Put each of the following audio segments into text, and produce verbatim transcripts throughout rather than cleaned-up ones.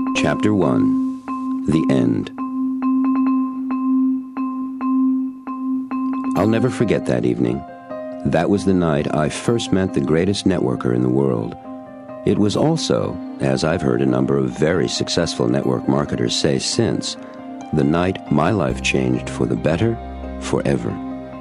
Chapter one. The End. I'll never forget that evening. That was the night I first met the greatest networker in the world. It was also, as I've heard a number of very successful network marketers say since, the night my life changed for the better, forever.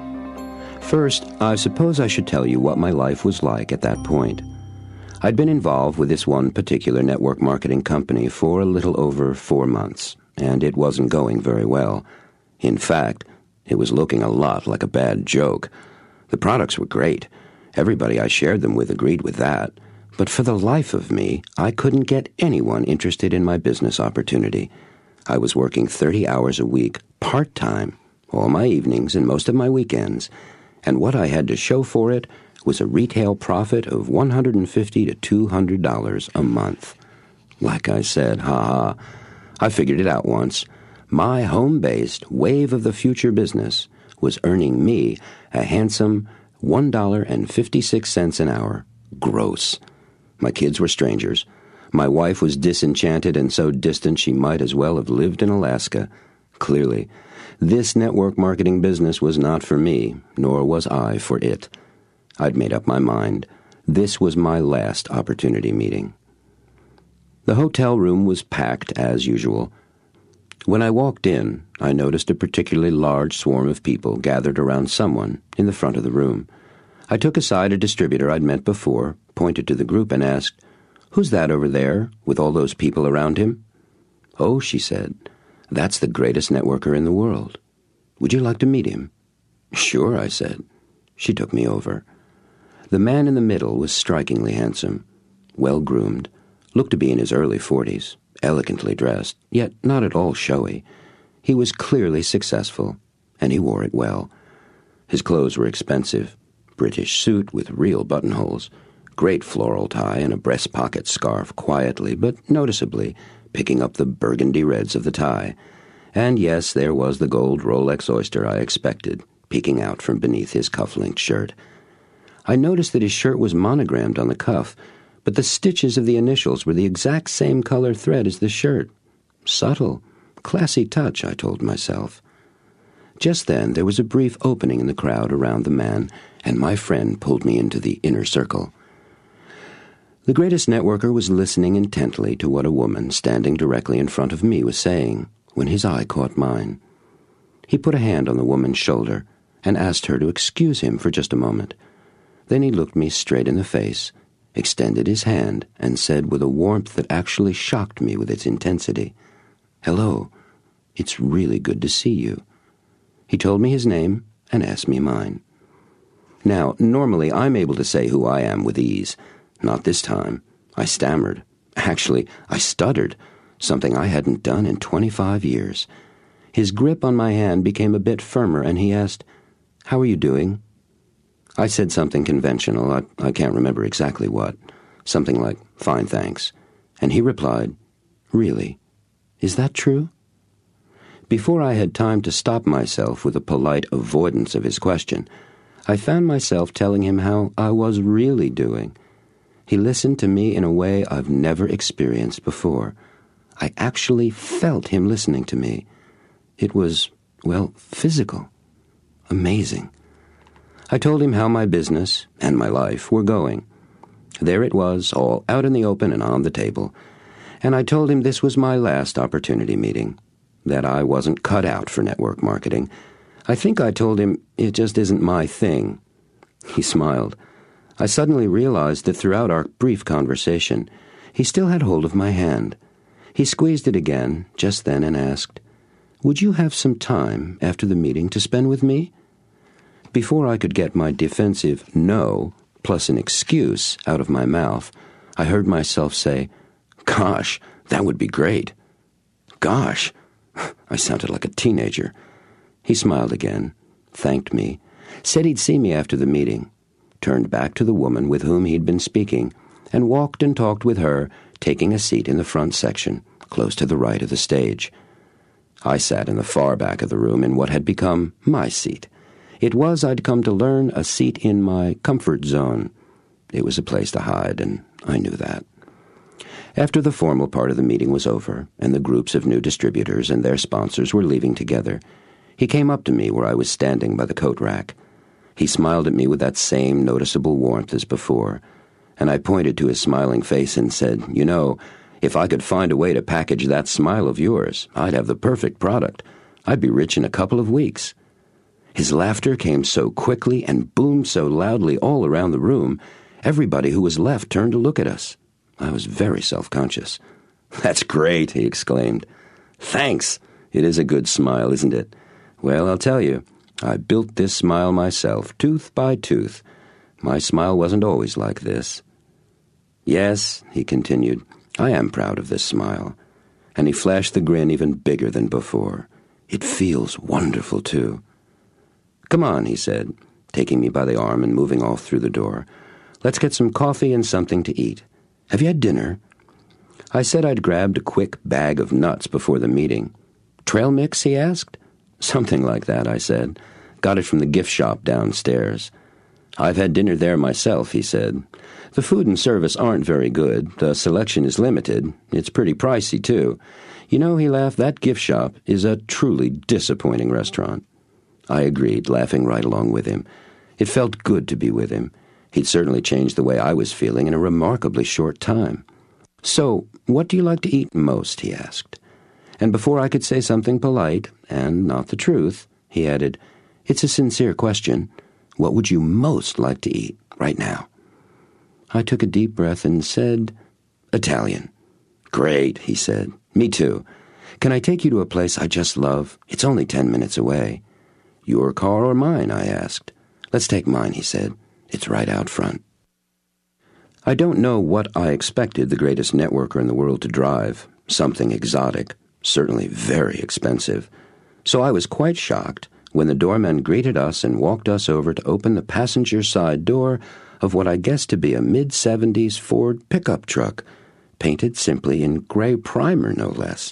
First, I suppose I should tell you what my life was like at that point. I'd been involved with this one particular network marketing company for a little over four months, and it wasn't going very well. In fact, it was looking a lot like a bad joke. The products were great. Everybody I shared them with agreed with that. But for the life of me, I couldn't get anyone interested in my business opportunity. I was working thirty hours a week, part-time, all my evenings and most of my weekends, and what I had to show for it was a retail profit of one hundred fifty to two hundred dollars a month. Like I said, ha-ha, I figured it out once. My home-based wave of the future business was earning me a handsome one dollar and fifty-six cents an hour, gross. My kids were strangers. My wife was disenchanted and so distant she might as well have lived in Alaska. Clearly, this network marketing business was not for me, nor was I for it. I'd made up my mind. This was my last opportunity meeting. The hotel room was packed as usual. When I walked in, I noticed a particularly large swarm of people gathered around someone in the front of the room. I took aside a distributor I'd met before, pointed to the group, and asked, "Who's that over there, with all those people around him?" "Oh," she said, "that's the greatest networker in the world. Would you like to meet him?" "Sure," I said. She took me over. The man in the middle was strikingly handsome, well-groomed, looked to be in his early forties, elegantly dressed, yet not at all showy. He was clearly successful, and he wore it well. His clothes were expensive, British suit with real buttonholes, great floral tie and a breast pocket scarf, quietly but noticeably picking up the burgundy reds of the tie. And yes, there was the gold Rolex oyster I expected, peeking out from beneath his cuff-linked shirt. I noticed that his shirt was monogrammed on the cuff, but the stitches of the initials were the exact same color thread as the shirt. Subtle, classy touch, I told myself. Just then there was a brief opening in the crowd around the man, and my friend pulled me into the inner circle. The greatest networker was listening intently to what a woman standing directly in front of me was saying when his eye caught mine. He put a hand on the woman's shoulder and asked her to excuse him for just a moment. Then he looked me straight in the face, extended his hand, and said with a warmth that actually shocked me with its intensity, "Hello, it's really good to see you." He told me his name and asked me mine. Now, normally I'm able to say who I am with ease. Not this time. I stammered. Actually, I stuttered, something I hadn't done in twenty-five years. His grip on my hand became a bit firmer, and he asked, "How are you doing?" I said something conventional, I, I can't remember exactly what, something like, "Fine, thanks." And he replied, "Really? Is that true?" Before I had time to stop myself with a polite avoidance of his question, I found myself telling him how I was really doing. He listened to me in a way I've never experienced before. I actually felt him listening to me. It was, well, physical. Amazing. I told him how my business and my life were going. There it was, all out in the open and on the table. And I told him this was my last opportunity meeting, that I wasn't cut out for network marketing. I think I told him it just isn't my thing. He smiled. I suddenly realized that throughout our brief conversation, he still had hold of my hand. He squeezed it again just then and asked, "Would you have some time after the meeting to spend with me?" Before I could get my defensive no, plus an excuse, out of my mouth, I heard myself say, "Gosh, that would be great." Gosh, I sounded like a teenager. He smiled again, thanked me, said he'd see me after the meeting, turned back to the woman with whom he'd been speaking, and walked and talked with her, taking a seat in the front section, close to the right of the stage. I sat in the far back of the room in what had become my seat. It was, I'd come to learn, a seat in my comfort zone. It was a place to hide, and I knew that. After the formal part of the meeting was over, and the groups of new distributors and their sponsors were leaving together, he came up to me where I was standing by the coat rack. He smiled at me with that same noticeable warmth as before, and I pointed to his smiling face and said, "You know, if I could find a way to package that smile of yours, I'd have the perfect product. I'd be rich in a couple of weeks." His laughter came so quickly and boomed so loudly all around the room, everybody who was left turned to look at us. I was very self-conscious. "That's great," he exclaimed. "Thanks. It is a good smile, isn't it? Well, I'll tell you, I built this smile myself, tooth by tooth. My smile wasn't always like this." "Yes," he continued, "I am proud of this smile." And he flashed the grin even bigger than before. "It feels wonderful, too." "Come on," he said, taking me by the arm and moving off through the door. "Let's get some coffee and something to eat. Have you had dinner?" I said I'd grabbed a quick bag of nuts before the meeting. "Trail mix?" he asked. "Something like that," I said. "Got it from the gift shop downstairs." "I've had dinner there myself," he said. "The food and service aren't very good. The selection is limited. It's pretty pricey, too. You know," he laughed, "that gift shop is a truly disappointing restaurant." I agreed, laughing right along with him. It felt good to be with him. He'd certainly changed the way I was feeling in a remarkably short time. "So, what do you like to eat most?" he asked. And before I could say something polite, and not the truth, he added, "It's a sincere question. What would you most like to eat right now?" I took a deep breath and said, "Italian." "Great," he said. "Me too. Can I take you to a place I just love? It's only ten minutes away." "Your car or mine?" I asked. "Let's take mine," he said. "It's right out front." I don't know what I expected the greatest networker in the world to drive. Something exotic, certainly very expensive. So I was quite shocked when the doorman greeted us and walked us over to open the passenger side door of what I guessed to be a mid-seventies Ford pickup truck, painted simply in gray primer, no less.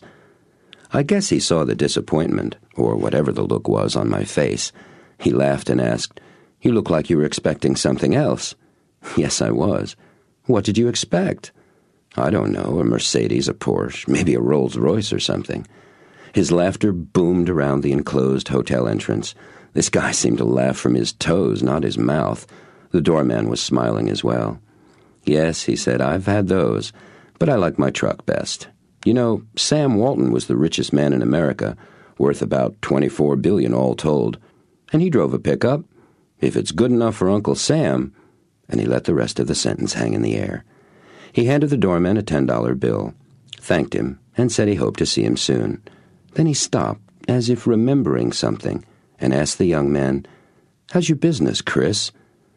I guess he saw the disappointment, or whatever the look was, on my face. He laughed and asked, "You look like you were expecting something else." Yes, I was. "What did you expect?" "I don't know, a Mercedes, a Porsche, maybe a Rolls-Royce or something." His laughter boomed around the enclosed hotel entrance. This guy seemed to laugh from his toes, not his mouth. The doorman was smiling as well. "Yes," he said, "I've had those, but I like my truck best. You know, Sam Walton was the richest man in America, worth about twenty-four billion dollars all told, and he drove a pickup. If it's good enough for Uncle Sam," and he let the rest of the sentence hang in the air. He handed the doorman a ten dollar bill, thanked him, and said he hoped to see him soon. Then he stopped, as if remembering something, and asked the young man, "How's your business, Chris?"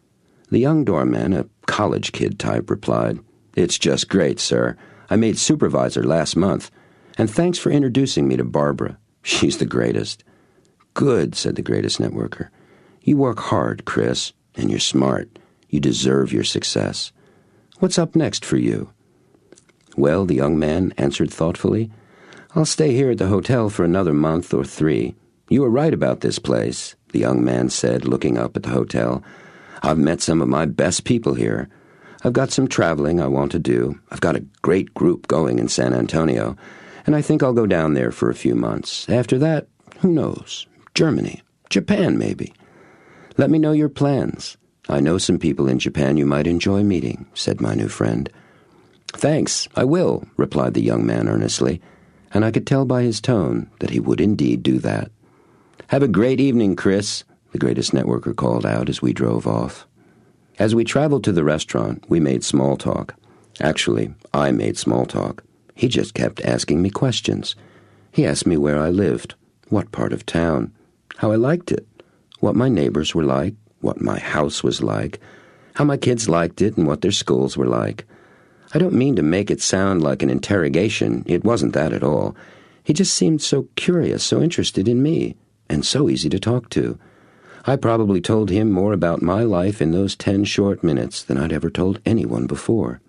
The young doorman, a college kid type, replied, "It's just great, sir. I made supervisor last month, and thanks for introducing me to Barbara. She's the greatest." "Good," said the greatest networker. "You work hard, Chris, and you're smart. You deserve your success. What's up next for you?" "Well," the young man answered thoughtfully, "I'll stay here at the hotel for another month or three." "You were right about this place," the young man said, looking up at the hotel. "I've met some of my best people here. I've got some traveling I want to do. I've got a great group going in San Antonio, and I think I'll go down there for a few months. After that, who knows? Germany, Japan maybe. Let me know your plans. I know some people in Japan you might enjoy meeting," said my new friend. "Thanks, I will," replied the young man earnestly, and I could tell by his tone that he would indeed do that. "Have a great evening, Chris," the greatest networker called out as we drove off. As we traveled to the restaurant, we made small talk. Actually, I made small talk. He just kept asking me questions. He asked me where I lived, what part of town, how I liked it, what my neighbors were like, what my house was like, how my kids liked it, and what their schools were like. I don't mean to make it sound like an interrogation. It wasn't that at all. He just seemed so curious, so interested in me, and so easy to talk to. I probably told him more about my life in those ten short minutes than I'd ever told anyone before.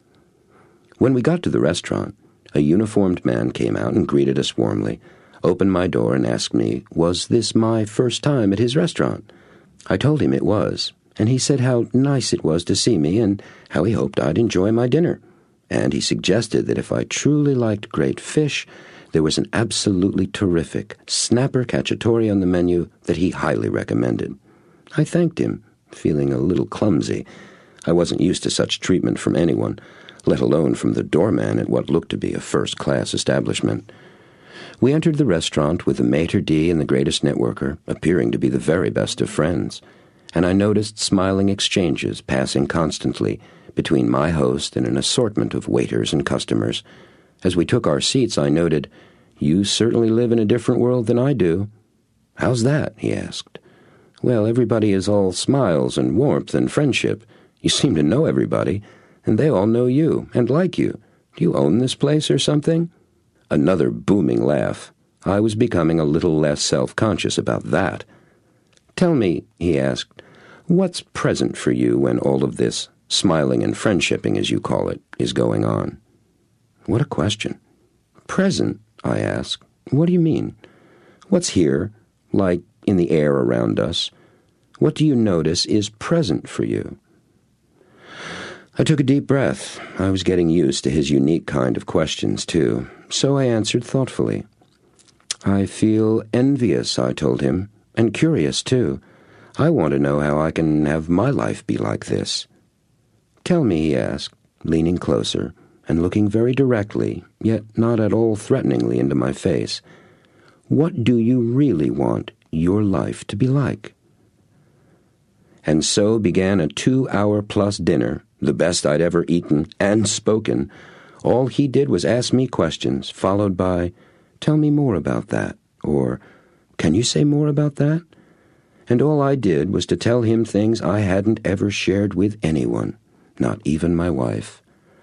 When we got to the restaurant, a uniformed man came out and greeted us warmly, opened my door and asked me, was this my first time at his restaurant? I told him it was, and he said how nice it was to see me and how he hoped I'd enjoy my dinner. and he suggested that if I truly liked great fish, there was an absolutely terrific snapper cacciatore on the menu that he highly recommended. I thanked him, feeling a little clumsy. I wasn't used to such treatment from anyone, let alone from the doorman at what looked to be a first-class establishment. We entered the restaurant with the maitre d' and the greatest networker, appearing to be the very best of friends, and I noticed smiling exchanges passing constantly between my host and an assortment of waiters and customers. As we took our seats, I noted, "You certainly live in a different world than I do." "How's that?" he asked. "Well, everybody is all smiles and warmth and friendship. You seem to know everybody, and they all know you and like you. Do you own this place or something?" Another booming laugh. I was becoming a little less self-conscious about that. "Tell me," he asked, "what's present for you when all of this smiling and friendshipping, as you call it, is going on?" What a question. "Present?" I asked. "What do you mean? What's here, like in the air around us? What do you notice is present for you?" I took a deep breath. I was getting used to his unique kind of questions, too, so I answered thoughtfully. "I feel envious," I told him, "and curious, too. I want to know how I can have my life be like this." "Tell me," he asked, leaning closer and looking very directly, yet not at all threateningly, into my face, "what do you really want your life to be like?" And so began a two-hour-plus dinner, the best I'd ever eaten and spoken. All he did was ask me questions, followed by, "Tell me more about that," or, "Can you say more about that?" And all I did was to tell him things I hadn't ever shared with anyone, not even my wife.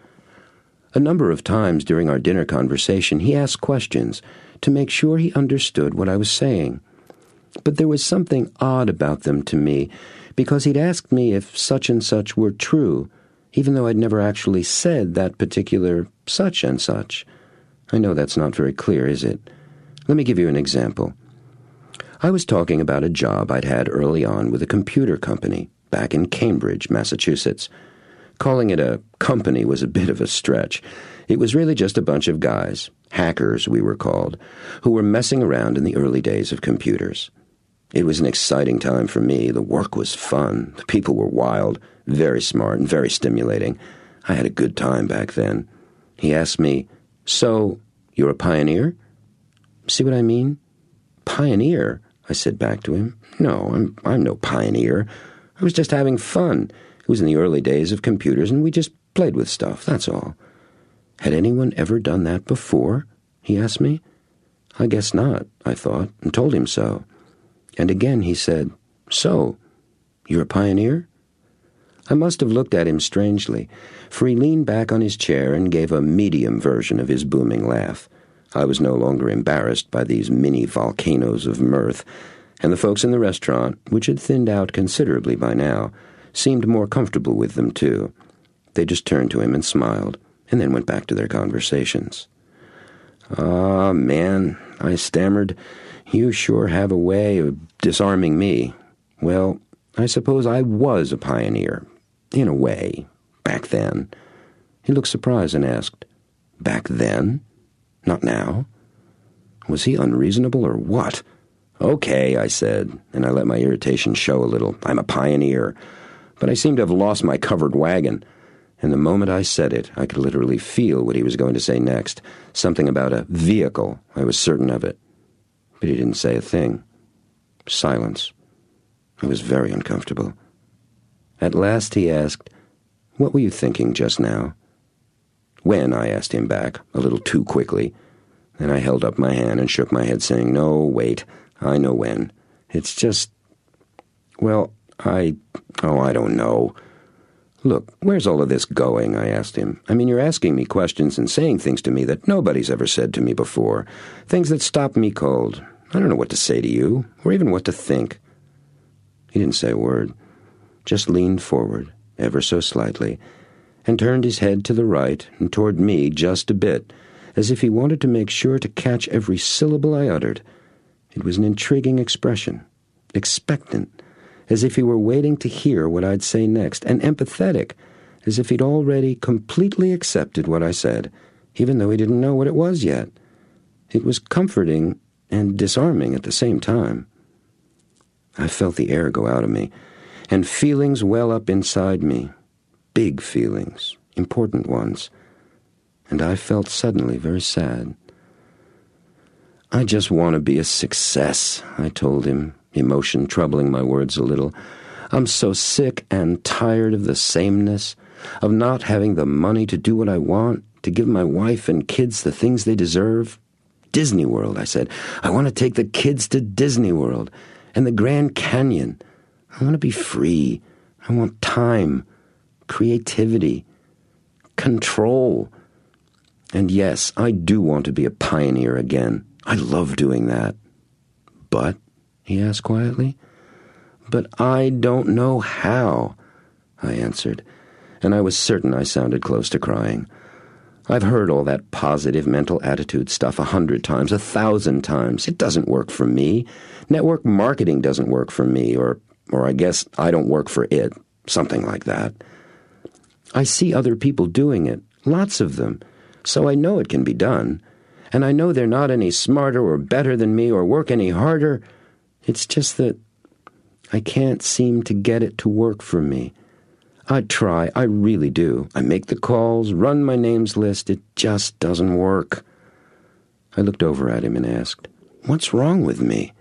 A number of times during our dinner conversation, he asked questions to make sure he understood what I was saying. But there was something odd about them to me, because he'd asked me if such and such were true, even though I'd never actually said that particular such and such. I know that's not very clear, is it? Let me give you an example. I was talking about a job I'd had early on with a computer company back in Cambridge, Massachusetts. Calling it a company was a bit of a stretch. It was really just a bunch of guys, hackers we were called, who were messing around in the early days of computers. It was an exciting time for me. The work was fun. The people were wild, very smart, and very stimulating. I had a good time back then. He asked me, "So, you're a pioneer?" See what I mean? "Pioneer?" I said back to him. "No, I'm, I'm no pioneer. I was just having fun. It was in the early days of computers, and we just played with stuff, that's all." Had anyone ever done that before? He asked me. I guess not, I thought, and told him so. And again he said, "So, you're a pioneer?" I must have looked at him strangely, for he leaned back on his chair and gave a medium version of his booming laugh. I was no longer embarrassed by these mini volcanoes of mirth, and the folks in the restaurant, which had thinned out considerably by now, seemed more comfortable with them, too. They just turned to him and smiled, and then went back to their conversations. "Ah, man," I stammered, "you sure have a way of disarming me. Well, I suppose I was a pioneer, in a way, back then." He looked surprised and asked, "Back then? Not now?" Was he unreasonable or what? "Okay," I said, and I let my irritation show a little. "I'm a pioneer. But I seem to have lost my covered wagon." And the moment I said it, I could literally feel what he was going to say next. Something about a vehicle. I was certain of it. But he didn't say a thing. Silence. I was very uncomfortable. At last he asked, "What were you thinking just now?" "When?" I asked him back, a little too quickly. Then I held up my hand and shook my head, saying, "No, wait, I know when. It's just, well, I, oh, I don't know." "Look, where's all of this going?" I asked him. "I mean, you're asking me questions and saying things to me that nobody's ever said to me before. Things that stop me cold. I don't know what to say to you, or even what to think." He didn't say a word, just leaned forward, ever so slightly, and turned his head to the right and toward me just a bit, as if he wanted to make sure to catch every syllable I uttered. It was an intriguing expression, expectant, as if he were waiting to hear what I'd say next, and empathetic, as if he'd already completely accepted what I said, even though he didn't know what it was yet. It was comforting and disarming at the same time. I felt the air go out of me, and feelings well up inside me. Big feelings, important ones. And I felt suddenly very sad. "I just want to be a success," I told him, emotion troubling my words a little. "I'm so sick and tired of the sameness, of not having the money to do what I want, to give my wife and kids the things they deserve. Disney World," I said. "I want to take the kids to Disney World and the Grand Canyon. I want to be free. I want time, creativity, control. And yes, I do want to be a pioneer again. I love doing that." "But," he asked quietly. "But I don't know how," I answered, and I was certain I sounded close to crying. I've heard all that positive mental attitude stuff a hundred times, a thousand times. It doesn't work for me. Network marketing doesn't work for me, or, or I guess I don't work for it, something like that. I see other people doing it, lots of them, so I know it can be done. And I know they're not any smarter or better than me or work any harder. It's just that I can't seem to get it to work for me. I try, I really do. I make the calls, run my names list. It just doesn't work. I looked over at him and asked, "What's wrong with me?"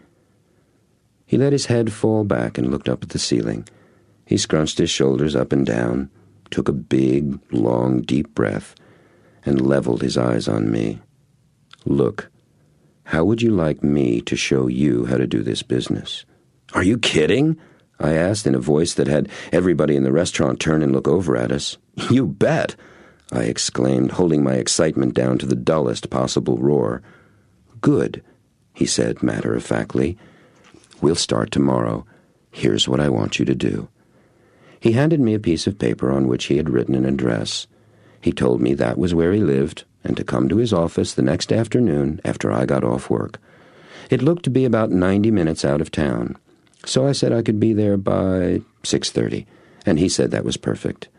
He let his head fall back and looked up at the ceiling. He scrunched his shoulders up and down, took a big, long, deep breath, and leveled his eyes on me. "Look, how would you like me to show you how to do this business?" "Are you kidding?" I asked in a voice that had everybody in the restaurant turn and look over at us. "You bet," I exclaimed, holding my excitement down to the dullest possible roar. "Good," he said matter-of-factly. "We'll start tomorrow. Here's what I want you to do." He handed me a piece of paper on which he had written an address. He told me that was where he lived, and to come to his office the next afternoon after I got off work. It looked to be about ninety minutes out of town, so I said I could be there by six thirty, and he said that was perfect.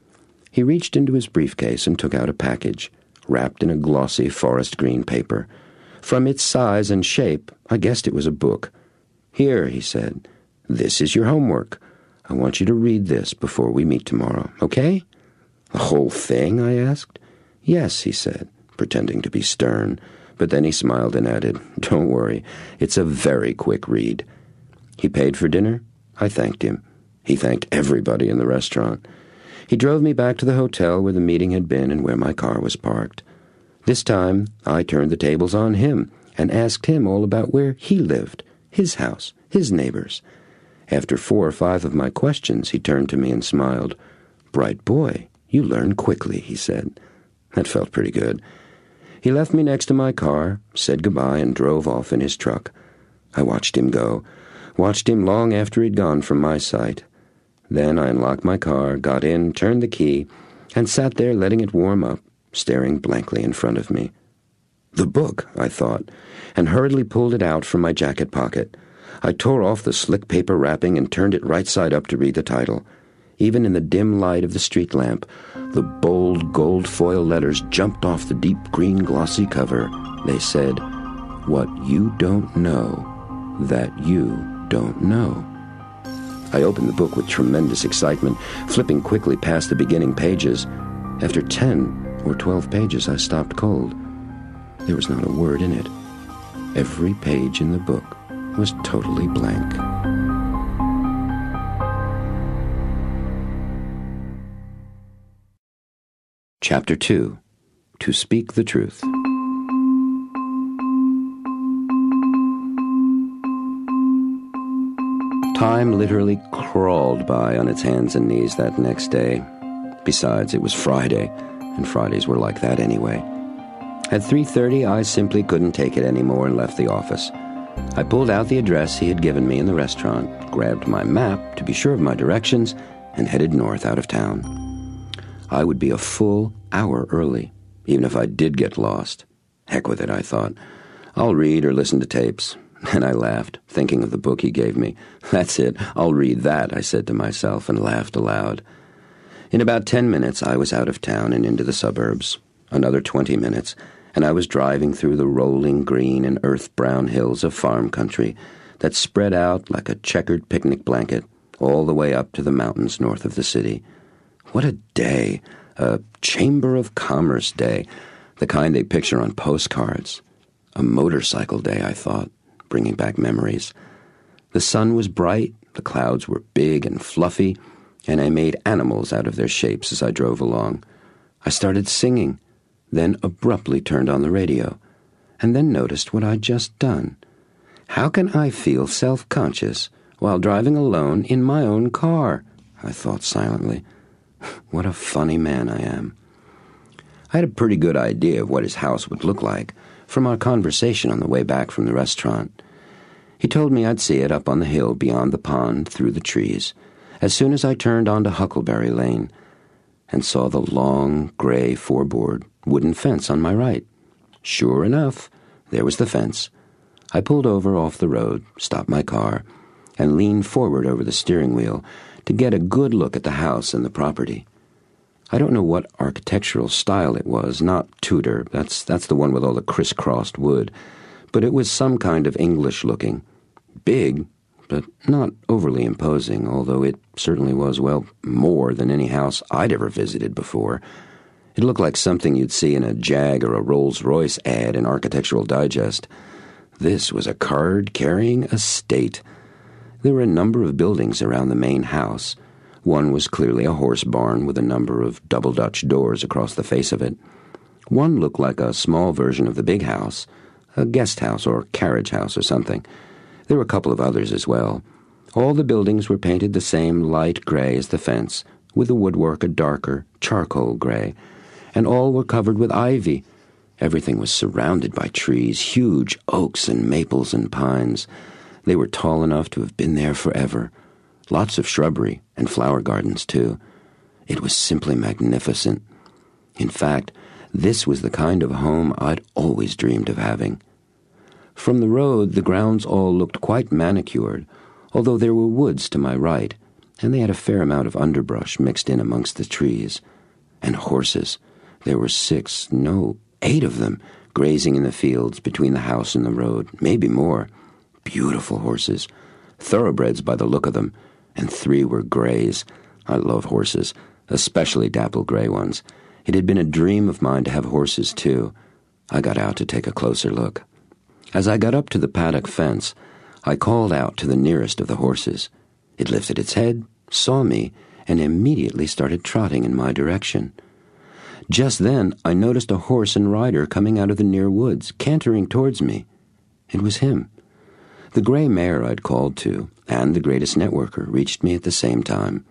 He reached into his briefcase and took out a package, wrapped in a glossy forest green paper. From its size and shape, I guessed it was a book. "Here," he said, "this is your homework. I want you to read this before we meet tomorrow, okay?" "The whole thing?" I asked. "Yes," he said, pretending to be stern, but then he smiled and added, "Don't worry, it's a very quick read." He paid for dinner. I thanked him. He thanked everybody in the restaurant. He drove me back to the hotel where the meeting had been and where my car was parked. This time, I turned the tables on him and asked him all about where he lived, his house, his neighbors. After four or five of my questions, he turned to me and smiled. "Bright boy, you learn quickly," he said. That felt pretty good. He left me next to my car, said goodbye, and drove off in his truck. I watched him go, watched him long after he'd gone from my sight. Then I unlocked my car, got in, turned the key, and sat there letting it warm up, staring blankly in front of me. The book, I thought, and hurriedly pulled it out from my jacket pocket. I tore off the slick paper wrapping and turned it right side up to read the title. Even in the dim light of the street lamp, the bold gold foil letters jumped off the deep green glossy cover. They said, "What you don't know, that you don't know." I opened the book with tremendous excitement, flipping quickly past the beginning pages. After ten or twelve pages, I stopped cold. There was not a word in it. Every page in the book was totally blank. Chapter two. To Speak the Truth. Time literally crawled by on its hands and knees that next day. Besides, it was Friday, and Fridays were like that anyway. At three thirty, I simply couldn't take it anymore and left the office. I pulled out the address he had given me in the restaurant, grabbed my map to be sure of my directions, and headed north out of town. I would be a full hour early, even if I did get lost. Heck with it, I thought. I'll read or listen to tapes. And I laughed, thinking of the book he gave me. That's it, I'll read that, I said to myself, and laughed aloud. In about ten minutes, I was out of town and into the suburbs. Another twenty minutes, and I was driving through the rolling green and earth-brown hills of farm country that spread out like a checkered picnic blanket all the way up to the mountains north of the city. What a day! A Chamber of Commerce day, the kind they picture on postcards. A motorcycle day, I thought, bringing back memories. The sun was bright, the clouds were big and fluffy, and I made animals out of their shapes as I drove along. I started singing, then abruptly turned on the radio, and then noticed what I'd just done. How can I feel self-conscious while driving alone in my own car? I thought silently. What a funny man I am. I had a pretty good idea of what his house would look like from our conversation on the way back from the restaurant. He told me I'd see it up on the hill beyond the pond through the trees as soon as I turned onto Huckleberry Lane and saw the long, gray four-board wooden fence on my right. Sure enough, there was the fence. I pulled over off the road, stopped my car, and leaned forward over the steering wheel to get a good look at the house and the property. I don't know what architectural style it was, not Tudor, that's, that's the one with all the crisscrossed wood, but it was some kind of English-looking. Big, but not overly imposing, although it certainly was, well, more than any house I'd ever visited before. It looked like something you'd see in a Jag or a Rolls-Royce ad in Architectural Digest. This was a card-carrying estate. There were a number of buildings around the main house. One was clearly a horse barn with a number of double Dutch doors across the face of it. One looked like a small version of the big house, a guest house or carriage house or something. There were a couple of others as well. All the buildings were painted the same light gray as the fence, with the woodwork a darker charcoal gray, and all were covered with ivy. Everything was surrounded by trees, huge oaks and maples and pines. They were tall enough to have been there forever. Lots of shrubbery and flower gardens, too. It was simply magnificent. In fact, this was the kind of home I'd always dreamed of having. From the road, the grounds all looked quite manicured, although there were woods to my right, and they had a fair amount of underbrush mixed in amongst the trees. And horses. There were six, no, eight of them, grazing in the fields between the house and the road, maybe more. Beautiful horses, thoroughbreds by the look of them, and three were grays. I love horses, especially dapple gray ones. It had been a dream of mine to have horses, too. I got out to take a closer look. As I got up to the paddock fence, I called out to the nearest of the horses. It lifted its head, saw me, and immediately started trotting in my direction. Just then, I noticed a horse and rider coming out of the near woods, cantering towards me. It was him. The gray mare I'd called to, and the greatest networker, reached me at the same time.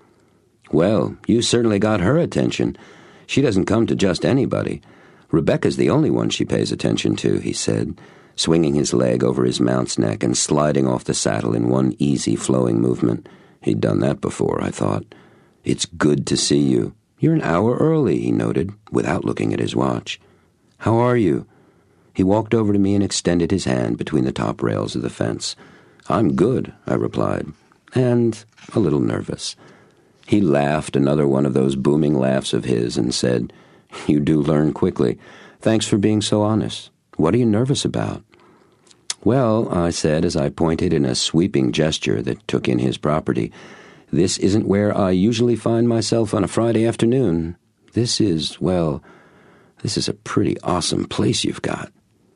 Well, you certainly got her attention. She doesn't come to just anybody. Rebecca's the only one she pays attention to, he said, swinging his leg over his mount's neck and sliding off the saddle in one easy, flowing movement. He'd done that before, I thought. It's good to see you. You're an hour early, he noted, without looking at his watch. How are you? He walked over to me and extended his hand between the top rails of the fence. I'm good, I replied, and a little nervous. He laughed, another one of those booming laughs of his, and said, You do learn quickly. Thanks for being so honest. What are you nervous about? Well, I said as I pointed in a sweeping gesture that took in his property, this isn't where I usually find myself on a Friday afternoon. This is, well, this is a pretty awesome place you've got.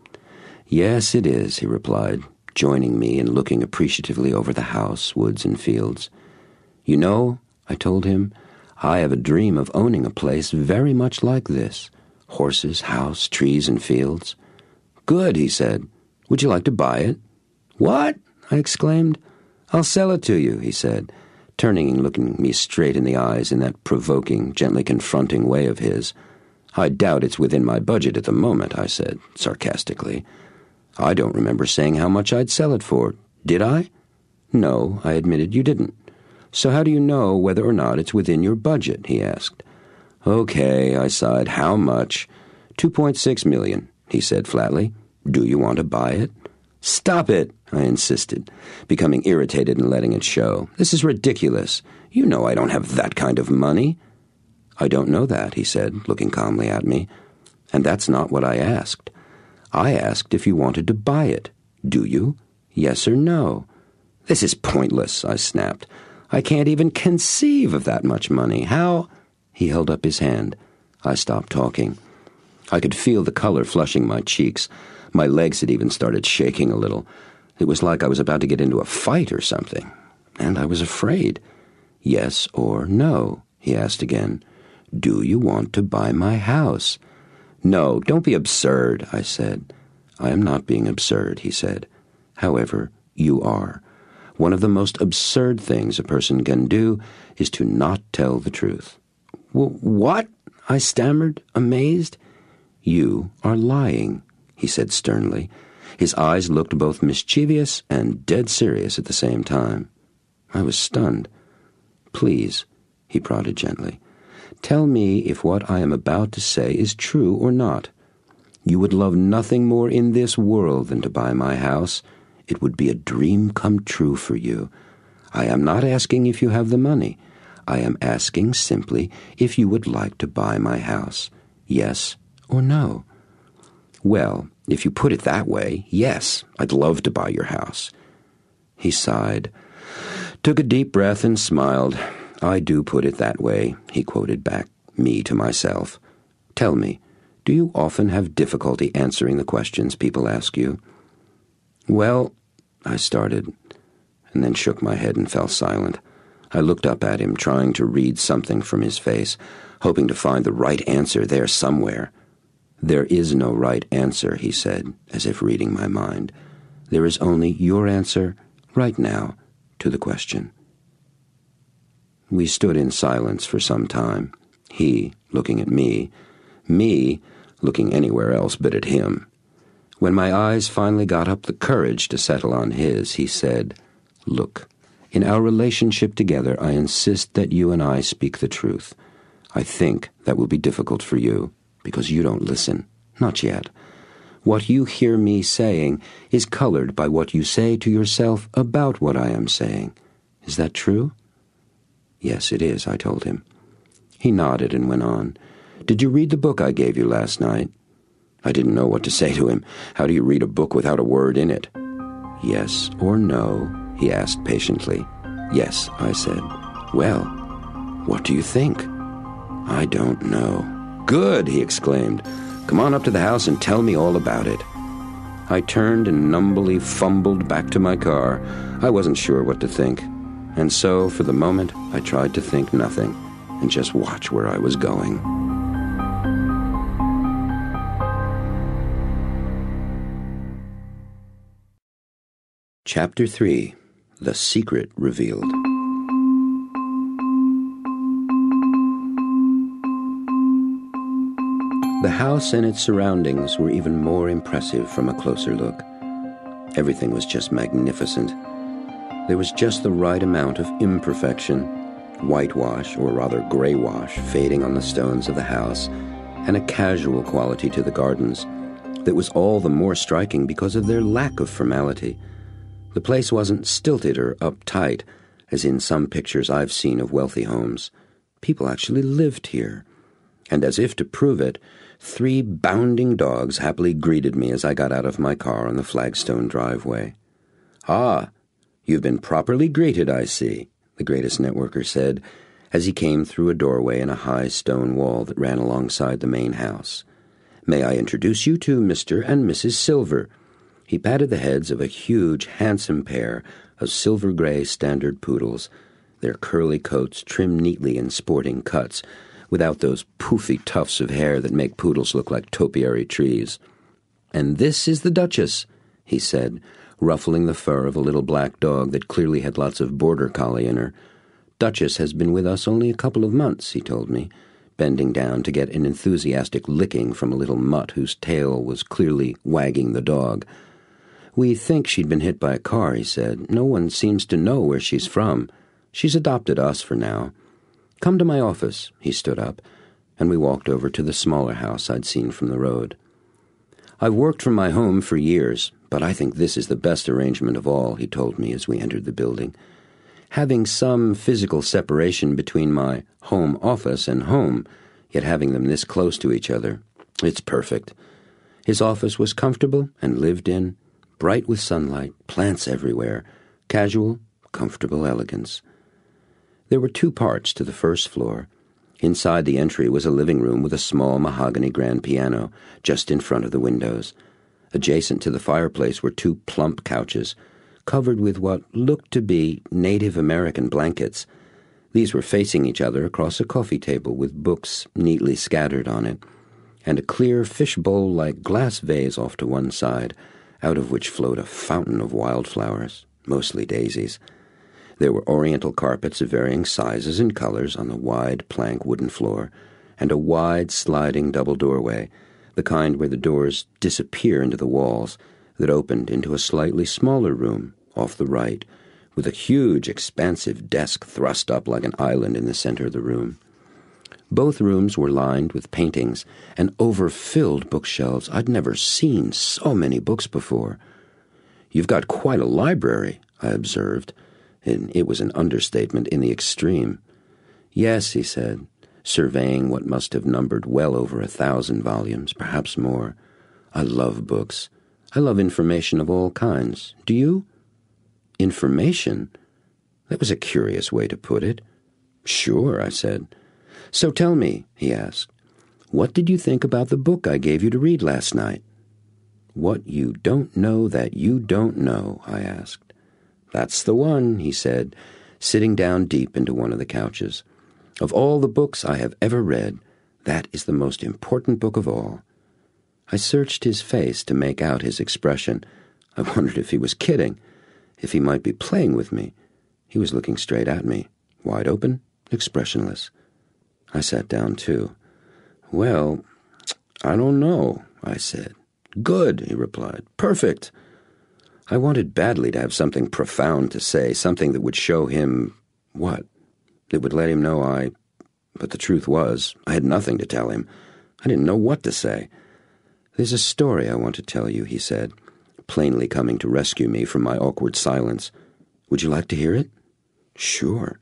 Yes, it is, he replied, joining me and looking appreciatively over the house, woods, and fields. You know, I told him, I have a dream of owning a place very much like this. Horses, house, trees, and fields. Good, he said. Would you like to buy it? What? I exclaimed. I'll sell it to you, he said, turning and looking me straight in the eyes in that provoking, gently confronting way of his. I doubt it's within my budget at the moment, I said, sarcastically. I don't remember saying how much I'd sell it for. Did I? No, I admitted, you didn't. So how do you know whether or not it's within your budget, he asked. Okay, I sighed. How much? Two point six million, he said flatly. Do you want to buy it? Stop it, I insisted, becoming irritated and letting it show. This is ridiculous. You know I don't have that kind of money. "I don't know that," he said, looking calmly at me. "And that's not what I asked. I asked if you wanted to buy it. Do you? Yes or no?" "This is pointless," I snapped. "I can't even conceive of that much money. How—" He held up his hand. I stopped talking. I could feel the color flushing my cheeks. My legs had even started shaking a little. It was like I was about to get into a fight or something. And I was afraid. "Yes or no?" he asked again. "Do you want to buy my house?" "No, don't be absurd," I said. "I am not being absurd," he said. "However, you are. One of the most absurd things a person can do is to not tell the truth." "W- what?" I stammered, amazed. "You are lying," he said sternly. His eyes looked both mischievous and dead serious at the same time. I was stunned. "Please," he prodded gently, "tell me if what I am about to say is true or not. You would love nothing more in this world than to buy my house. It would be a dream come true for you. I am not asking if you have the money. I am asking simply if you would like to buy my house. Yes or no?" "Well, if you put it that way, yes, I'd love to buy your house." He sighed, took a deep breath and smiled. "I do put it that way," he quoted back, me to myself. "Tell me, do you often have difficulty answering the questions people ask you?" "Well," I started, and then shook my head and fell silent. I looked up at him, trying to read something from his face, hoping to find the right answer there somewhere. "There is no right answer," he said, as if reading my mind. "There is only your answer, right now, to the question." We stood in silence for some time, he looking at me, me looking anywhere else but at him. When my eyes finally got up the courage to settle on his, he said, "Look, in our relationship together, I insist that you and I speak the truth. I think that will be difficult for you, because you don't listen. Not yet. What you hear me saying is colored by what you say to yourself about what I am saying. Is that true?" "Yes, it is," I told him. He nodded and went on. "Did you read the book I gave you last night?" I didn't know what to say to him. How do you read a book without a word in it? "Yes or no?" he asked patiently. "Yes," I said. "Well, what do you think?" "I don't know." "Good," he exclaimed. "Come on up to the house and tell me all about it." I turned and numbly fumbled back to my car. I wasn't sure what to think. And so, for the moment, I tried to think nothing and just watch where I was going. Chapter three. The Secret Revealed. The house and its surroundings were even more impressive from a closer look. Everything was just magnificent. There was just the right amount of imperfection, whitewash, or rather gray wash, fading on the stones of the house, and a casual quality to the gardens that was all the more striking because of their lack of formality. The place wasn't stilted or uptight, as in some pictures I've seen of wealthy homes. People actually lived here. And as if to prove it, three bounding dogs happily greeted me as I got out of my car on the flagstone driveway. "Ah, you've been properly greeted, I see," the greatest networker said, as he came through a doorway in a high stone wall that ran alongside the main house. "May I introduce you to Mister and Missus Silver?" He patted the heads of a huge, handsome pair of silver-gray standard poodles, their curly coats trimmed neatly in sporting cuts, without those poofy tufts of hair that make poodles look like topiary trees. "And this is the Duchess," he said, ruffling the fur of a little black dog that clearly had lots of border collie in her. "Duchess has been with us only a couple of months," he told me, bending down to get an enthusiastic licking from a little mutt whose tail was clearly wagging the dog. "We think she'd been hit by a car," he said. "No one seems to know where she's from. She's adopted us for now. Come to my office." He stood up, and we walked over to the smaller house I'd seen from the road. "I've worked from my home for years, but I think this is the best arrangement of all," he told me as we entered the building. having some physical separation between my home office and home, yet having them this close to each other. It's perfect. His office was comfortable and lived in, bright with sunlight, plants everywhere, casual, comfortable elegance. There were two parts to the first floor. Inside the entry was a living room with a small mahogany grand piano just in front of the windows. Adjacent to the fireplace were two plump couches, covered with what looked to be Native American blankets. These were facing each other across a coffee table with books neatly scattered on it, and a clear fishbowl-like glass vase off to one side, out of which flowed a fountain of wildflowers, mostly daisies. There were oriental carpets of varying sizes and colors on the wide plank wooden floor, and a wide sliding double doorway, the kind where the doors disappear into the walls, that opened into a slightly smaller room off the right, with a huge, expansive desk thrust up like an island in the center of the room. Both rooms were lined with paintings and overfilled bookshelves. I'd never seen so many books before. "You've got quite a library," I observed, and it was an understatement in the extreme. "Yes," he said, surveying what must have numbered well over a thousand volumes, perhaps more. "I love books. I love information of all kinds. Do you?" "Information?" That was a curious way to put it. "Sure," I said. "So tell me," he asked, "what did you think about the book I gave you to read last night?" "What you don't know that you don't know," I asked. "That's the one," he said, sitting down deep into one of the couches. "Of all the books I have ever read, that is the most important book of all." I searched his face to make out his expression. I wondered if he was kidding, if he might be playing with me. He was looking straight at me, wide open, expressionless. I sat down too. "Well, I don't know," I said. "Good," he replied. "Perfect." I wanted badly to have something profound to say, something that would show him what? That would let him know I... But the truth was, I had nothing to tell him. I didn't know what to say. "There's a story I want to tell you," he said, plainly coming to rescue me from my awkward silence. "Would you like to hear it?" "Sure."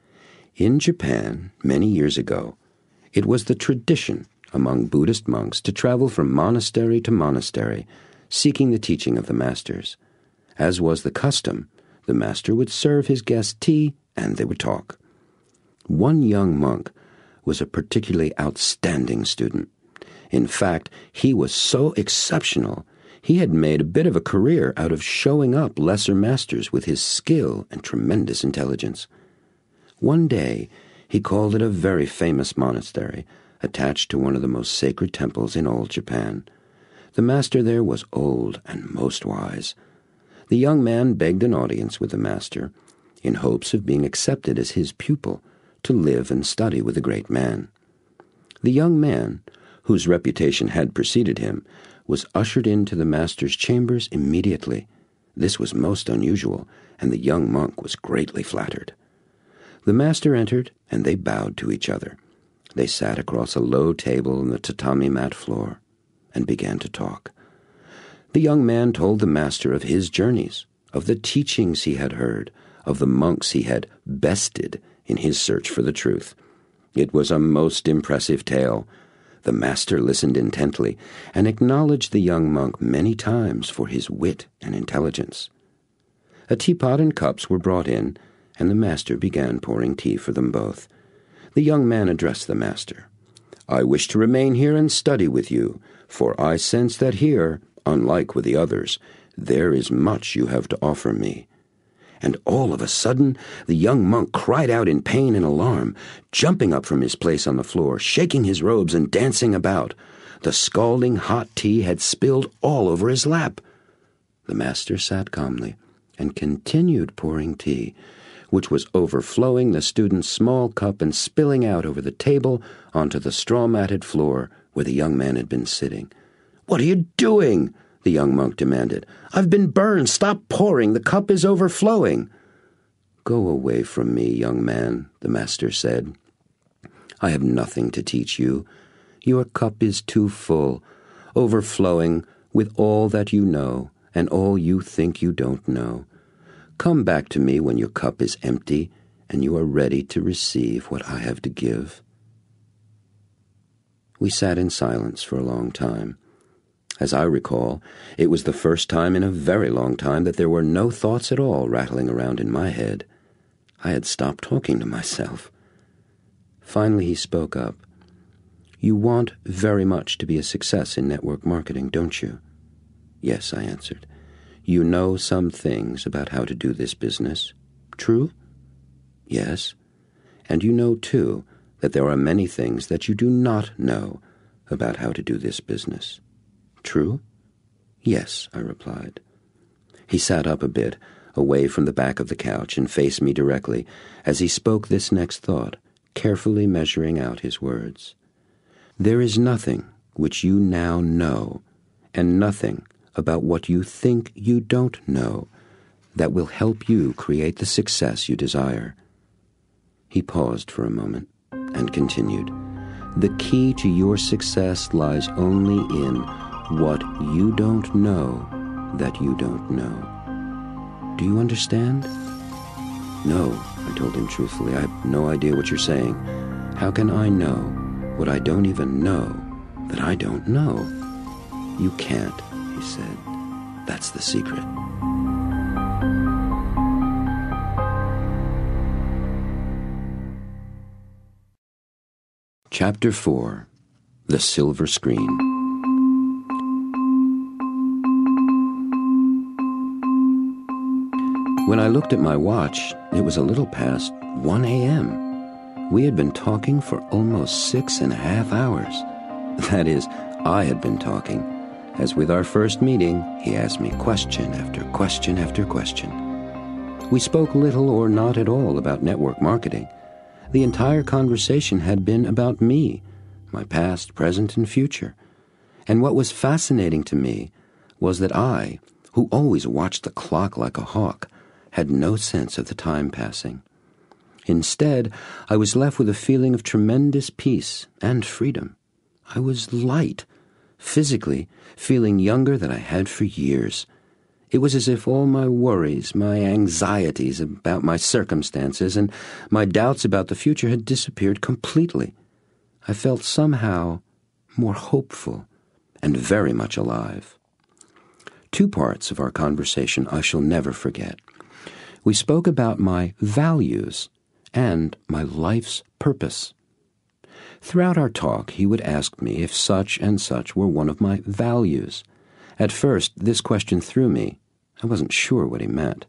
In Japan, many years ago, it was the tradition among Buddhist monks to travel from monastery to monastery, seeking the teaching of the masters. As was the custom, the master would serve his guests tea and they would talk. One young monk was a particularly outstanding student. In fact, he was so exceptional, he had made a bit of a career out of showing up lesser masters with his skill and tremendous intelligence. One day, he called at a very famous monastery, attached to one of the most sacred temples in all Japan. The master there was old and most wise. The young man begged an audience with the master, in hopes of being accepted as his pupil, to live and study with the great man. The young man, whose reputation had preceded him, was ushered into the master's chambers immediately. This was most unusual, and the young monk was greatly flattered. The master entered, and they bowed to each other. They sat across a low table on the tatami mat floor and began to talk. The young man told the master of his journeys, of the teachings he had heard, of the monks he had bested in his search for the truth. It was a most impressive tale. The master listened intently and acknowledged the young monk many times for his wit and intelligence. A teapot and cups were brought in, and the master began pouring tea for them both. The young man addressed the master. "I wish to remain here and study with you, for I sense that here, unlike with the others, there is much you have to offer me." And all of a sudden, the young monk cried out in pain and alarm, jumping up from his place on the floor, shaking his robes and dancing about. The scalding hot tea had spilled all over his lap. The master sat calmly and continued pouring tea, which was overflowing the student's small cup and spilling out over the table onto the straw-matted floor where the young man had been sitting. "What are you doing?" the young monk demanded. "I've been burned. Stop pouring. The cup is overflowing." "Go away from me, young man," the master said. "I have nothing to teach you. Your cup is too full, overflowing with all that you know and all you think you don't know. Come back to me when your cup is empty and you are ready to receive what I have to give." We sat in silence for a long time. As I recall, it was the first time in a very long time that there were no thoughts at all rattling around in my head. I had stopped talking to myself. Finally, he spoke up. "You want very much to be a success in network marketing, don't you?" "Yes," I answered. "You know some things about how to do this business. True?" "Yes. And you know, too, that there are many things that you do not know about how to do this business. True?" "Yes," I replied. He sat up a bit, away from the back of the couch, and faced me directly as he spoke this next thought, carefully measuring out his words. "There is nothing which you now know, and nothing about what you think you don't know, that will help you create the success you desire." He paused for a moment and continued, "The key to your success lies only in what you don't know that you don't know. Do you understand?" "No," I told him truthfully. "I have no idea what you're saying. How can I know what I don't even know that I don't know?" "You can't," he said. "That's the secret." Chapter four. The Silver Screen. When I looked at my watch, it was a little past one a.m. We had been talking for almost six and a half hours. That is, I had been talking. As with our first meeting, he asked me question after question after question. We spoke little or not at all about network marketing. The entire conversation had been about me, my past, present, and future. And what was fascinating to me was that I, who always watched the clock like a hawk, had no sense of the time passing. Instead, I was left with a feeling of tremendous peace and freedom. I was light, physically feeling younger than I had for years. It was as if all my worries, my anxieties about my circumstances, and my doubts about the future had disappeared completely. I felt somehow more hopeful and very much alive. Two parts of our conversation I shall never forget. We spoke about my values and my life's purpose. Throughout our talk, he would ask me if such and such were one of my values. At first, this question threw me. I wasn't sure what he meant.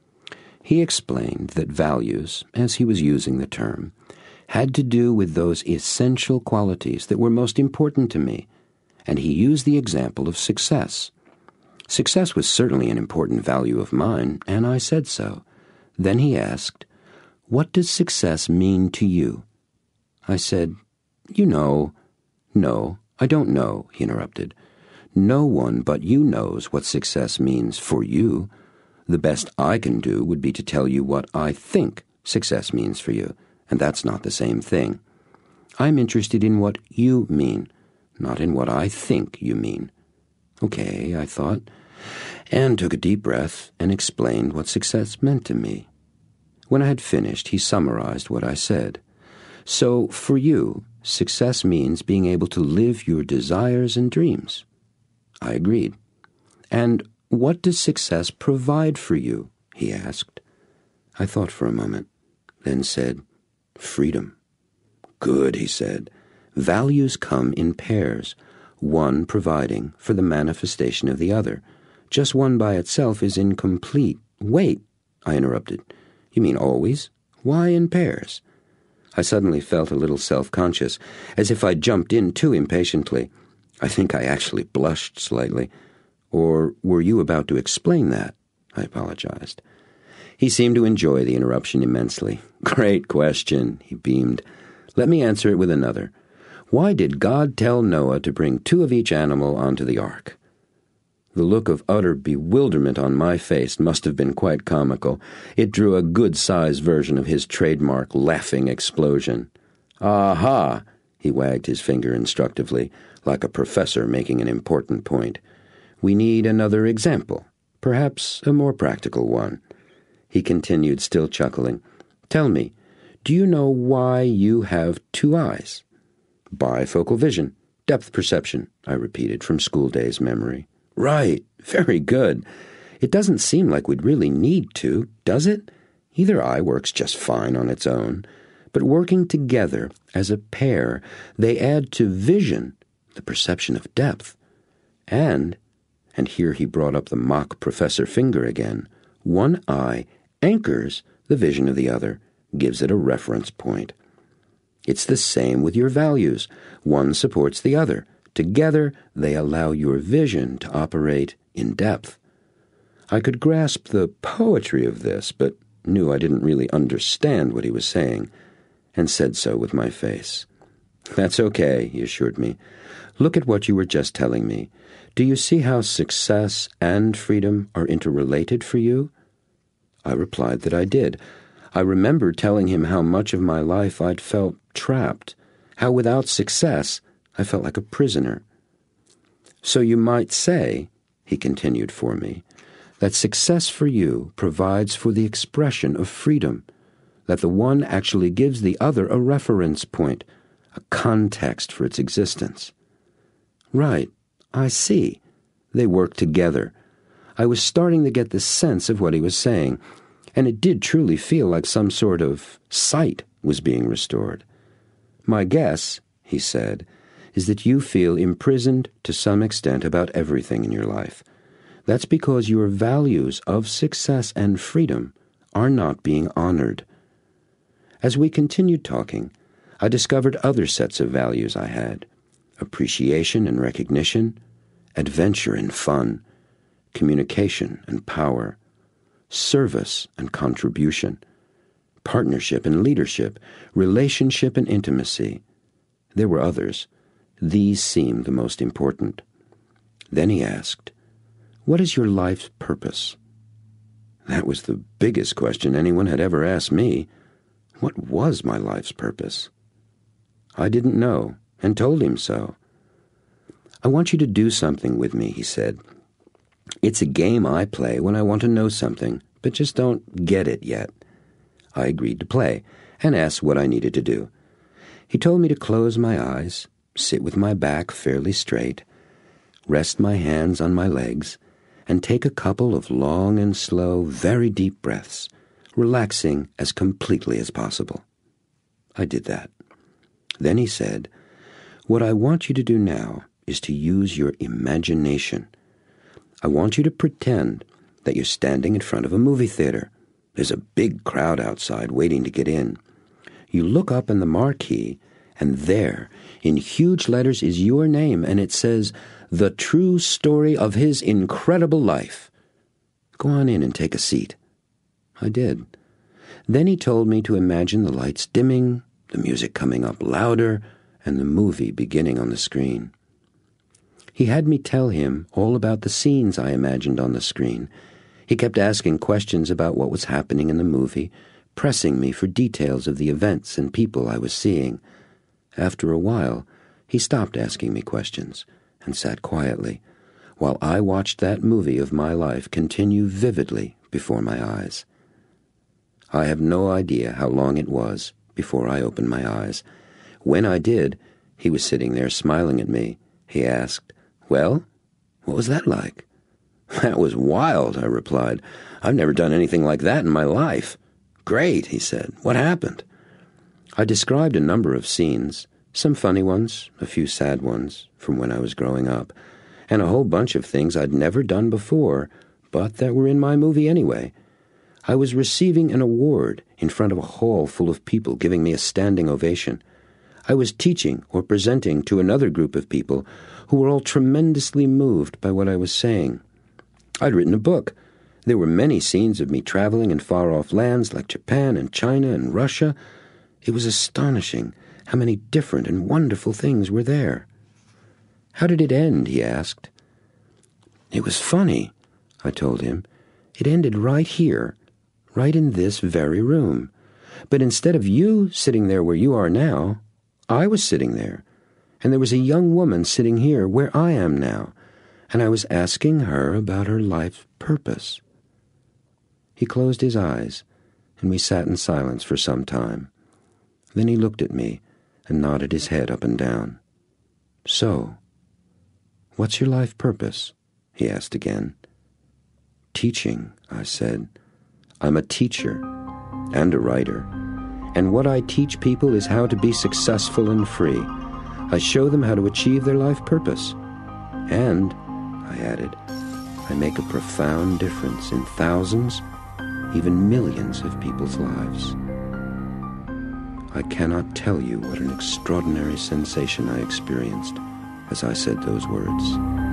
He explained that values, as he was using the term, had to do with those essential qualities that were most important to me, and he used the example of success. Success was certainly an important value of mine, and I said so. Then he asked, "What does success mean to you?" I said, "You know." "No, I don't know," he interrupted. "No one but you knows what success means for you. The best I can do would be to tell you what I think success means for you, and that's not the same thing. I'm interested in what you mean, not in what I think you mean." Okay, I thought, and took a deep breath and explained what success meant to me. When I had finished, he summarized what I said. "So, for you, success means being able to live your desires and dreams." I agreed. "And what does success provide for you?" he asked. I thought for a moment, then said, "Freedom." "Good," he said. "Values come in pairs, one providing for the manifestation of the other. Just one by itself is incomplete." "Wait," I interrupted. "You mean always? Why in pairs?" I suddenly felt a little self-conscious, as if I'd jumped in too impatiently. I think I actually blushed slightly. "Or were you about to explain that?" I apologized. He seemed to enjoy the interruption immensely. "Great question," he beamed. "Let me answer it with another. Why did God tell Noah to bring two of each animal onto the ark?" The look of utter bewilderment on my face must have been quite comical. It drew a good-sized version of his trademark laughing explosion. "Aha!" He wagged his finger instructively, like a professor making an important point. "We need another example, perhaps a more practical one." He continued, still chuckling. Tell me, do you know why you have two eyes? Bifocal vision, depth perception, I repeated from school days memory. Right, very good. It doesn't seem like we'd really need to, does it? Either eye works just fine on its own, but working together as a pair, they add to vision the perception of depth. And, and here he brought up the mock Professor Finger again, one eye anchors the vision of the other, gives it a reference point. It's the same with your values. One supports the other. Together, they allow your vision to operate in depth. I could grasp the poetry of this, but knew I didn't really understand what he was saying, and said so with my face. That's okay, he assured me. Look at what you were just telling me. Do you see how success and freedom are interrelated for you? I replied that I did. I remembered telling him how much of my life I'd felt trapped, how without success I felt like a prisoner. So you might say, he continued for me, that success for you provides for the expression of freedom, that the one actually gives the other a reference point, a context for its existence. Right, I see. They work together. I was starting to get the sense of what he was saying, and it did truly feel like some sort of sight was being restored. My guess, he said, is that you feel imprisoned to some extent about everything in your life. That's because your values of success and freedom are not being honored. As we continued talking, I discovered other sets of values I had: appreciation and recognition, adventure and fun, communication and power, service and contribution, partnership and leadership, relationship and intimacy. There were others. These seemed the most important. Then he asked, "What is your life's purpose?" That was the biggest question anyone had ever asked me. What was my life's purpose? I didn't know, and told him so. "I want you to do something with me," he said. "It's a game I play when I want to know something, but just don't get it yet." I agreed to play, and asked what I needed to do. He told me to close my eyes, sit with my back fairly straight, rest my hands on my legs, and take a couple of long and slow, very deep breaths, relaxing as completely as possible. I did that. Then he said, "What I want you to do now is to use your imagination. I want you to pretend that you're standing in front of a movie theater. There's a big crowd outside waiting to get in. You look up in the marquee, and there, in huge letters, is your name, and it says, 'The True Story of His Incredible Life.' Go on in and take a seat." I did. Then he told me to imagine the lights dimming, the music coming up louder, and the movie beginning on the screen. He had me tell him all about the scenes I imagined on the screen. He kept asking questions about what was happening in the movie, pressing me for details of the events and people I was seeing. After a while, he stopped asking me questions and sat quietly, while I watched that movie of my life continue vividly before my eyes. I have no idea how long it was before I opened my eyes. When I did, he was sitting there smiling at me. He asked, "Well, what was that like?" "That was wild," I replied. "I've never done anything like that in my life." "Great," he said. "What happened?" I described a number of scenes, some funny ones, a few sad ones, from when I was growing up, and a whole bunch of things I'd never done before, but that were in my movie anyway. I was receiving an award in front of a hall full of people giving me a standing ovation. I was teaching or presenting to another group of people who were all tremendously moved by what I was saying. I'd written a book. There were many scenes of me traveling in far-off lands like Japan and China and Russia. It was astonishing how many different and wonderful things were there. "How did it end?" he asked. "It was funny," I told him. "It ended right here, right in this very room. But instead of you sitting there where you are now, I was sitting there, and there was a young woman sitting here where I am now, and I was asking her about her life's purpose." He closed his eyes, and we sat in silence for some time. Then he looked at me and nodded his head up and down. "So, what's your life purpose?" he asked again. "Teaching," I said. "I'm a teacher and a writer, and what I teach people is how to be successful and free. I show them how to achieve their life purpose. And," I added, "I make a profound difference in thousands, even millions of people's lives." I cannot tell you what an extraordinary sensation I experienced as I said those words.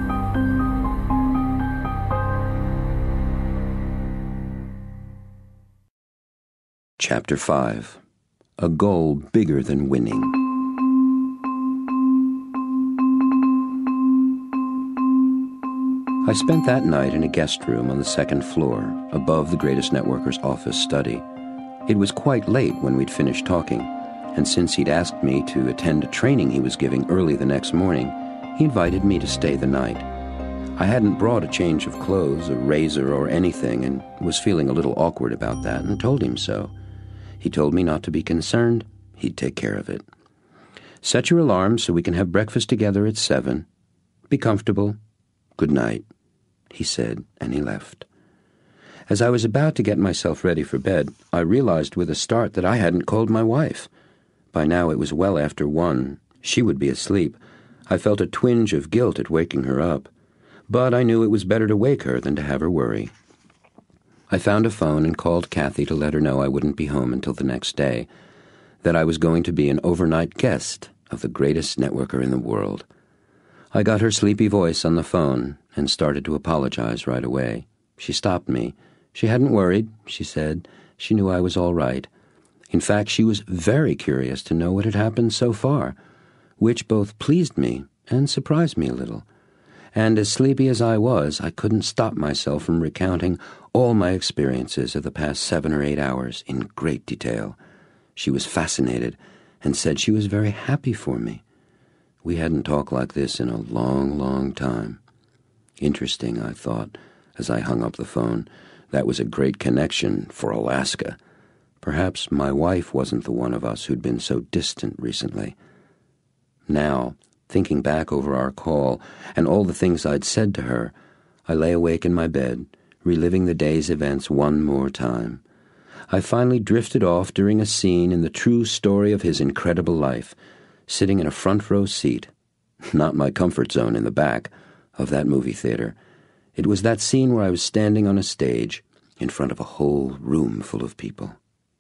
Chapter five. A Goal Bigger Than Winning. I spent that night in a guest room on the second floor, above the Greatest Networker's office study. It was quite late when we'd finished talking, and since he'd asked me to attend a training he was giving early the next morning, he invited me to stay the night. I hadn't brought a change of clothes, a razor, or anything, and was feeling a little awkward about that, and told him so. He told me not to be concerned. He'd take care of it. "Set your alarm so we can have breakfast together at seven. Be comfortable. Good night," he said, and he left. As I was about to get myself ready for bed, I realized with a start that I hadn't called my wife. By now it was well after one. She would be asleep. I felt a twinge of guilt at waking her up, but I knew it was better to wake her than to have her worry. I found a phone and called Kathy to let her know I wouldn't be home until the next day, that I was going to be an overnight guest of the greatest networker in the world. I got her sleepy voice on the phone and started to apologize right away. She stopped me. She hadn't worried, she said. She knew I was all right. In fact, she was very curious to know what had happened so far, which both pleased me and surprised me a little. And as sleepy as I was, I couldn't stop myself from recounting all my experiences of the past seven or eight hours in great detail. She was fascinated and said she was very happy for me. We hadn't talked like this in a long, long time. Interesting, I thought, as I hung up the phone. That was a great connection for Alaska. Perhaps my wife wasn't the one of us who'd been so distant recently. Now, thinking back over our call and all the things I'd said to her, I lay awake in my bed, reliving the day's events one more time. I finally drifted off during a scene in the true story of his incredible life, sitting in a front row seat, not my comfort zone in the back, of that movie theater. It was that scene where I was standing on a stage in front of a whole room full of people.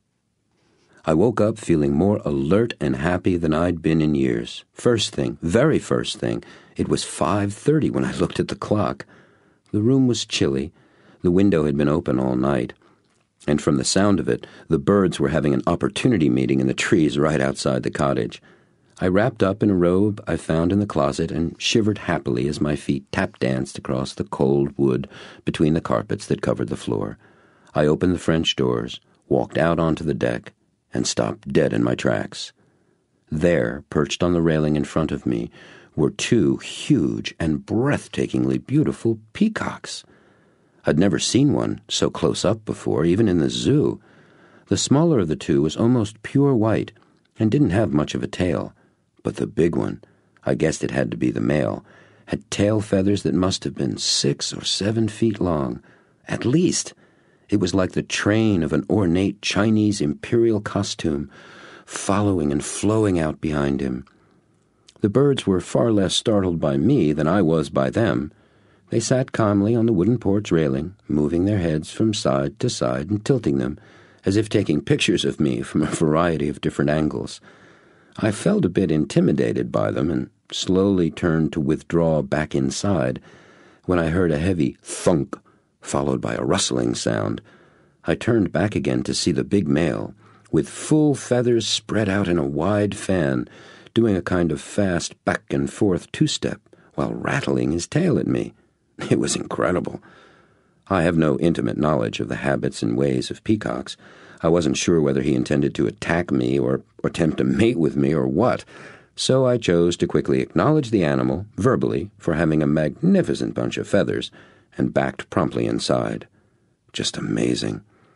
I woke up feeling more alert and happy than I'd been in years. First thing, very first thing, it was five thirty when I looked at the clock. The room was chilly. The window had been open all night. And from the sound of it, the birds were having an opportunity meeting in the trees right outside the cottage. I wrapped up in a robe I found in the closet and shivered happily as my feet tap-danced across the cold wood between the carpets that covered the floor. I opened the French doors, walked out onto the deck, and stopped dead in my tracks. There, perched on the railing in front of me, were two huge and breathtakingly beautiful peacocks. I'd never seen one so close up before, even in the zoo. The smaller of the two was almost pure white and didn't have much of a tail. But the big one, I guessed it had to be the male, had tail feathers that must have been six or seven feet long. At least. It was like the train of an ornate Chinese imperial costume, following and flowing out behind him. The birds were far less startled by me than I was by them. They sat calmly on the wooden porch railing, moving their heads from side to side and tilting them, as if taking pictures of me from a variety of different angles. I felt a bit intimidated by them and slowly turned to withdraw back inside when I heard a heavy thunk, followed by a rustling sound. I turned back again to see the big male, with full feathers spread out in a wide fan, doing a kind of fast back-and-forth two-step while rattling his tail at me. It was incredible. I have no intimate knowledge of the habits and ways of peacocks. I wasn't sure whether he intended to attack me or attempt to mate with me or what, so I chose to quickly acknowledge the animal, verbally, for having a magnificent bunch of feathers, and backed promptly inside. Just amazing.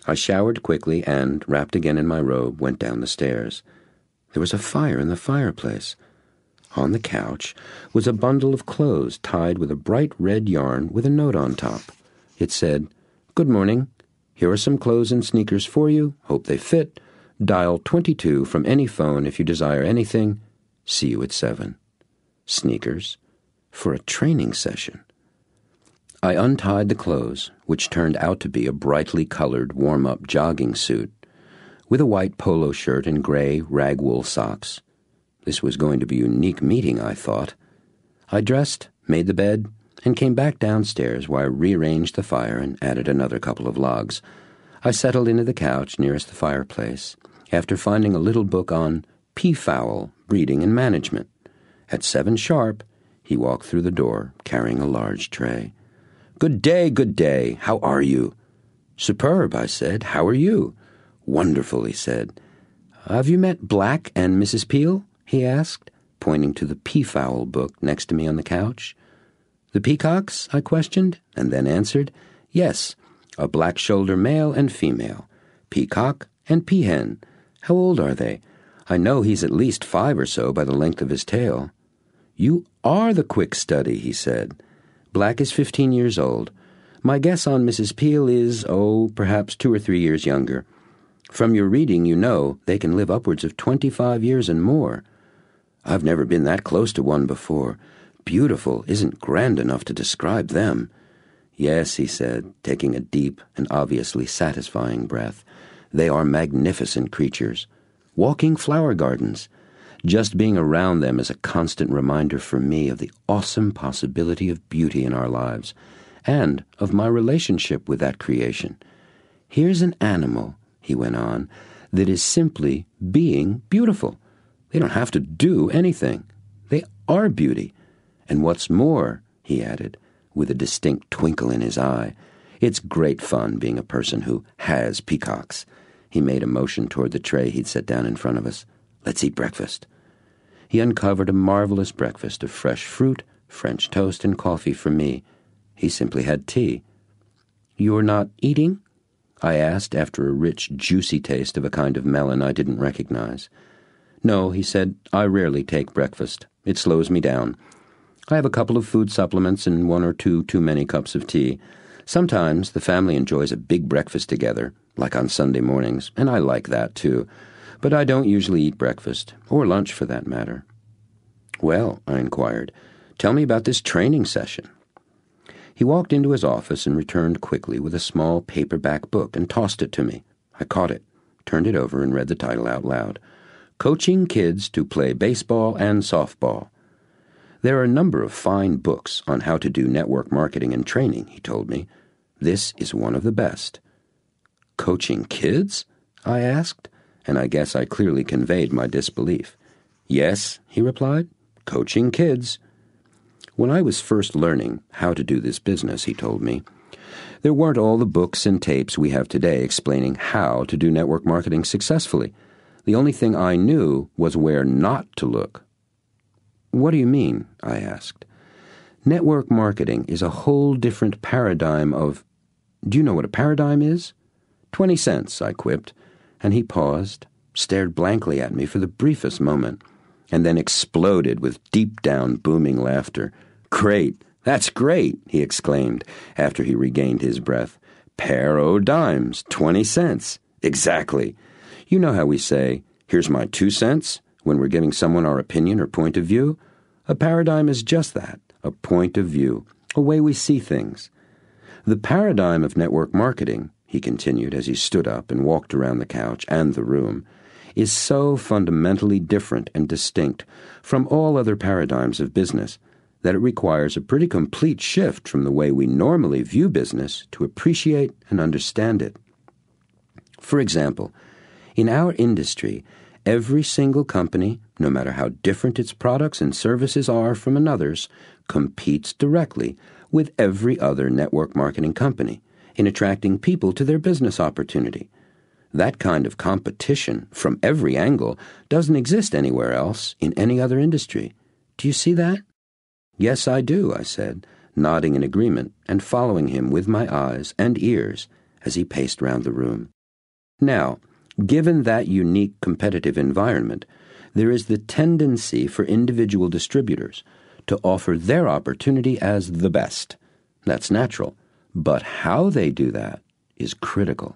I showered quickly and, wrapped again in my robe, went down the stairs. There was a fire in the fireplace. On the couch was a bundle of clothes tied with a bright red yarn with a note on top. It said, "Good morning. Here are some clothes and sneakers for you. Hope they fit. Dial twenty-two from any phone if you desire anything. See you at seven. Sneakers for a training session. I untied the clothes, which turned out to be a brightly colored warm-up jogging suit, with a white polo shirt and gray rag-wool socks. This was going to be a unique meeting, I thought. I dressed, made the bed, and came back downstairs where I rearranged the fire and added another couple of logs. I settled into the couch nearest the fireplace, after finding a little book on peafowl breeding and management. At seven sharp, he walked through the door, carrying a large tray. "Good day, good day. How are you?" "Superb," I said. "How are you?" "Wonderful," he said. "Have you met Black and Missus Peel?" he asked, pointing to the peafowl book next to me on the couch. "The peacocks?" I questioned, and then answered, "Yes, a black-shoulder male and female, peacock and peahen. How old are they? I know he's at least five or so by the length of his tail." "You are the quick study," he said. "Black is fifteen years old. My guess on Missus Peel is, oh, perhaps two or three years younger. From your reading, you know they can live upwards of twenty-five years and more. I've never been that close to one before. Beautiful isn't grand enough to describe them." "Yes," he said, taking a deep and obviously satisfying breath. "They are magnificent creatures. Walking flower gardens. Just being around them is a constant reminder for me of the awesome possibility of beauty in our lives, and of my relationship with that creation. Here's an animal," he went on, "that is simply being beautiful. They don't have to do anything. They are beauty. And what's more," he added, with a distinct twinkle in his eye, "it's great fun being a person who has peacocks." He made a motion toward the tray he'd set down in front of us. "Let's eat breakfast." He uncovered a marvelous breakfast of fresh fruit, French toast, and coffee for me. He simply had tea. "You're not eating?" I asked after a rich, juicy taste of a kind of melon I didn't recognize. "No," he said, "I rarely take breakfast. It slows me down. I have a couple of food supplements and one or two too many cups of tea. Sometimes the family enjoys a big breakfast together, like on Sunday mornings, and I like that too. But I don't usually eat breakfast, or lunch for that matter." "Well," I inquired, "tell me about this training session." He walked into his office and returned quickly with a small paperback book and tossed it to me. I caught it, turned it over, and read the title out loud. "Coaching Kids to Play Baseball and Softball." "There are a number of fine books on how to do network marketing and training," he told me. "This is one of the best." "Coaching kids?" I asked, and I guess I clearly conveyed my disbelief. "Yes," he replied, "coaching kids." When I was first learning how to do this business, he told me, there weren't all the books and tapes we have today explaining how to do network marketing successfully. The only thing I knew was where not to look. "What do you mean?" I asked. "Network marketing is a whole different paradigm of—" "Do you know what a paradigm is?" "Twenty cents," I quipped, and he paused, stared blankly at me for the briefest moment, and then exploded with deep-down booming laughter. "Great! That's great!" he exclaimed after he regained his breath. "Pair o' dimes, twenty cents. Exactly. You know how we say, 'Here's my two cents,' when we're giving someone our opinion or point of view? A paradigm is just that, a point of view, a way we see things. The paradigm of network marketing," he continued as he stood up and walked around the couch and the room, "is so fundamentally different and distinct from all other paradigms of business that it requires a pretty complete shift from the way we normally view business to appreciate and understand it. For example, in our industry, every single company, no matter how different its products and services are from another's, competes directly with every other network marketing company in attracting people to their business opportunity. That kind of competition from every angle doesn't exist anywhere else in any other industry. Do you see that?" "Yes, I do," I said, nodding in agreement and following him with my eyes and ears as he paced round the room. Now, given that unique competitive environment, there is the tendency for individual distributors to offer their opportunity as the best. That's natural, but how they do that is critical.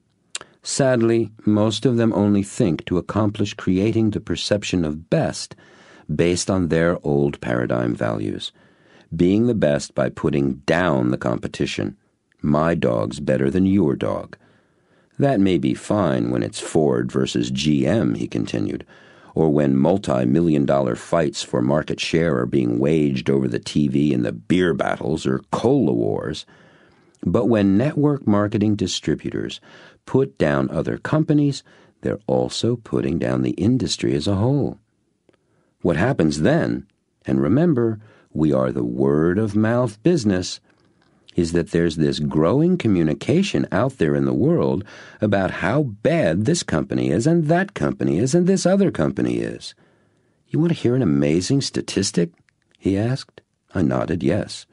Sadly, most of them only think to accomplish creating the perception of best based on their old paradigm values, being the best by putting down the competition. My dog's better than your dog. That may be fine when it's Ford versus G M, he continued, or when multi-million dollar fights for market share are being waged over the T V in the beer battles or cola wars. But when network marketing distributors put down other companies, they're also putting down the industry as a whole. What happens then, and remember, we are the word-of-mouth business, is that there's this growing communication out there in the world about how bad this company is and that company is and this other company is. You want to hear an amazing statistic? He asked. I nodded yes.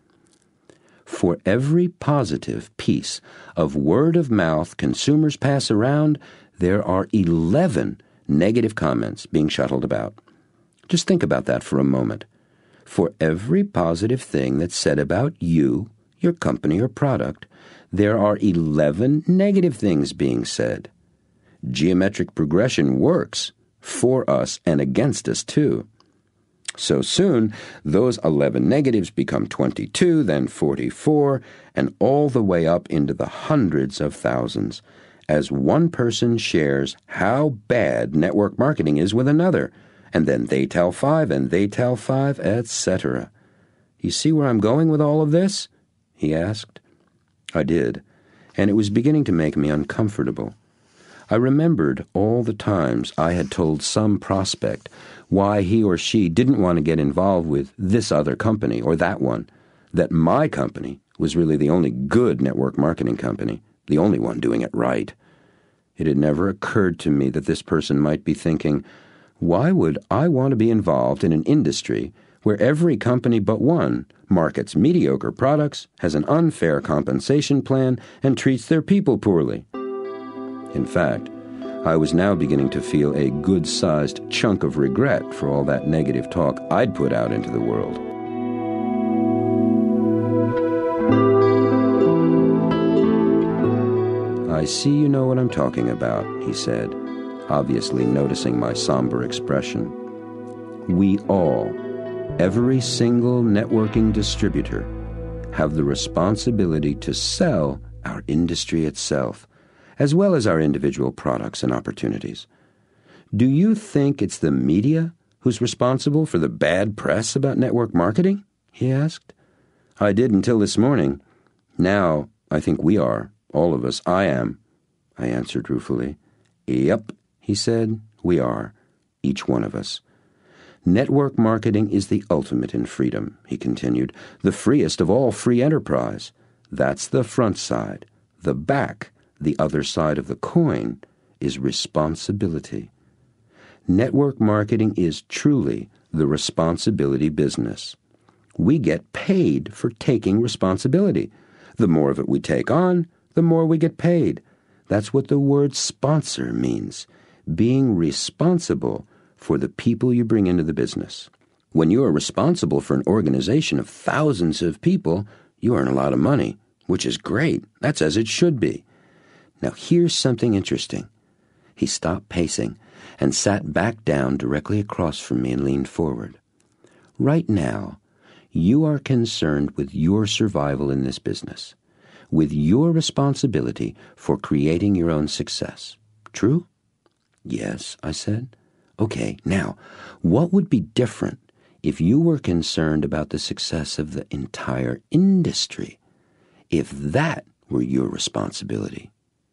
For every positive piece of word-of-mouth consumers pass around, there are eleven negative comments being shuttled about. Just think about that for a moment. For every positive thing that's said about you, your company or product, there are eleven negative things being said. Geometric progression works for us and against us too. So soon, those eleven negatives become twenty-two, then forty-four, and all the way up into the hundreds of thousands, as one person shares how bad network marketing is with another, and then they tell five, and they tell five, et cetera. You see where I'm going with all of this? He asked. I did, and it was beginning to make me uncomfortable. I remembered all the times I had told some prospect why he or she didn't want to get involved with this other company or that one, that my company was really the only good network marketing company, the only one doing it right. It had never occurred to me that this person might be thinking, why would I want to be involved in an industry where every company but one markets mediocre products, has an unfair compensation plan, and treats their people poorly? In fact, I was now beginning to feel a good-sized chunk of regret for all that negative talk I'd put out into the world. I see you know what I'm talking about, he said, obviously noticing my somber expression. We all, every single networking distributor, have the responsibility to sell our industry itself, as well as our individual products and opportunities. Do you think it's the media who's responsible for the bad press about network marketing? He asked. I did until this morning. Now I think we are, all of us. I am, I answered ruefully. Yep, he said, we are, each one of us. Network marketing is the ultimate in freedom, he continued, the freest of all free enterprise. That's the front side. The back, the other side of the coin, is responsibility. Network marketing is truly the responsibility business. We get paid for taking responsibility. The more of it we take on, the more we get paid. That's what the word sponsor means, being responsible for the people you bring into the business. When you are responsible for an organization of thousands of people, you earn a lot of money, which is great. That's as it should be. Now here's something interesting. He stopped pacing and sat back down directly across from me and leaned forward. Right now, you are concerned with your survival in this business, with your responsibility for creating your own success. True? Yes, I said. Okay, now, what would be different if you were concerned about the success of the entire industry, if that were your responsibility?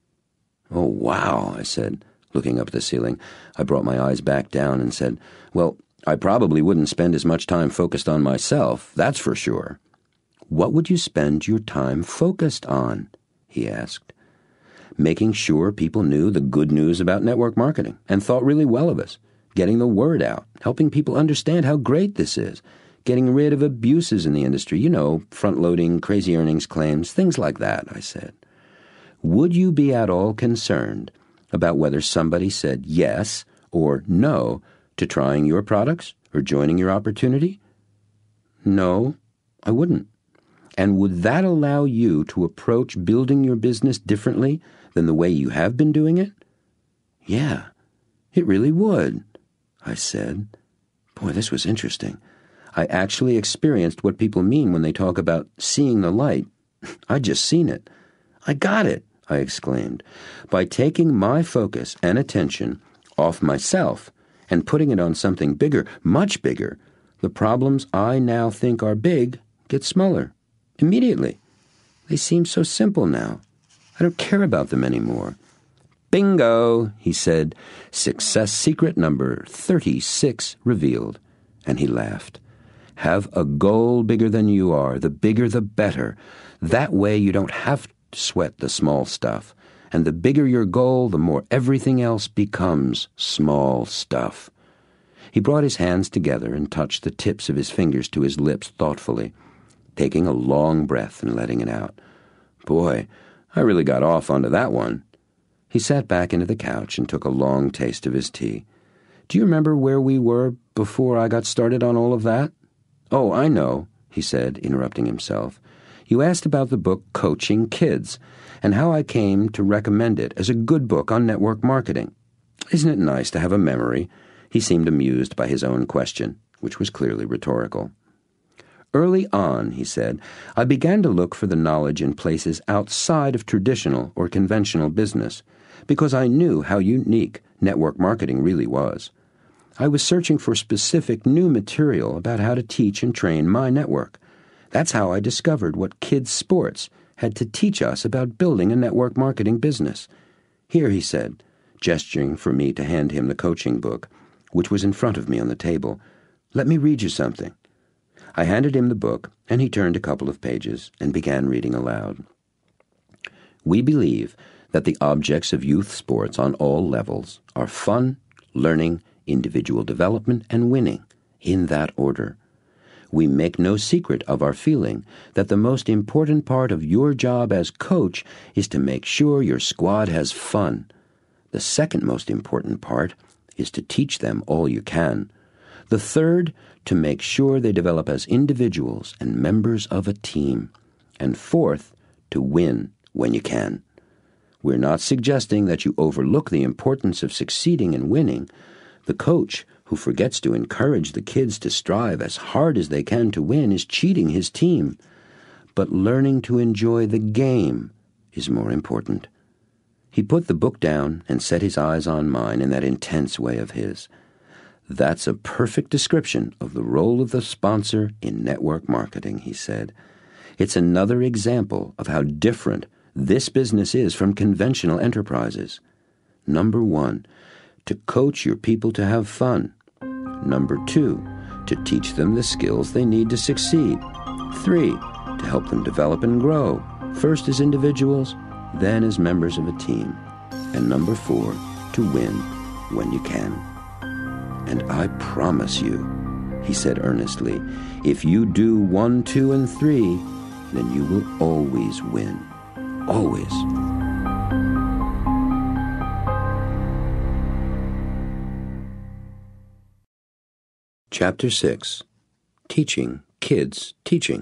Oh, wow, I said, looking up at the ceiling. I brought my eyes back down and said, well, I probably wouldn't spend as much time focused on myself, that's for sure. What would you spend your time focused on? He asked. Making sure people knew the good news about network marketing and thought really well of us, getting the word out, helping people understand how great this is, getting rid of abuses in the industry, you know, front-loading, crazy earnings claims, things like that, I said. Would you be at all concerned about whether somebody said yes or no to trying your products or joining your opportunity? No, I wouldn't. And would that allow you to approach building your business differently than the way you have been doing it? Yeah, it really would, I said. Boy, this was interesting. I actually experienced what people mean when they talk about seeing the light. I'd just seen it. I got it, I exclaimed. By taking my focus and attention off myself and putting it on something bigger, much bigger, the problems I now think are big get smaller. Immediately. They seem so simple now. I don't care about them anymore. Bingo, he said. Success secret number thirty-six revealed. And he laughed. Have a goal bigger than you are. The bigger the better. That way you don't have to sweat the small stuff. And the bigger your goal, the more everything else becomes small stuff. He brought his hands together and touched the tips of his fingers to his lips thoughtfully, taking a long breath and letting it out. Boy, I really got off onto that one. He sat back into the couch and took a long taste of his tea. Do you remember where we were before I got started on all of that? Oh, I know, he said, interrupting himself. You asked about the book Coaching Kids, and how I came to recommend it as a good book on network marketing. Isn't it nice to have a memory? He seemed amused by his own question, which was clearly rhetorical. Early on, he said, I began to look for the knowledge in places outside of traditional or conventional business, because I knew how unique network marketing really was. I was searching for specific new material about how to teach and train my network. That's how I discovered what kids' sports had to teach us about building a network marketing business. Here, he said, gesturing for me to hand him the coaching book, which was in front of me on the table. Let me read you something. I handed him the book, and he turned a couple of pages and began reading aloud. We believe that the objects of youth sports on all levels are fun, learning, individual development, and winning, in that order. We make no secret of our feeling that the most important part of your job as coach is to make sure your squad has fun. The second most important part is to teach them all you can. The third, to make sure they develop as individuals and members of a team. And fourth, to win when you can. We're not suggesting that you overlook the importance of succeeding and winning. The coach who forgets to encourage the kids to strive as hard as they can to win is cheating his team. But learning to enjoy the game is more important. He put the book down and set his eyes on mine in that intense way of his. That's a perfect description of the role of the sponsor in network marketing, he said. It's another example of how different this business is from conventional enterprises. Number one, to coach your people to have fun. Number two, to teach them the skills they need to succeed. Three, to help them develop and grow, first as individuals, then as members of a team. And number four, to win when you can. And I promise you, he said earnestly, if you do one, two, and three, then you will always win. Always. Chapter six. Teaching Kids Teaching.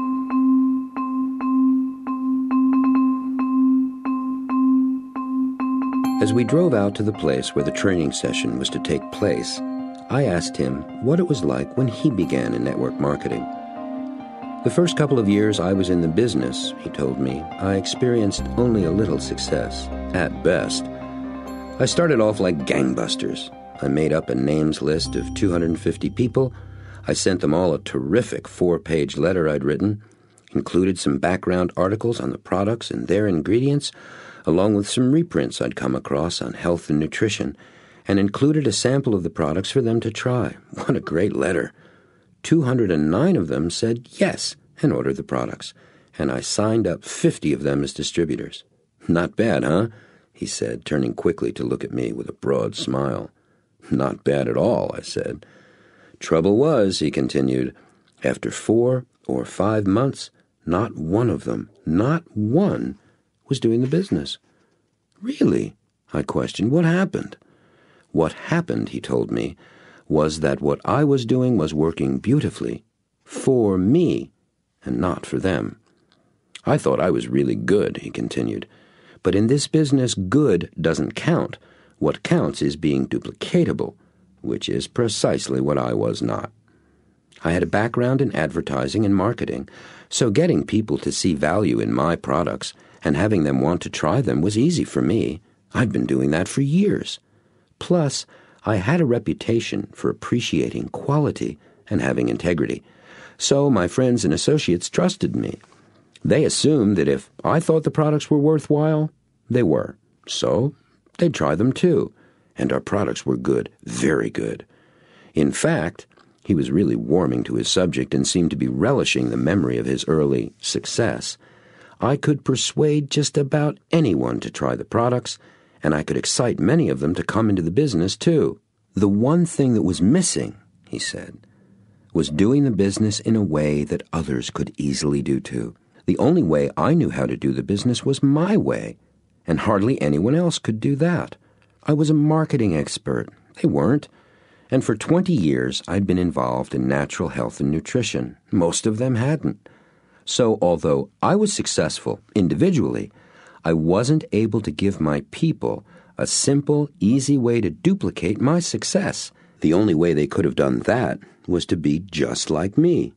As we drove out to the place where the training session was to take place, I asked him what it was like when he began in network marketing. The first couple of years I was in the business, he told me, I experienced only a little success, at best. I started off like gangbusters. I made up a names list of two hundred fifty people. I sent them all a terrific four-page letter I'd written, included some background articles on the products and their ingredients, along with some reprints I'd come across on health and nutrition, and included a sample of the products for them to try. What a great letter. two hundred nine of them said yes and ordered the products, and I signed up fifty of them as distributors. Not bad, huh? He said, turning quickly to look at me with a broad smile. Not bad at all, I said. Trouble was, he continued, after four or five months, not one of them, not one, was doing the business. Really? I questioned. What happened? What happened, he told me, was that what I was doing was working beautifully for me and not for them. I thought I was really good, he continued. But in this business, good doesn't count. What counts is being duplicatable, which is precisely what I was not. I had a background in advertising and marketing, so getting people to see value in my products and having them want to try them was easy for me. I'd been doing that for years. Plus, I had a reputation for appreciating quality and having integrity, so my friends and associates trusted me. They assumed that if I thought the products were worthwhile, they were. So they'd try them too, and our products were good, very good. In fact, he was really warming to his subject and seemed to be relishing the memory of his early success. I could persuade just about anyone to try the products, and I could excite many of them to come into the business too. The one thing that was missing, he said, was doing the business in a way that others could easily do too. The only way I knew how to do the business was my way, and hardly anyone else could do that. I was a marketing expert. They weren't. And for twenty years, I'd been involved in natural health and nutrition. Most of them hadn't. So although I was successful individually, I wasn't able to give my people a simple, easy way to duplicate my success. The only way they could have done that was to be just like me.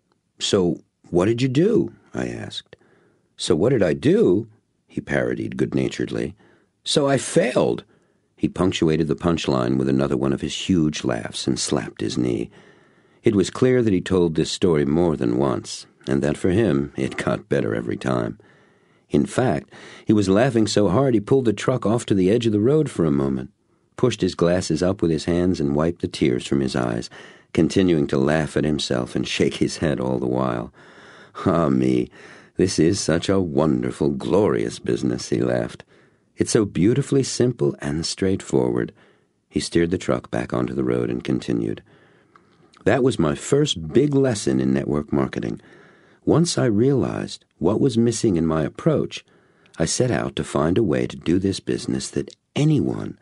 So what did you do? I asked. So what did I do? He parodied good-naturedly. So I failed. He punctuated the punchline with another one of his huge laughs and slapped his knee. It was clear that he told this story more than once, and that for him it got better every time. In fact, he was laughing so hard he pulled the truck off to the edge of the road for a moment, pushed his glasses up with his hands and wiped the tears from his eyes, continuing to laugh at himself and shake his head all the while. Ah, me, this is such a wonderful, glorious business, he laughed. It's so beautifully simple and straightforward. He steered the truck back onto the road and continued. That was my first big lesson in network marketing. Once I realized what was missing in my approach, I set out to find a way to do this business that anyone,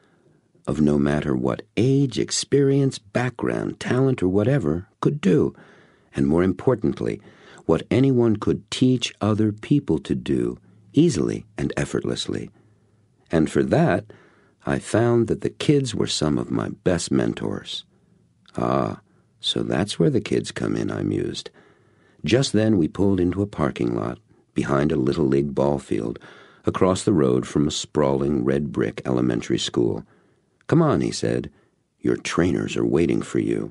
of no matter what age, experience, background, talent, or whatever, could do, and more importantly, what anyone could teach other people to do easily and effortlessly. And for that, I found that the kids were some of my best mentors. Ah, so that's where the kids come in, I mused. Just then we pulled into a parking lot behind a Little League ball field across the road from a sprawling red brick elementary school. Come on, he said. Your trainers are waiting for you.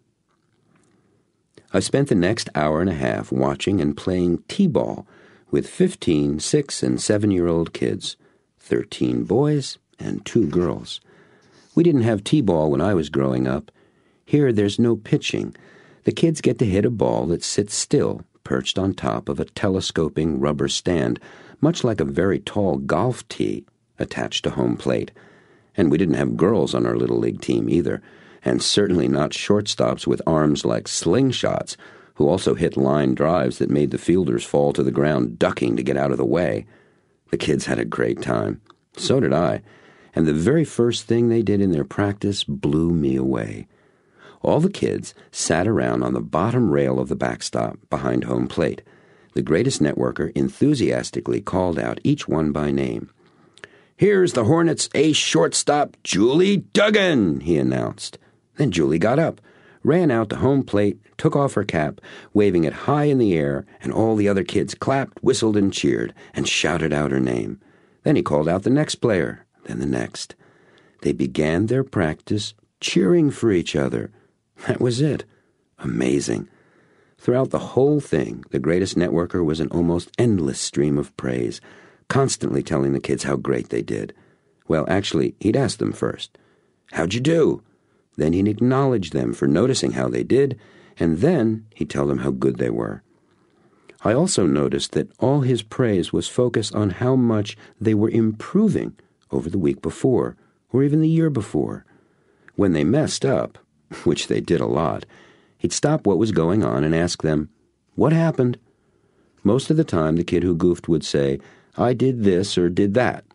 I spent the next hour and a half watching and playing t-ball with fifteen six- and seven-year-old kids, thirteen boys and two girls. We didn't have t-ball when I was growing up. Here there's no pitching. The kids get to hit a ball that sits still, perched on top of a telescoping rubber stand, much like a very tall golf tee attached to home plate. And we didn't have girls on our Little League team either, and certainly not shortstops with arms like slingshots, who also hit line drives that made the fielders fall to the ground ducking to get out of the way. The kids had a great time. So did I, and the very first thing they did in their practice blew me away. All the kids sat around on the bottom rail of the backstop behind home plate. The greatest networker enthusiastically called out each one by name. "Here's the Hornets' ace shortstop, Julie Duggan," he announced. Then Julie got up, ran out to home plate, took off her cap, waving it high in the air, and all the other kids clapped, whistled, and cheered, and shouted out her name. Then he called out the next player, then the next. They began their practice cheering for each other. That was it. Amazing. Throughout the whole thing, the greatest networker was an almost endless stream of praise, constantly telling the kids how great they did. Well, actually, he'd ask them first, "How'd you do?" Then he'd acknowledge them for noticing how they did, and then he'd tell them how good they were. I also noticed that all his praise was focused on how much they were improving over the week before, or even the year before. When they messed up, which they did a lot, he'd stop what was going on and ask them, "What happened?" Most of the time, the kid who goofed would say, "I did this or did that."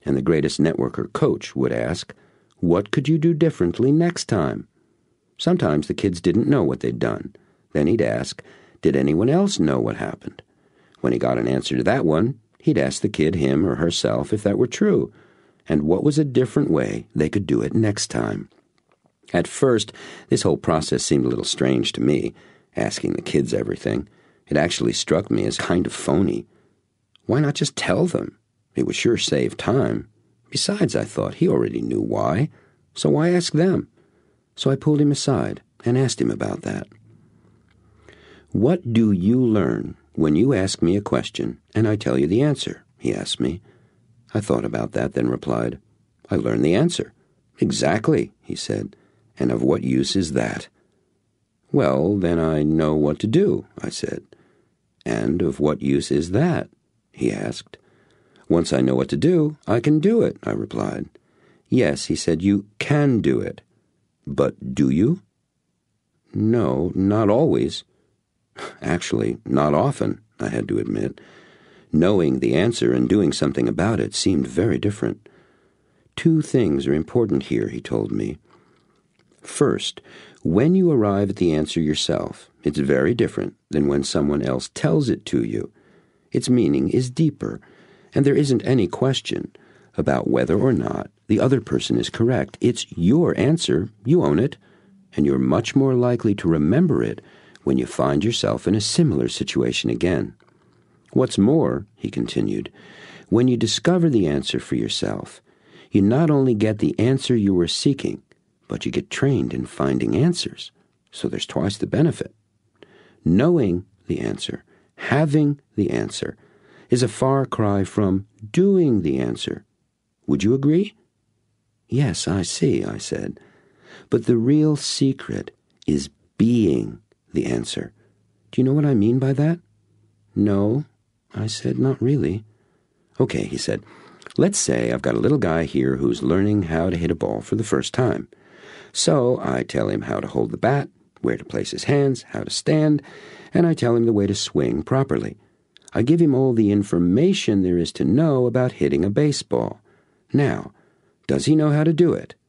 And the greatest networker coach would ask, "What could you do differently next time?" Sometimes the kids didn't know what they'd done. Then he'd ask, "Did anyone else know what happened?" When he got an answer to that one, he'd ask the kid, him or herself, if that were true, and what was a different way they could do it next time. At first, this whole process seemed a little strange to me, asking the kids everything. It actually struck me as kind of phony. Why not just tell them? It would sure save time. Besides, I thought, he already knew why, so why ask them? So I pulled him aside and asked him about that. "What do you learn when you ask me a question and I tell you the answer?" he asked me. I thought about that, then replied, "I learn the answer." "Exactly," he said. "And of what use is that?" "Well, then I know what to do," I said. "And of what use is that?" he asked. "Once I know what to do, I can do it," I replied. "Yes," he said, "you can do it. But do you?" "No, not always." Actually, not often, I had to admit. Knowing the answer and doing something about it seemed very different. Two things are important here, he told me. First, when you arrive at the answer yourself, it's very different than when someone else tells it to you. Its meaning is deeper, and there isn't any question about whether or not the other person is correct. It's your answer, you own it, and you're much more likely to remember it when you find yourself in a similar situation again. What's more, he continued, when you discover the answer for yourself, you not only get the answer you were seeking, but you get trained in finding answers, so there's twice the benefit. Knowing the answer, having the answer, is a far cry from doing the answer. Would you agree? Yes, I see, I said. But the real secret is being the answer. Do you know what I mean by that? No, I said, not really. Okay, he said, let's say I've got a little guy here who's learning how to hit a ball for the first time. So I tell him how to hold the bat, where to place his hands, how to stand, and I tell him the way to swing properly. I give him all the information there is to know about hitting a baseball. Now, does he know how to do it?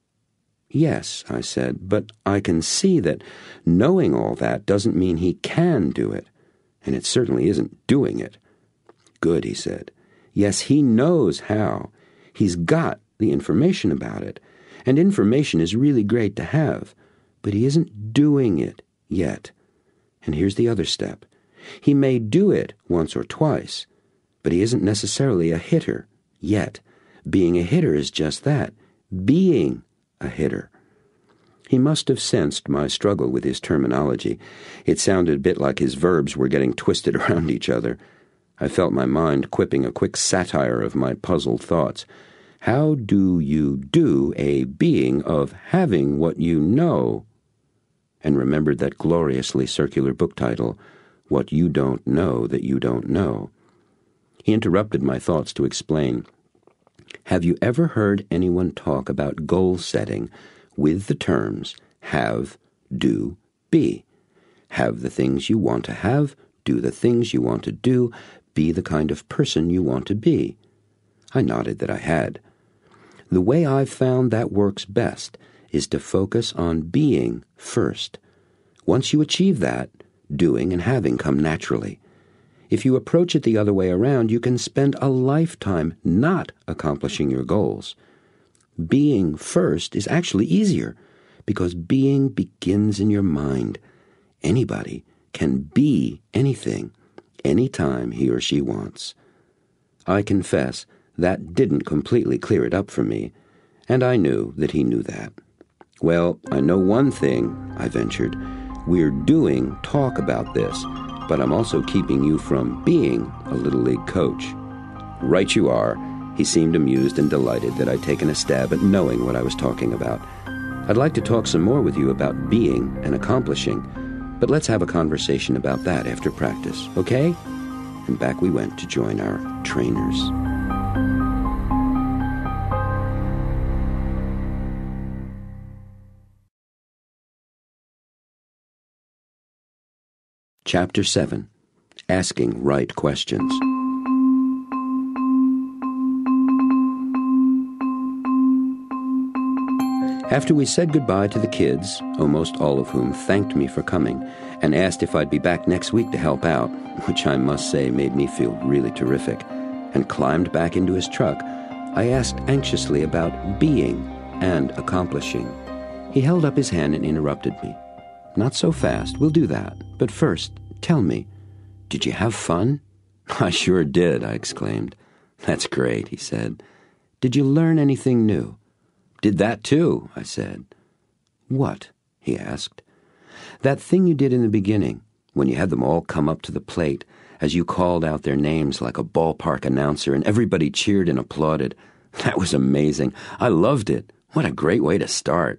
Yes, I said, but I can see that knowing all that doesn't mean he can do it, and it certainly isn't doing it. Good, he said. Yes, he knows how. He's got the information about it, and information is really great to have, but he isn't doing it yet. And here's the other step. He may do it once or twice, but he isn't necessarily a hitter yet. Being a hitter is just that, being a hitter. He must have sensed my struggle with his terminology. It sounded a bit like his verbs were getting twisted around each other. I felt my mind quipping a quick satire of my puzzled thoughts. How do you do a being of having what you know? And remembered that gloriously circular book title, What You Don't Know That You Don't Know. He interrupted my thoughts to explain. Have you ever heard anyone talk about goal setting with the terms have, do, be? Have the things you want to have, do the things you want to do, be the kind of person you want to be. I nodded that I had. The way I've found that works best is to focus on being first. Once you achieve that, doing and having come naturally. If you approach it the other way around, you can spend a lifetime not accomplishing your goals. Being first is actually easier because being begins in your mind. Anybody can be anything, anytime he or she wants. I confess that didn't completely clear it up for me, and I knew that he knew that. Well, I know one thing, I ventured. We're doing talk about this, but I'm also keeping you from being a Little League coach. Right you are. He seemed amused and delighted that I'd taken a stab at knowing what I was talking about. I'd like to talk some more with you about being and accomplishing, but let's have a conversation about that after practice, okay? And back we went to join our trainers. Chapter seven. Asking Right Questions. After we said goodbye to the kids, almost all of whom thanked me for coming, and asked if I'd be back next week to help out, which I must say made me feel really terrific, and climbed back into his truck, I asked anxiously about being and accomplishing. He held up his hand and interrupted me. "Not so fast, we'll do that. But first, tell me, did you have fun?" "I sure did," I exclaimed. "That's great," he said. "Did you learn anything new?" "Did that too," I said. "What?" he asked. "That thing you did in the beginning, when you had them all come up to the plate, as you called out their names like a ballpark announcer and everybody cheered and applauded. That was amazing. I loved it. What a great way to start."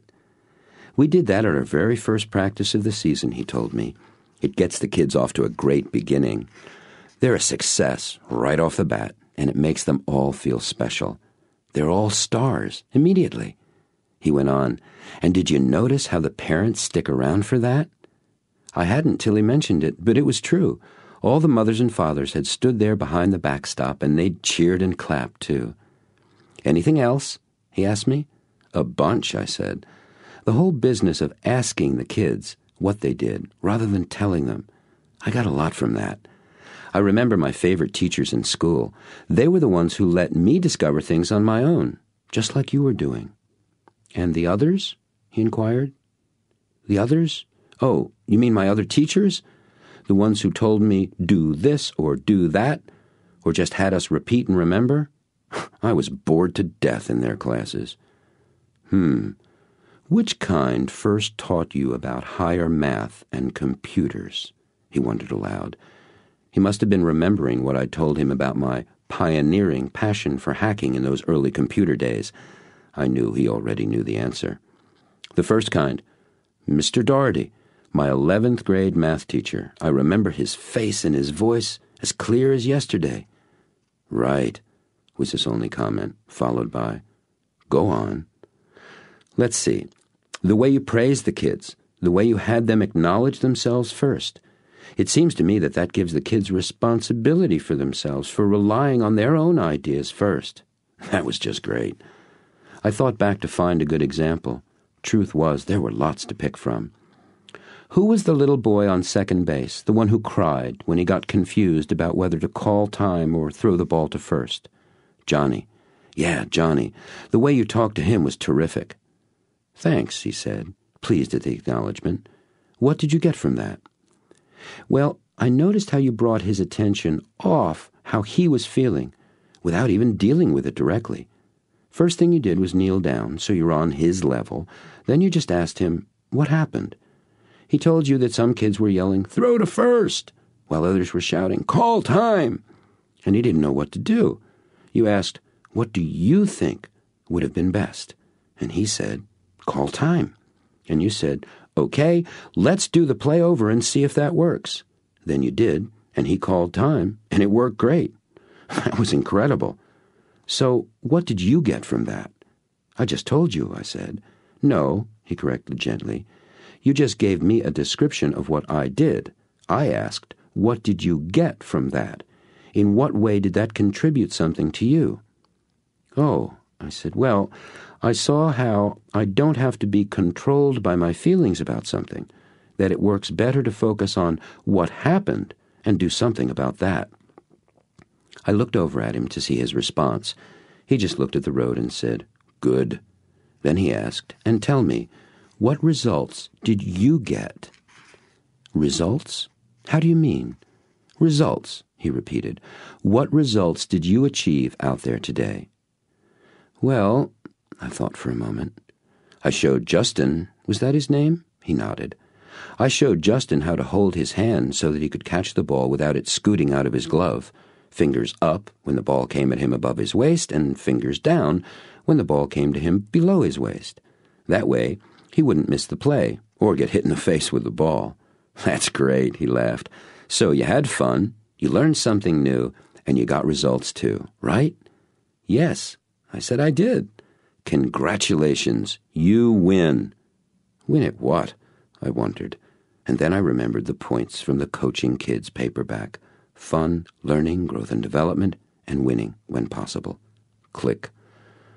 "We did that at our very first practice of the season," he told me. "It gets the kids off to a great beginning. They're a success right off the bat, and it makes them all feel special. They're all stars immediately." He went on, "And did you notice how the parents stick around for that?" I hadn't till he mentioned it, but it was true. All the mothers and fathers had stood there behind the backstop, and they'd cheered and clapped, too. "Anything else?" he asked me. "A bunch," I said. "The whole business of asking the kids what they did, rather than telling them. I got a lot from that. I remember my favorite teachers in school. They were the ones who let me discover things on my own, just like you were doing." "And the others?" he inquired. "The others? Oh, you mean my other teachers? The ones who told me, do this or do that, or just had us repeat and remember? I was bored to death in their classes." Hmm. "Which kind first taught you about higher math and computers?" he wondered aloud. He must have been remembering what I'd told him about my pioneering passion for hacking in those early computer days. I knew he already knew the answer. "The first kind. Mister Doherty, my eleventh grade math teacher. I remember his face and his voice as clear as yesterday." "Right," was his only comment, followed by, "Go on." "Let's see. The way you praised the kids, the way you had them acknowledge themselves first. It seems to me that that gives the kids responsibility for themselves, for relying on their own ideas first. That was just great." I thought back to find a good example. Truth was, there were lots to pick from. "Who was the little boy on second base, the one who cried when he got confused about whether to call time or throw the ball to first?" "Johnny." "Yeah, Johnny. The way you talked to him was terrific." "Thanks," he said, pleased at the acknowledgement. "What did you get from that?" "Well, I noticed how you brought his attention off how he was feeling, without even dealing with it directly. First thing you did was kneel down, so you're on his level. Then you just asked him, what happened? He told you that some kids were yelling, 'Throw to first,' while others were shouting, 'Call time!' And he didn't know what to do. You asked, 'What do you think would have been best?' And he said, 'Call time.' And you said, 'Okay, let's do the play over and see if that works.' Then you did, and he called time, and it worked great. That was incredible. So what did you get from that?" "I just told you," I said. "No," he corrected gently. "You just gave me a description of what I did. I asked, what did you get from that? In what way did that contribute something to you?" "Oh," I said, "well, I saw how I don't have to be controlled by my feelings about something, that it works better to focus on what happened and do something about that." I looked over at him to see his response. He just looked at the road and said, "Good." Then he asked, "And tell me, what results did you get?" "Results? How do you mean?" "Results," he repeated. "What results did you achieve out there today?" "Well," I thought for a moment. "I showed Justin, was that his name?" He nodded. "I showed Justin how to hold his hand so that he could catch the ball without it scooting out of his glove. Fingers up when the ball came at him above his waist, and fingers down when the ball came to him below his waist. That way, he wouldn't miss the play or get hit in the face with the ball." "That's great," he laughed. "So you had fun, you learned something new, and you got results too, right?" "Yes," I said. "I did." "Congratulations, you win." "Win at what?" I wondered. And then I remembered the points from the Coaching Kids paperback. Fun, learning, growth and development, and winning when possible. Click.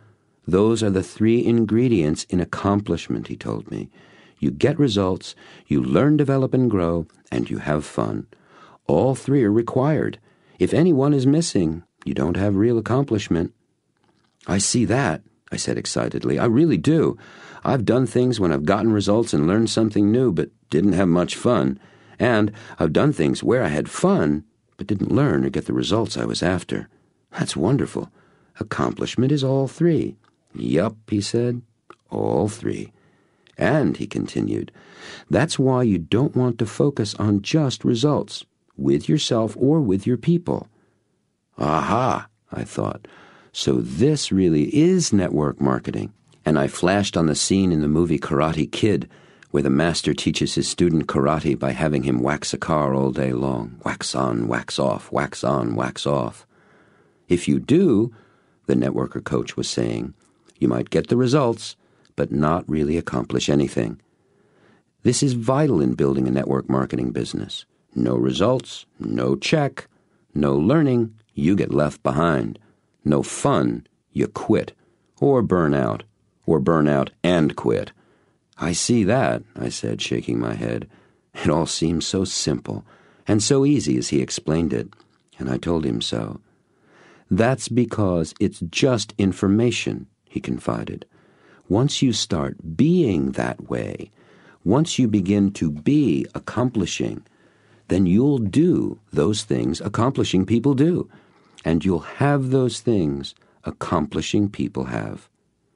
Those are the three ingredients in accomplishment, he told me. You get results, you learn, develop, and grow, and you have fun. All three are required. If any one is missing, you don't have real accomplishment. I see that, I said excitedly. I really do. I've done things when I've gotten results and learned something new, but didn't have much fun. And I've done things where I had fun, but didn't learn or get the results I was after. That's wonderful. Accomplishment is all three. Yup, he said, all three. And, he continued, that's why you don't want to focus on just results, with yourself or with your people. Aha, I thought. So this really is network marketing. And I flashed on the scene in the movie Karate Kid, where the master teaches his student karate by having him wax a car all day long. Wax on, wax off, wax on, wax off. If you do, the networker coach was saying, you might get the results, but not really accomplish anything. This is vital in building a network marketing business. No results, no check, no learning, you get left behind. No fun, you quit, or burn out, or burn out and quit. I see that, I said, shaking my head. It all seems so simple, and so easy as he explained it, and I told him so. That's because it's just information, he confided. Once you start being that way, once you begin to be accomplishing, then you'll do those things accomplishing people do, and you'll have those things accomplishing people have.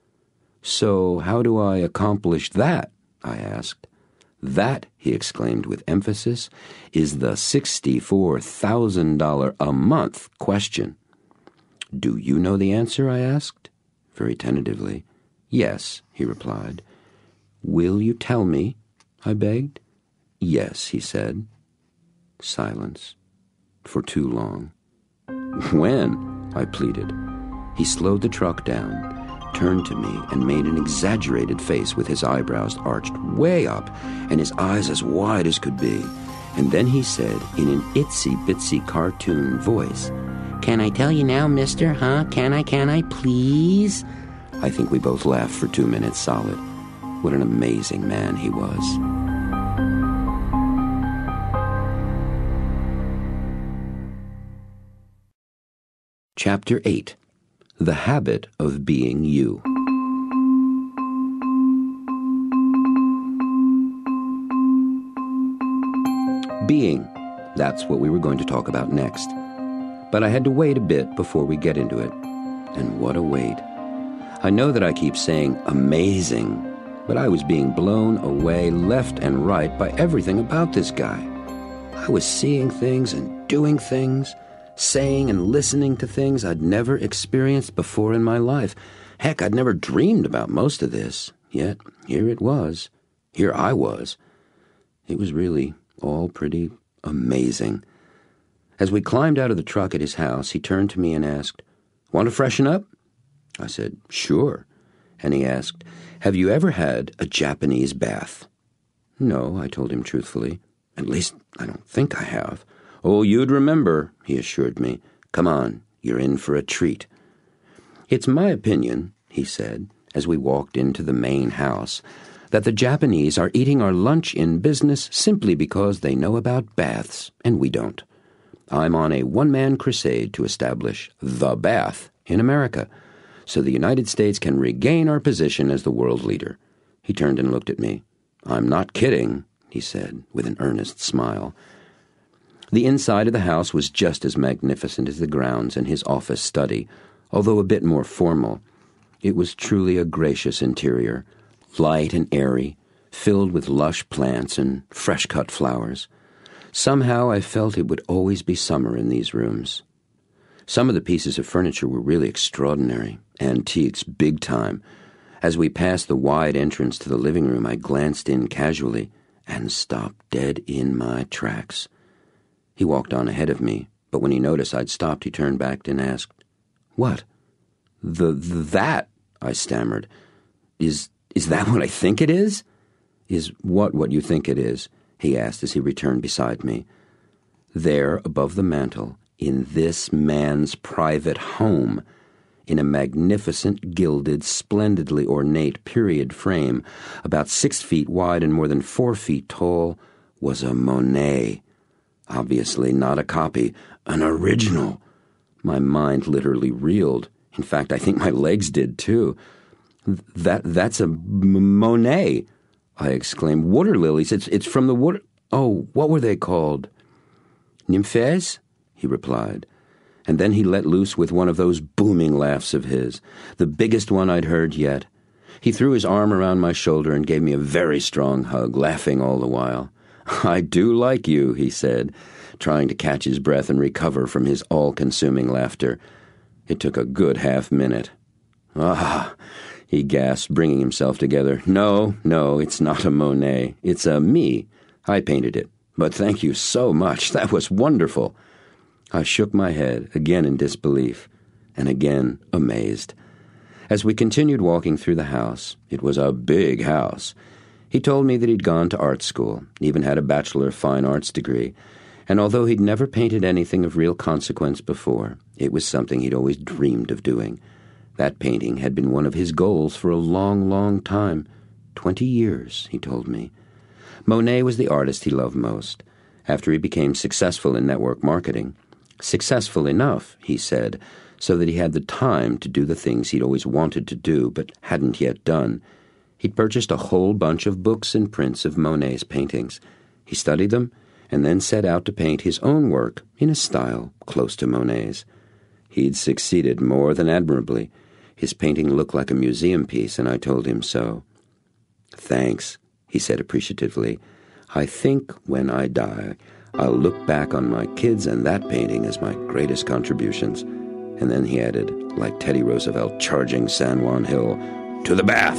So how do I accomplish that? I asked. That, he exclaimed with emphasis, is the sixty-four thousand dollars a month question. Do you know the answer? I asked, very tentatively. Yes, he replied. Will you tell me? I begged. Yes, he said. Silence. For too long. When? I pleaded. He slowed the truck down, turned to me, and made an exaggerated face with his eyebrows arched way up and his eyes as wide as could be. And then he said in an itsy-bitsy cartoon voice, Can I tell you now, mister, huh? Can I, can I, please? I think we both laughed for two minutes solid. What an amazing man he was. Chapter eight. The Habit of Being You. Being. That's what we were going to talk about next. But I had to wait a bit before we get into it. And what a wait. I know that I keep saying amazing, but I was being blown away left and right by everything about this guy. I was seeing things and doing things, saying and listening to things I'd never experienced before in my life. Heck, I'd never dreamed about most of this. Yet, here it was. Here I was. It was really all pretty amazing. As we climbed out of the truck at his house, he turned to me and asked, Want to freshen up? I said, Sure. And he asked, Have you ever had a Japanese bath? No, I told him truthfully. At least, I don't think I have. Oh, you'd remember, he assured me. Come on, you're in for a treat. It's my opinion, he said, as we walked into the main house, that the Japanese are eating our lunch in business simply because they know about baths, and we don't. I'm on a one-man crusade to establish the bath in America, so the United States can regain our position as the world leader. He turned and looked at me. I'm not kidding, he said, with an earnest smile. The inside of the house was just as magnificent as the grounds and his office study, although a bit more formal. It was truly a gracious interior, light and airy, filled with lush plants and fresh-cut flowers. Somehow I felt it would always be summer in these rooms. Some of the pieces of furniture were really extraordinary, antiques big time. As we passed the wide entrance to the living room, I glanced in casually and stopped dead in my tracks. He walked on ahead of me, but when he noticed I'd stopped, he turned back and asked, What? The, the that, I stammered. Is, is that what I think it is? Is what what you think it is? He asked as he returned beside me. There, above the mantel, in this man's private home, in a magnificent, gilded, splendidly ornate period frame, about six feet wide and more than four feet tall, was a Monet. Obviously not a copy, an original. My mind literally reeled. In fact, I think my legs did too. That that's a M- Monet, I exclaimed. Water lilies, it's, it's from the water... Oh, what were they called? Nymphes? He replied. And then he let loose with one of those booming laughs of his, the biggest one I'd heard yet. He threw his arm around my shoulder and gave me a very strong hug, laughing all the while. I do like you, he said, trying to catch his breath and recover from his all-consuming laughter. It took a good half-minute. Ah, he gasped, bringing himself together. No, no, it's not a Monet. It's a me. I painted it. But thank you so much. That was wonderful. I shook my head, again in disbelief, and again amazed. As we continued walking through the house, it was a big house. He told me that he'd gone to art school, even had a Bachelor of Fine Arts degree, and although he'd never painted anything of real consequence before, it was something he'd always dreamed of doing. That painting had been one of his goals for a long, long time. Twenty years, he told me. Monet was the artist he loved most. After he became successful in network marketing, successful enough, he said, so that he had the time to do the things he'd always wanted to do but hadn't yet done. He'd purchased a whole bunch of books and prints of Monet's paintings. He studied them and then set out to paint his own work in a style close to Monet's. He'd succeeded more than admirably. His painting looked like a museum piece, and I told him so. Thanks, he said appreciatively. I think when I die, I'll look back on my kids and that painting as my greatest contributions. And then he added, like Teddy Roosevelt charging San Juan Hill, to the bath!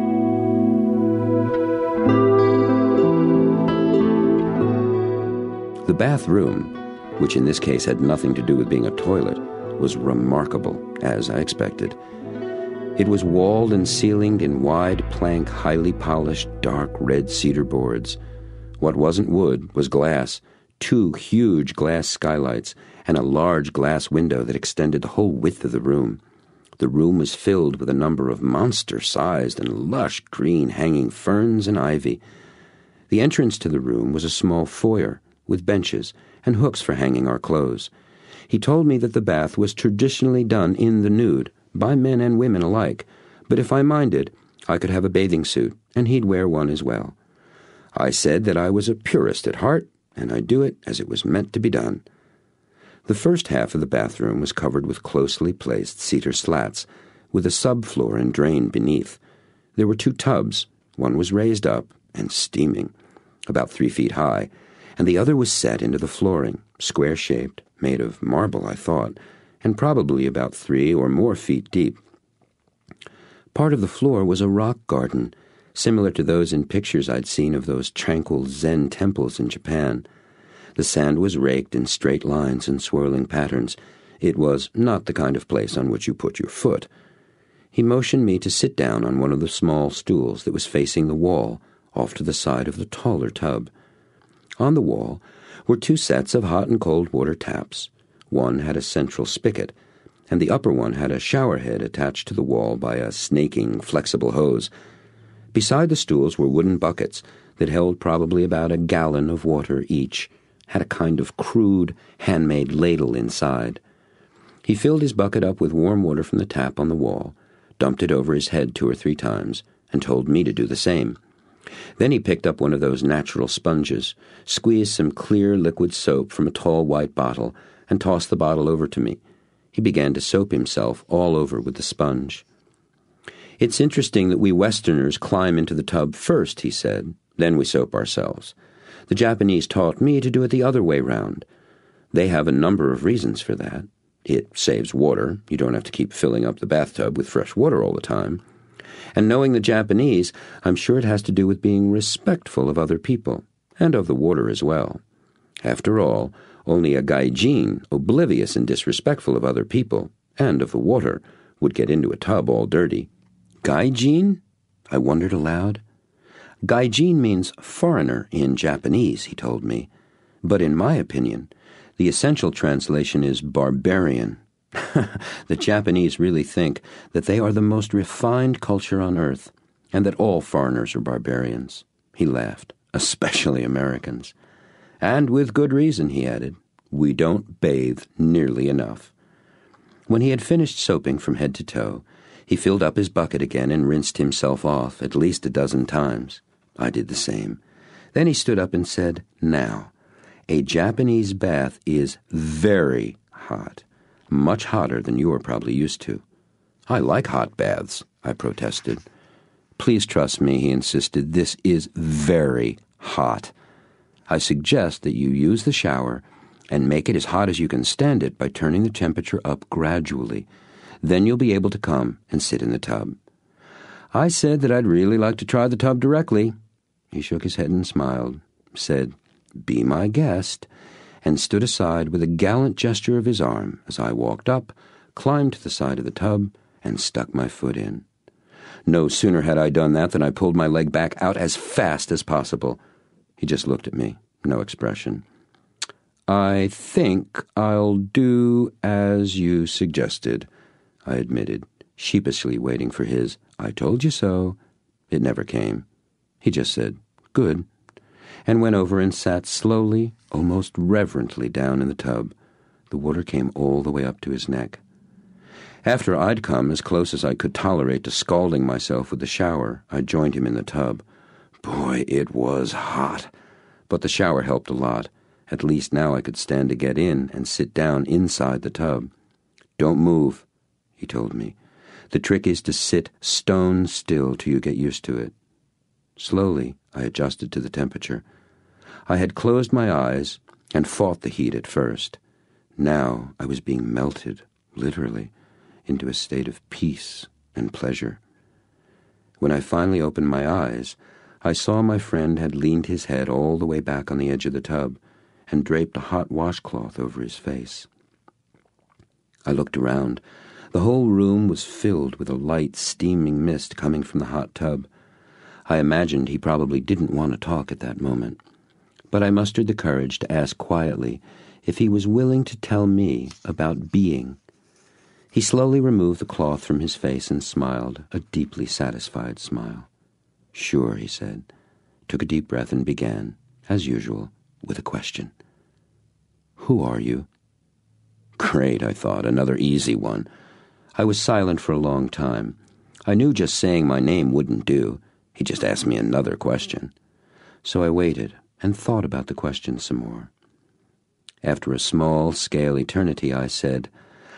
The bathroom, which in this case had nothing to do with being a toilet, was remarkable, as I expected. It was walled and ceilinged in wide plank, highly polished, dark red cedar boards. What wasn't wood was glass, two huge glass skylights, and a large glass window that extended the whole width of the room. The room was filled with a number of monster-sized and lush green hanging ferns and ivy. The entrance to the room was a small foyer, with benches and hooks for hanging our clothes. He told me that the bath was traditionally done in the nude, by men and women alike, but if I minded, I could have a bathing suit, and he'd wear one as well. I said that I was a purist at heart, and I'd do it as it was meant to be done. The first half of the bathroom was covered with closely placed cedar slats, with a subfloor and drain beneath. There were two tubs. One was raised up and steaming, about three feet high, and the other was set into the flooring, square-shaped, made of marble, I thought, and probably about three or more feet deep. Part of the floor was a rock garden, similar to those in pictures I'd seen of those tranquil Zen temples in Japan. The sand was raked in straight lines and swirling patterns. It was not the kind of place on which you put your foot. He motioned me to sit down on one of the small stools that was facing the wall, off to the side of the taller tub. On the wall were two sets of hot and cold water taps. One had a central spigot, and the upper one had a shower head attached to the wall by a snaking, flexible hose. Beside the stools were wooden buckets that held probably about a gallon of water each, had a kind of crude, handmade ladle inside. He filled his bucket up with warm water from the tap on the wall, dumped it over his head two or three times, and told me to do the same. Then he picked up one of those natural sponges, squeezed some clear liquid soap from a tall white bottle, and tossed the bottle over to me. He began to soap himself all over with the sponge. It's interesting that we Westerners climb into the tub first, he said, then we soap ourselves. The Japanese taught me to do it the other way round. They have a number of reasons for that. It saves water. You don't have to keep filling up the bathtub with fresh water all the time. And knowing the Japanese, I'm sure it has to do with being respectful of other people, and of the water as well. After all, only a gaijin, oblivious and disrespectful of other people, and of the water, would get into a tub all dirty. Gaijin? I wondered aloud. Gaijin means foreigner in Japanese, he told me. But in my opinion, the essential translation is barbarian. The Japanese really think that they are the most refined culture on earth, and that all foreigners are barbarians. He laughed. Especially Americans. And with good reason, he added. We don't bathe nearly enough. When he had finished soaping from head to toe, he filled up his bucket again and rinsed himself off at least a dozen times. I did the same. Then he stood up and said, Now, a Japanese bath is very hot, much hotter than you are probably used to. I like hot baths, I protested. Please trust me, he insisted. This is very hot. I suggest that you use the shower and make it as hot as you can stand it by turning the temperature up gradually. Then you'll be able to come and sit in the tub. I said that I'd really like to try the tub directly. He shook his head and smiled, said, Be my guest, and stood aside with a gallant gesture of his arm as I walked up, climbed to the side of the tub, and stuck my foot in. No sooner had I done that than I pulled my leg back out as fast as possible. He just looked at me, no expression. I think I'll do as you suggested, I admitted, sheepishly waiting for his, I told you so. It never came. He just said, Good, and went over and sat slowly, almost reverently down in the tub. The water came all the way up to his neck. After I'd come as close as I could tolerate to scalding myself with the shower, I joined him in the tub. Boy, it was hot. But the shower helped a lot. At least now I could stand to get in and sit down inside the tub. Don't move, he told me. The trick is to sit stone still till you get used to it. Slowly, I adjusted to the temperature. I had closed my eyes and fought the heat at first. Now I was being melted, literally, into a state of peace and pleasure. When I finally opened my eyes, I saw my friend had leaned his head all the way back on the edge of the tub and draped a hot washcloth over his face. I looked around. The whole room was filled with a light, steaming mist coming from the hot tub. I imagined he probably didn't want to talk at that moment, but I mustered the courage to ask quietly if he was willing to tell me about being. He slowly removed the cloth from his face and smiled, a deeply satisfied smile. Sure, he said, took a deep breath and began, as usual, with a question. Who are you? Great, I thought, another easy one. I was silent for a long time. I knew just saying my name wouldn't do. He just asked me another question. So I waited and thought about the question some more. After a small-scale eternity, I said,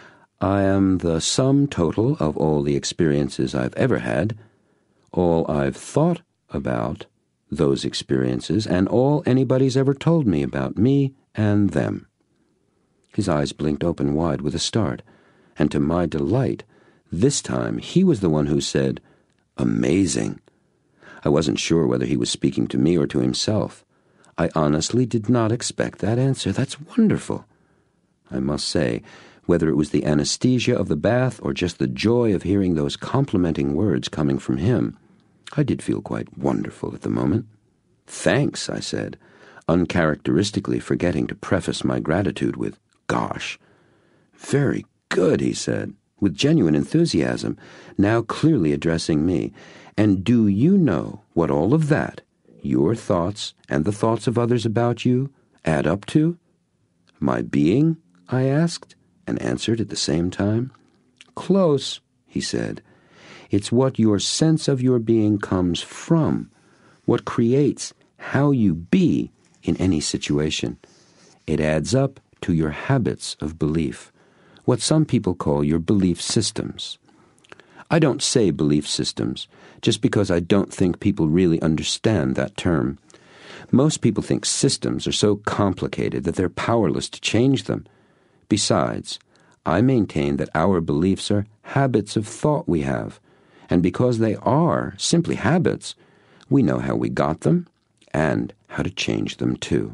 I am the sum total of all the experiences I've ever had, all I've thought about those experiences, and all anybody's ever told me about me and them. His eyes blinked open wide with a start, and to my delight, this time he was the one who said, Amazing. I wasn't sure whether he was speaking to me or to himself. I honestly did not expect that answer. That's wonderful. I must say, whether it was the anesthesia of the bath or just the joy of hearing those complimenting words coming from him, I did feel quite wonderful at the moment. Thanks, I said, uncharacteristically forgetting to preface my gratitude with, gosh. Very good, he said, with genuine enthusiasm, now clearly addressing me. And do you know what all of that, your thoughts and the thoughts of others about you, add up to? My being? I asked, and answered at the same time. Close, he said. It's what your sense of your being comes from, what creates how you be in any situation. It adds up to your habits of belief, what some people call your belief systems. I don't say belief systems just because I don't think people really understand that term. Most people think systems are so complicated that they're powerless to change them. Besides, I maintain that our beliefs are habits of thought we have, and because they are simply habits, we know how we got them and how to change them too.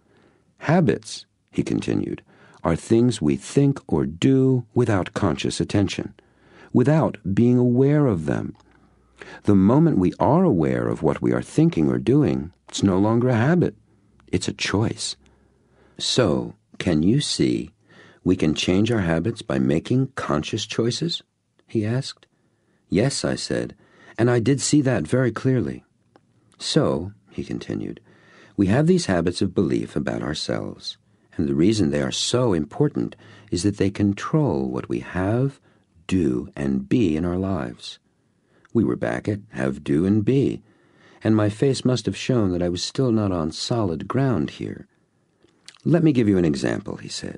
Habits, he continued, are things we think or do without conscious attention, without being aware of them. The moment we are aware of what we are thinking or doing, it's no longer a habit. It's a choice. So, can you see, We can change our habits by making conscious choices? He asked. Yes, I said, and I did see that very clearly. So, he continued, we have these habits of belief about ourselves, and the reason they are so important is that they control what we have, do, and be in our lives. We were back at have, do, and be, and my face must have shown that I was still not on solid ground here. Let me give you an example, he said.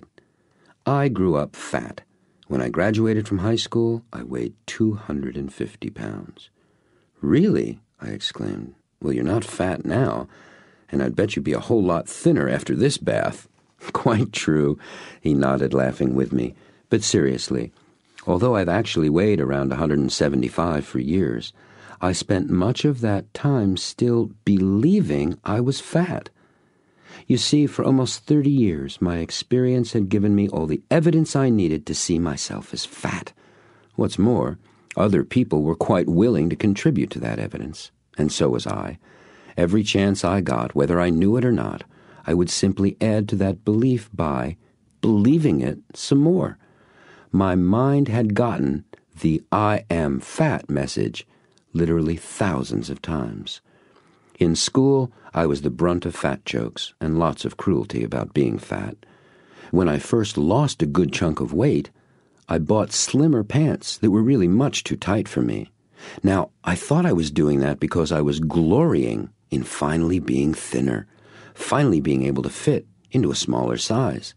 I grew up fat. When I graduated from high school, I weighed two hundred fifty pounds. Really? I exclaimed. Well, you're not fat now, and I'd bet you'd be a whole lot thinner after this bath. Quite true, he nodded, laughing with me. But seriously, although I've actually weighed around one hundred seventy-five for years, I spent much of that time still believing I was fat. You see, for almost thirty years, my experience had given me all the evidence I needed to see myself as fat. What's more, other people were quite willing to contribute to that evidence, and so was I. Every chance I got, whether I knew it or not, I would simply add to that belief by believing it some more. My mind had gotten the I am fat message literally thousands of times. In school, I was the brunt of fat jokes and lots of cruelty about being fat. When I first lost a good chunk of weight, I bought slimmer pants that were really much too tight for me. Now, I thought I was doing that because I was glorying in finally being thinner, finally being able to fit into a smaller size.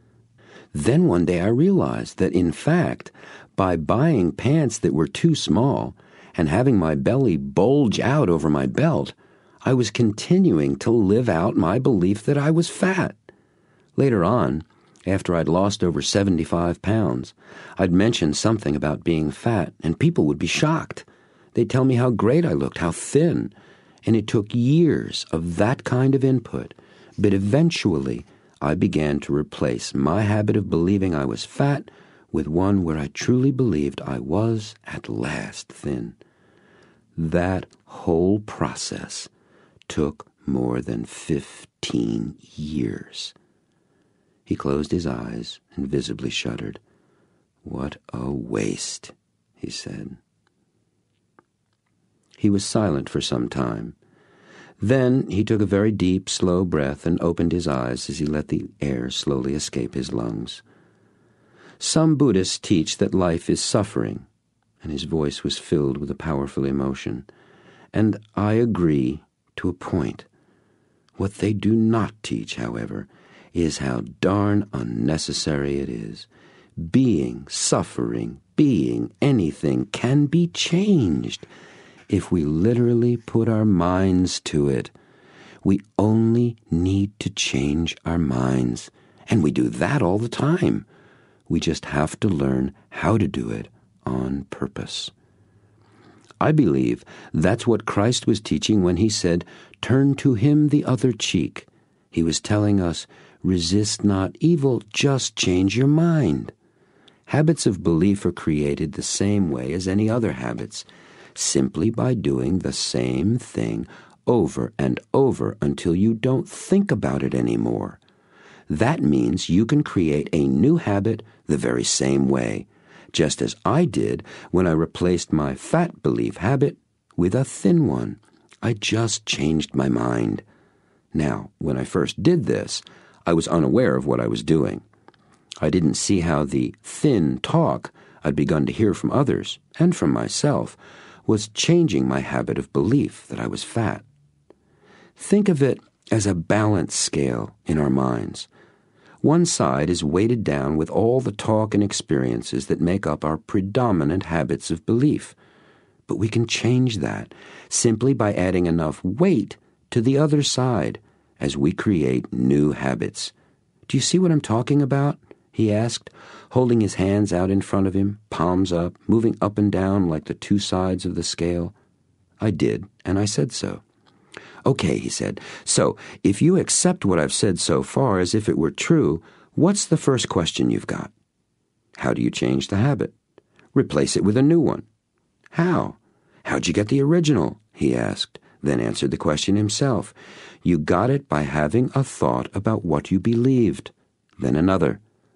Then one day I realized that, in fact, by buying pants that were too small and having my belly bulge out over my belt, I was continuing to live out my belief that I was fat. Later on, after I'd lost over seventy-five pounds, I'd mention something about being fat, and people would be shocked. They'd tell me how great I looked, how thin, and it took years of that kind of input, but eventually I began to replace my habit of believing I was fat with one where I truly believed I was at last thin. That whole process took more than fifteen years. He closed his eyes and visibly shuddered. What a waste, he said. He was silent for some time. Then he took a very deep, slow breath and opened his eyes as he let the air slowly escape his lungs. Some Buddhists teach that life is suffering, and his voice was filled with a powerful emotion. And I agree to a point. What they do not teach, however, is how darn unnecessary it is. Being, suffering, being anything can be changed if we literally put our minds to it. We only need to change our minds, and we do that all the time. We just have to learn how to do it on purpose. I believe that's what Christ was teaching when he said, "Turn to him the other cheek." He was telling us, resist not evil, just change your mind. Habits of belief are created the same way as any other habits, simply by doing the same thing over and over until you don't think about it anymore. That means you can create a new habit the very same way, just as I did when I replaced my fat belief habit with a thin one. I just changed my mind. Now, when I first did this, I was unaware of what I was doing. I didn't see how the thin talk I'd begun to hear from others, and from myself, was changing my habit of belief that I was fat. Think of it as a balance scale in our minds. One side is weighted down with all the talk and experiences that make up our predominant habits of belief. But we can change that simply by adding enough weight to the other side as we create new habits. Do you see what I'm talking about? He asked, holding his hands out in front of him, palms up, moving up and down like the two sides of the scale. I did, and I said so. Okay, he said, so if you accept what I've said so far as if it were true, what's the first question you've got? How do you change the habit? Replace it with a new one. How? How'd you get the original? He asked, then answered the question himself. You got it by having a thought about what you believed, then another,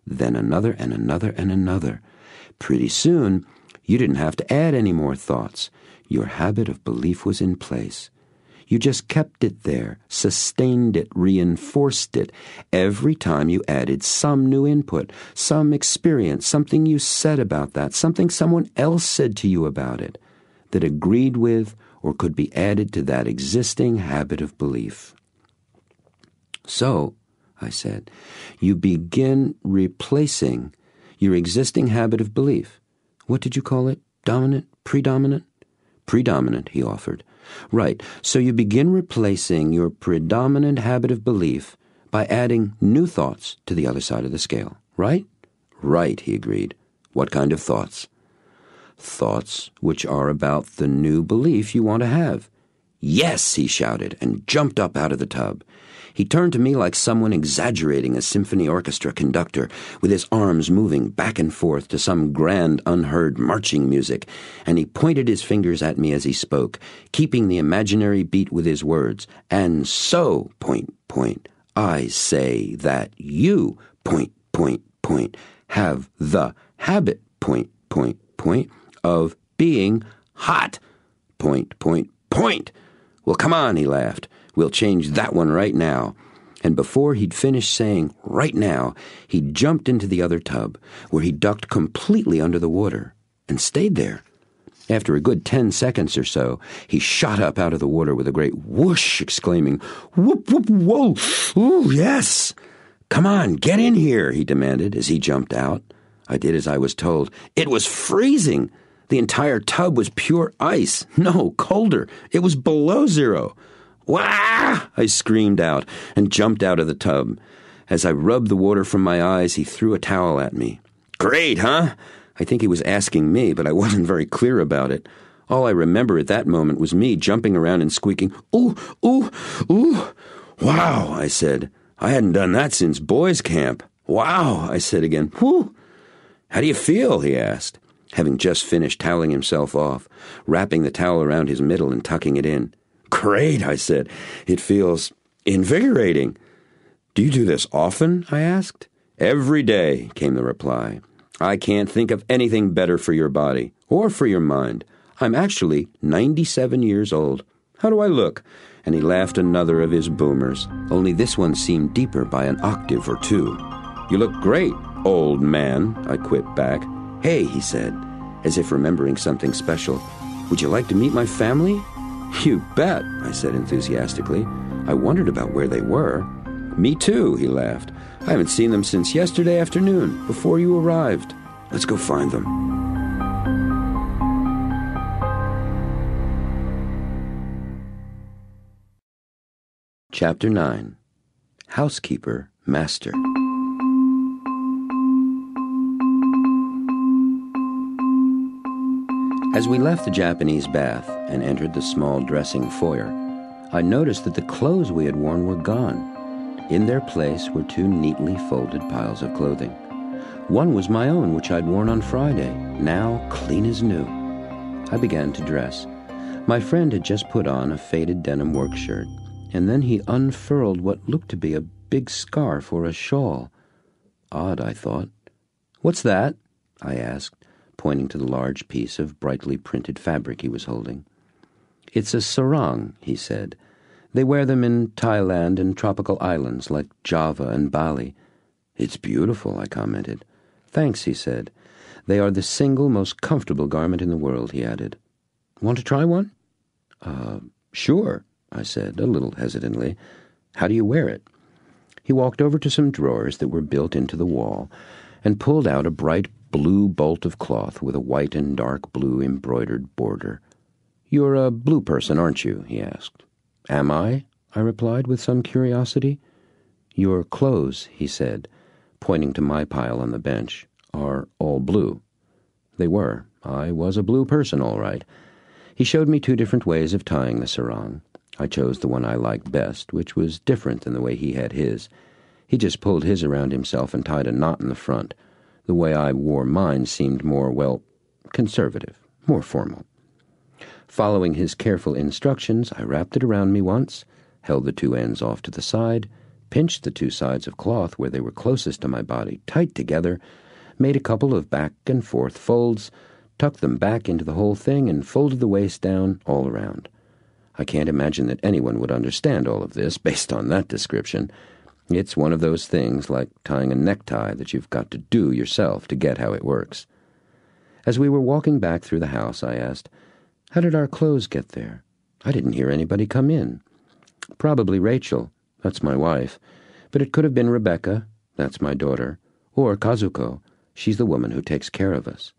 then another and another and another. Pretty soon, you didn't have to add any more thoughts. Your habit of belief was in place. You just kept it there, sustained it, reinforced it, every time you added some new input, some experience, something you said about that, something someone else said to you about it, that agreed with or could be added to that existing habit of belief. So, I said, you begin replacing your existing habit of belief. What did you call it? Dominant? Predominant? Predominant, he offered. Right, so you begin replacing your predominant habit of belief by adding new thoughts to the other side of the scale, right? Right, he agreed. What kind of thoughts? Thoughts which are about the new belief you want to have. Yes, he shouted, and jumped up out of the tub. He turned to me like someone exaggerating a symphony orchestra conductor, with his arms moving back and forth to some grand, unheard marching music, and he pointed his fingers at me as he spoke, keeping the imaginary beat with his words. And so, point, point, I say that you, point, point, point, have the habit, point, point, point, of being hot, point, point, point. Well, come on, he laughed. We'll change that one right now. And before he'd finished saying right now, he jumped into the other tub, where he ducked completely under the water and stayed there. After a good ten seconds or so, he shot up out of the water with a great whoosh, exclaiming, "Whoop, whoop, whoa, ooh, yes! Come on, get in here," he demanded as he jumped out. I did as I was told. It was freezing. The entire tub was pure ice. No, colder. It was below zero. "Wah!" I screamed out and jumped out of the tub. As I rubbed the water from my eyes, he threw a towel at me. "Great, huh?" I think he was asking me, but I wasn't very clear about it. All I remember at that moment was me jumping around and squeaking, "Ooh, ooh, ooh." "Wow," I said. I hadn't done that since boys' camp. "Wow," I said again. "Whew." "How do you feel?" he asked, having just finished toweling himself off, wrapping the towel around his middle and tucking it in. "Great," I said. "It feels invigorating." "Do you do this often?" I asked. "Every day," came the reply. "I can't think of anything better for your body, or for your mind. I'm actually ninety-seven years old. How do I look?" And he laughed another of his boomers, only this one seemed deeper by an octave or two. "You look great, old man," I quipped back. "Hey," he said, as if remembering something special. "Would you like to meet my family?" "You bet," I said enthusiastically. I wondered about where they were. "Me too," he laughed. "I haven't seen them since yesterday afternoon, before you arrived. Let's go find them." Chapter nine. Housekeeper Master. As we left the Japanese bath and entered the small dressing foyer, I noticed that the clothes we had worn were gone. In their place were two neatly folded piles of clothing. One was my own, which I'd worn on Friday, now clean as new. I began to dress. My friend had just put on a faded denim work shirt, and then he unfurled what looked to be a big scarf or a shawl. Odd, I thought. "What's that?" I asked, pointing to the large piece of brightly printed fabric he was holding. "It's a sarong," he said. "They wear them in Thailand and tropical islands like Java and Bali." "It's beautiful," I commented. "Thanks," he said. "They are the single most comfortable garment in the world," he added. "Want to try one?" Uh, sure," I said, a little hesitantly. "How do you wear it?" He walked over to some drawers that were built into the wall and pulled out a bright blue bolt of cloth with a white and dark blue embroidered border. "You're a blue person, aren't you?" he asked. "Am I?" I replied with some curiosity. "Your clothes," he said, pointing to my pile on the bench, "are all blue." They were. I was a blue person, all right. He showed me two different ways of tying the sarong. I chose the one I liked best, which was different than the way he had his. He just pulled his around himself and tied a knot in the front. The way I wore mine seemed more, well, conservative, more formal. Following his careful instructions, I wrapped it around me once, held the two ends off to the side, pinched the two sides of cloth where they were closest to my body tight together, made a couple of back and forth folds, tucked them back into the whole thing, and folded the waist down all around. I can't imagine that anyone would understand all of this based on that description. It's one of those things like tying a necktie that you've got to do yourself to get how it works. As we were walking back through the house, I asked, "How did our clothes get there? I didn't hear anybody come in." "Probably Rachel, that's my wife, but it could have been Rebecca, that's my daughter, or Kazuko, she's the woman who takes care of us."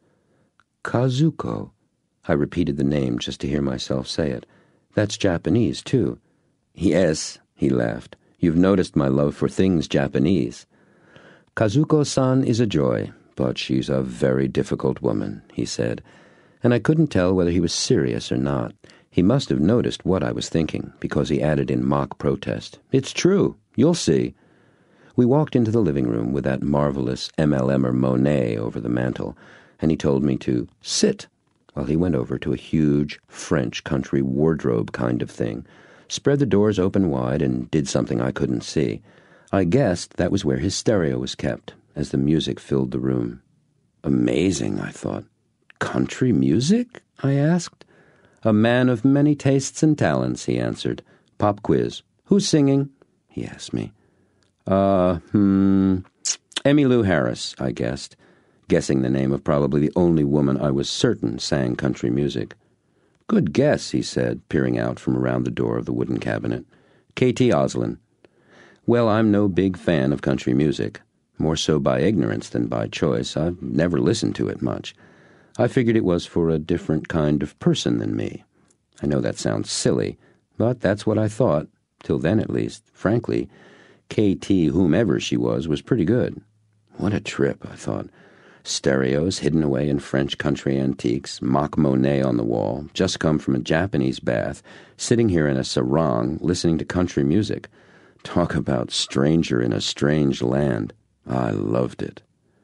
"Kazuko?" I repeated the name just to hear myself say it. "That's Japanese, too." "Yes," he laughed. "You've noticed my love for things Japanese." "Kazuko-san is a joy, but she's a very difficult woman," he said, and I couldn't tell whether he was serious or not. He must have noticed what I was thinking, because he added in mock protest, "It's true. You'll see." We walked into the living room with that marvelous M L M er Monet over the mantel, and he told me to sit, while he went over to a huge French country wardrobe kind of thing, spread the doors open wide, and did something I couldn't see. I guessed that was where his stereo was kept, as the music filled the room. Amazing, I thought. "Country music?" I asked. "A man of many tastes and talents," he answered. "Pop quiz. Who's singing?" he asked me. Uh, hmm, Emmylou Harris, I guessed, guessing the name of probably the only woman I was certain sang country music. "Good guess," he said, peering out from around the door of the wooden cabinet. "K T Oslin." "Well, I'm no big fan of country music. More so by ignorance than by choice. I've never listened to it much. I figured it was for a different kind of person than me. I know that sounds silly, but that's what I thought, till then at least. Frankly, K T, whomever she was, was pretty good. What a trip, I thought. Stereos hidden away in French country antiques, mock Monet on the wall, just come from a Japanese bath, sitting here in a sarong, listening to country music. Talk about stranger in a strange land. I loved it.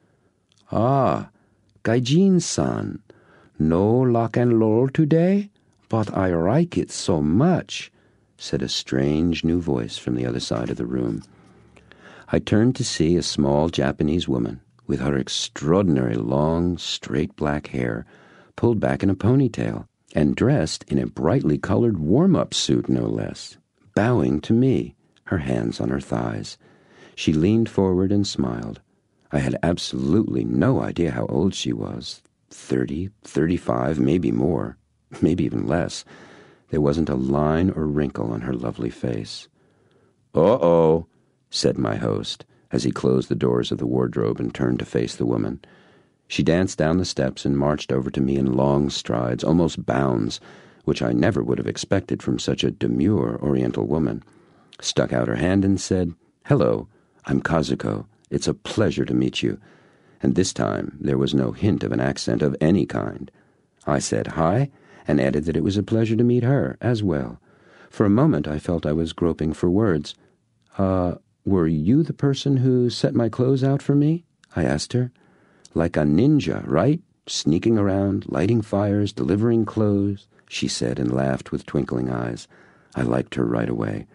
"Ah, Gaijin-san, no rock and roll today? But I like it so much," said a strange new voice from the other side of the room. I turned to see a small Japanese woman with her extraordinary long, straight black hair pulled back in a ponytail and dressed in a brightly colored warm-up suit, no less, bowing to me, her hands on her thighs. She leaned forward and smiled. I had absolutely no idea how old she was. Thirty, thirty-five, maybe more, maybe even less. There wasn't a line or wrinkle on her lovely face. "Uh-oh," said my host, as he closed the doors of the wardrobe and turned to face the woman. She danced down the steps and marched over to me in long strides, almost bounds, which I never would have expected from such a demure Oriental woman, stuck out her hand and said, "Hello, I'm Kazuko. It's a pleasure to meet you." And this time there was no hint of an accent of any kind. I said hi, and added that it was a pleasure to meet her as well. For a moment I felt I was groping for words. Uh, were you the person who set my clothes out for me?" I asked her. "Like a ninja, right? Sneaking around, lighting fires, delivering clothes," she said and laughed with twinkling eyes. I liked her right away.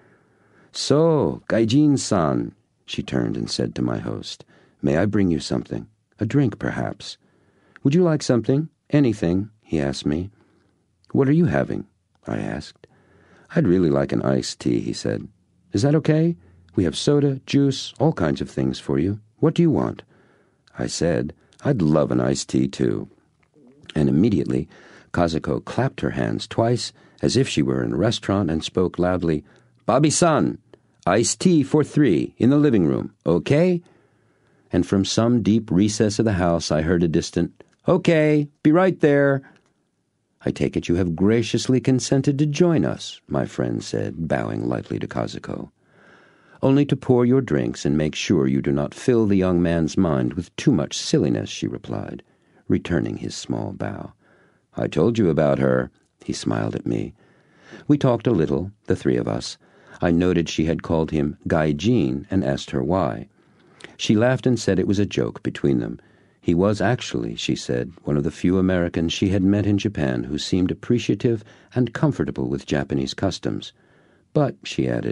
"So, Gaijin-san," she turned and said to my host, "may I bring you something? A drink, perhaps?" "Would you like something? Anything?" he asked me. "What are you having?" I asked. "I'd really like an iced tea," he said. "Is that okay? We have soda, juice, all kinds of things for you. What do you want?" I said, "I'd love an iced tea, too." And immediately, Kazuko clapped her hands twice, as if she were in a restaurant, and spoke loudly, "Bobby-san, iced tea for three, in the living room, okay?" And from some deep recess of the house I heard a distant, "Okay, be right there." "I take it you have graciously consented to join us," my friend said, bowing lightly to Kazuko. "Only to pour your drinks and make sure you do not fill the young man's mind with too much silliness," she replied, returning his small bow. "I told you about her," he smiled at me. We talked a little, the three of us. I noted she had called him Gaijin and asked her why. She laughed and said it was a joke between them. He was actually, she said, one of the few Americans she had met in Japan who seemed appreciative and comfortable with Japanese customs. But, she added,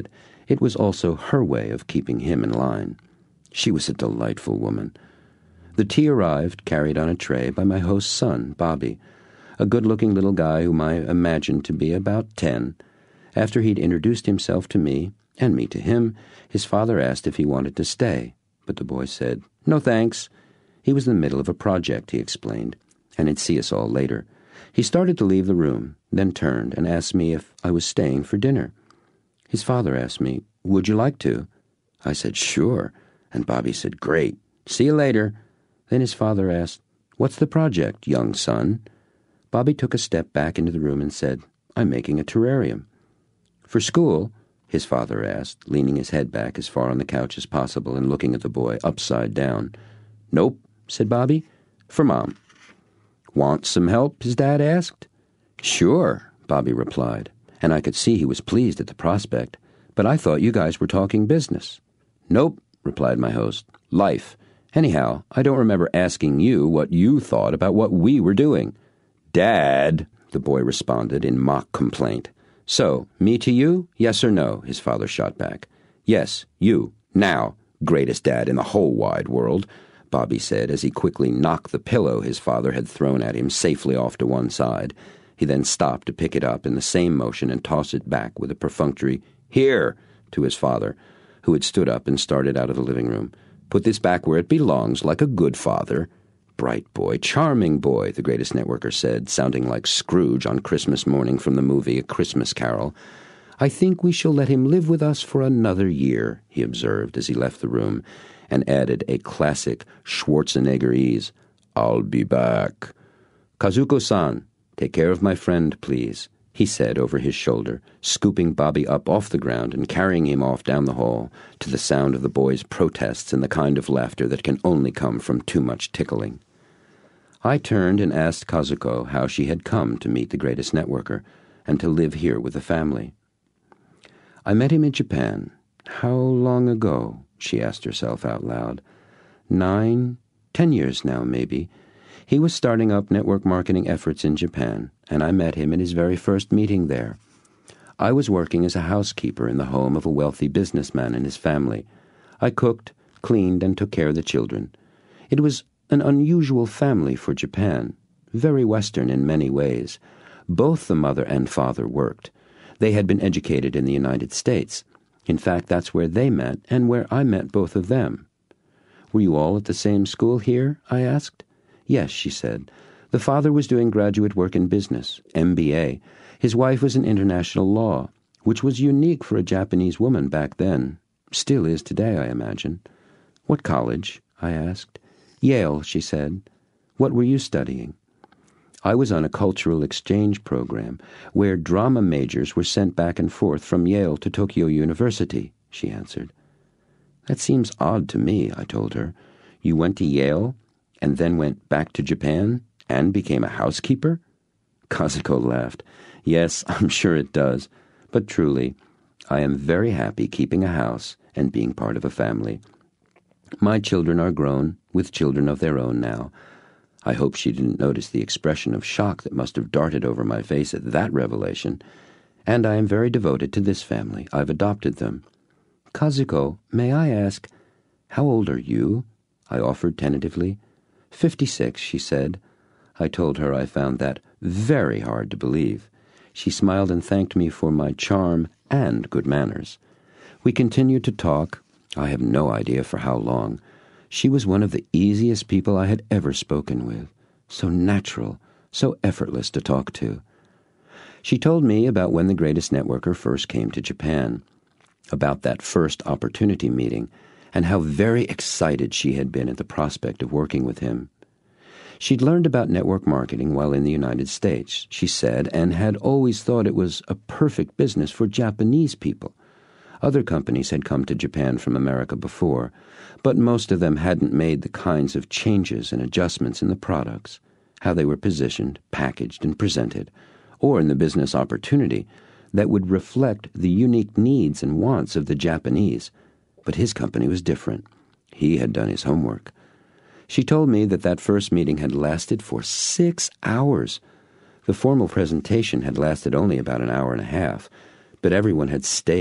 It was also her way of keeping him in line. She was a delightful woman. The tea arrived, carried on a tray, by my host's son, Bobby, a good-looking little guy whom I imagined to be about ten. After he'd introduced himself to me, and me to him, his father asked if he wanted to stay, but the boy said, "No thanks." He was in the middle of a project, he explained, and he'd see us all later. He started to leave the room, then turned and asked me if I was staying for dinner. His father asked me, "Would you like to?" I said, "Sure," and Bobby said, "Great. See you later." Then his father asked, "What's the project, young son?" Bobby took a step back into the room and said, "I'm making a terrarium." "For school?" his father asked, leaning his head back as far on the couch as possible and looking at the boy upside down. "Nope," said Bobby. "For Mom." "Want some help?" his dad asked. "Sure," Bobby replied, and I could see he was pleased at the prospect. "But I thought you guys were talking business." "Nope," replied my host. "Life. Anyhow, I don't remember asking you what you thought about what we were doing." "Dad," the boy responded in mock complaint. "So, me to you, yes or no?" his father shot back. "Yes, you. Now, greatest dad in the whole wide world," Bobby said as he quickly knocked the pillow his father had thrown at him safely off to one side. He then stopped to pick it up in the same motion and toss it back with a perfunctory "Here!" to his father, who had stood up and started out of the living room. "Put this back where it belongs, like a good father." "Bright boy, charming boy," the greatest networker said, sounding like Scrooge on Christmas morning from the movie A Christmas Carol. "I think we shall let him live with us for another year," he observed as he left the room, and added a classic Schwarzeneggerese, "I'll be back." "Kazuko-san, take care of my friend, please," he said over his shoulder, scooping Bobby up off the ground and carrying him off down the hall to the sound of the boy's protests and the kind of laughter that can only come from too much tickling. I turned and asked Kazuko how she had come to meet the greatest networker and to live here with the family. "I met him in Japan. How long ago?" she asked herself out loud. Nine, ten years now, maybe. He was starting up network marketing efforts in Japan, and I met him at his very first meeting there. I was working as a housekeeper in the home of a wealthy businessman and his family. I cooked, cleaned, and took care of the children. It was an unusual family for Japan, very Western in many ways. Both the mother and father worked. They had been educated in the United States. In fact, that's where they met and where I met both of them. "Were you all at the same school here?" I asked. "Yes," she said. "The father was doing graduate work in business, M B A. His wife was in international law, which was unique for a Japanese woman back then. Still is today, I imagine." "What college?" I asked. "Yale," she said. "What were you studying?" "I was on a cultural exchange program where drama majors were sent back and forth from Yale to Tokyo University," she answered. "That seems odd to me," I told her. "You went to Yale and then went back to Japan and became a housekeeper?" Kazuko laughed. "Yes, I'm sure it does. But truly, I am very happy keeping a house and being part of a family. My children are grown, with children of their own now." I hope she didn't notice the expression of shock that must have darted over my face at that revelation. "And I am very devoted to this family. I've adopted them." "Kazuko, may I ask, how old are you?" I offered tentatively. Fifty-six, she said. I told her I found that very hard to believe. She smiled and thanked me for my charm and good manners. We continued to talk. I have no idea for how long. She was one of the easiest people I had ever spoken with. So natural, so effortless to talk to. She told me about when the greatest networker first came to Japan, about that first opportunity meeting, and how very excited she had been at the prospect of working with him. She'd learned about network marketing while in the United States, she said, and had always thought it was a perfect business for Japanese people. Other companies had come to Japan from America before, but most of them hadn't made the kinds of changes and adjustments in the products, how they were positioned, packaged, and presented, or in the business opportunity that would reflect the unique needs and wants of the Japanese. But his company was different. He had done his homework. She told me that that first meeting had lasted for six hours. The formal presentation had lasted only about an hour and a half, but everyone had stayed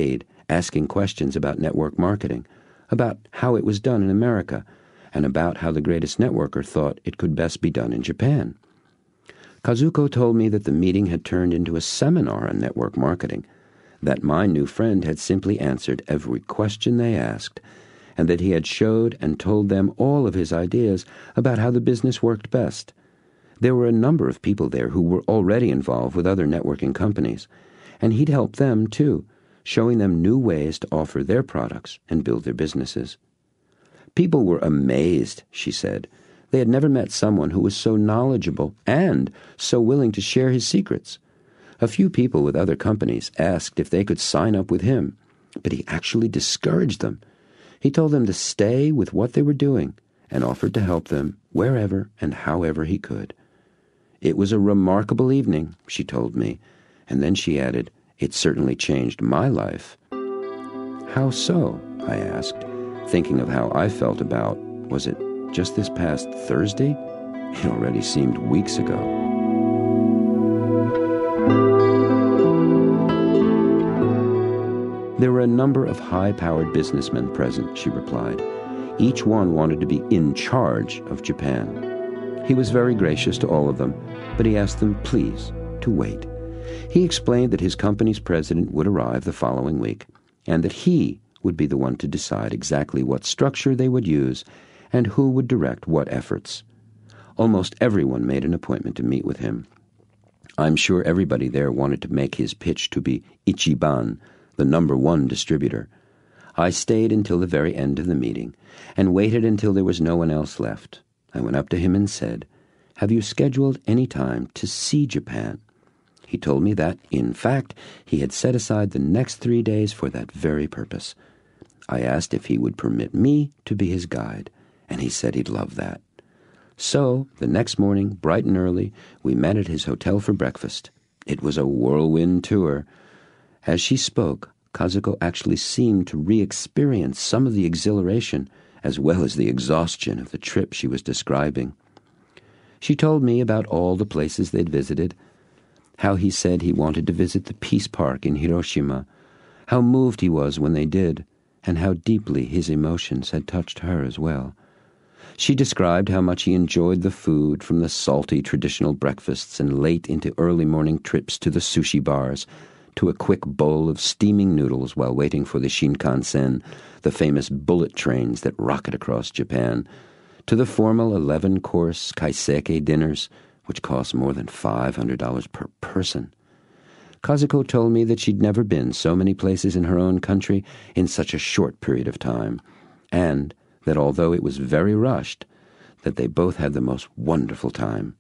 asking questions about network marketing, about how it was done in America, and about how the greatest networker thought it could best be done in Japan. Kazuko told me that the meeting had turned into a seminar on network marketing, that my new friend had simply answered every question they asked, and that he had showed and told them all of his ideas about how the business worked best. There were a number of people there who were already involved with other networking companies, and he'd help them too, showing them new ways to offer their products and build their businesses. People were amazed, she said. They had never met someone who was so knowledgeable and so willing to share his secrets. A few people with other companies asked if they could sign up with him, but he actually discouraged them. He told them to stay with what they were doing and offered to help them wherever and however he could. It was a remarkable evening, she told me, and then she added, "It certainly changed my life." "How so?" I asked, thinking of how I felt about, was it just this past Thursday? It already seemed weeks ago. There were a number of high-powered businessmen present, she replied. Each one wanted to be in charge of Japan. He was very gracious to all of them, but he asked them, please, to wait. He explained that his company's president would arrive the following week, and that he would be the one to decide exactly what structure they would use and who would direct what efforts. Almost everyone made an appointment to meet with him. I'm sure everybody there wanted to make his pitch to be Ichiban, the number one distributor. I stayed until the very end of the meeting and waited until there was no one else left. I went up to him and said, "Have you scheduled any time to see Japan?" He told me that, in fact, he had set aside the next three days for that very purpose. I asked if he would permit me to be his guide, and he said he'd love that. So, the next morning, bright and early, we met at his hotel for breakfast. It was a whirlwind tour. As she spoke, Kazuko actually seemed to re-experience some of the exhilaration as well as the exhaustion of the trip she was describing. She told me about all the places they'd visited, how he said he wanted to visit the Peace Park in Hiroshima, how moved he was when they did, and how deeply his emotions had touched her as well. She described how much he enjoyed the food, from the salty traditional breakfasts and late into early morning trips to the sushi bars, to a quick bowl of steaming noodles while waiting for the Shinkansen, the famous bullet trains that rocket across Japan, to the formal eleven-course kaiseki dinners, which cost more than five hundred dollars per person. Kazuko told me that she'd never been so many places in her own country in such a short period of time, and that although it was very rushed, that they both had the most wonderful time.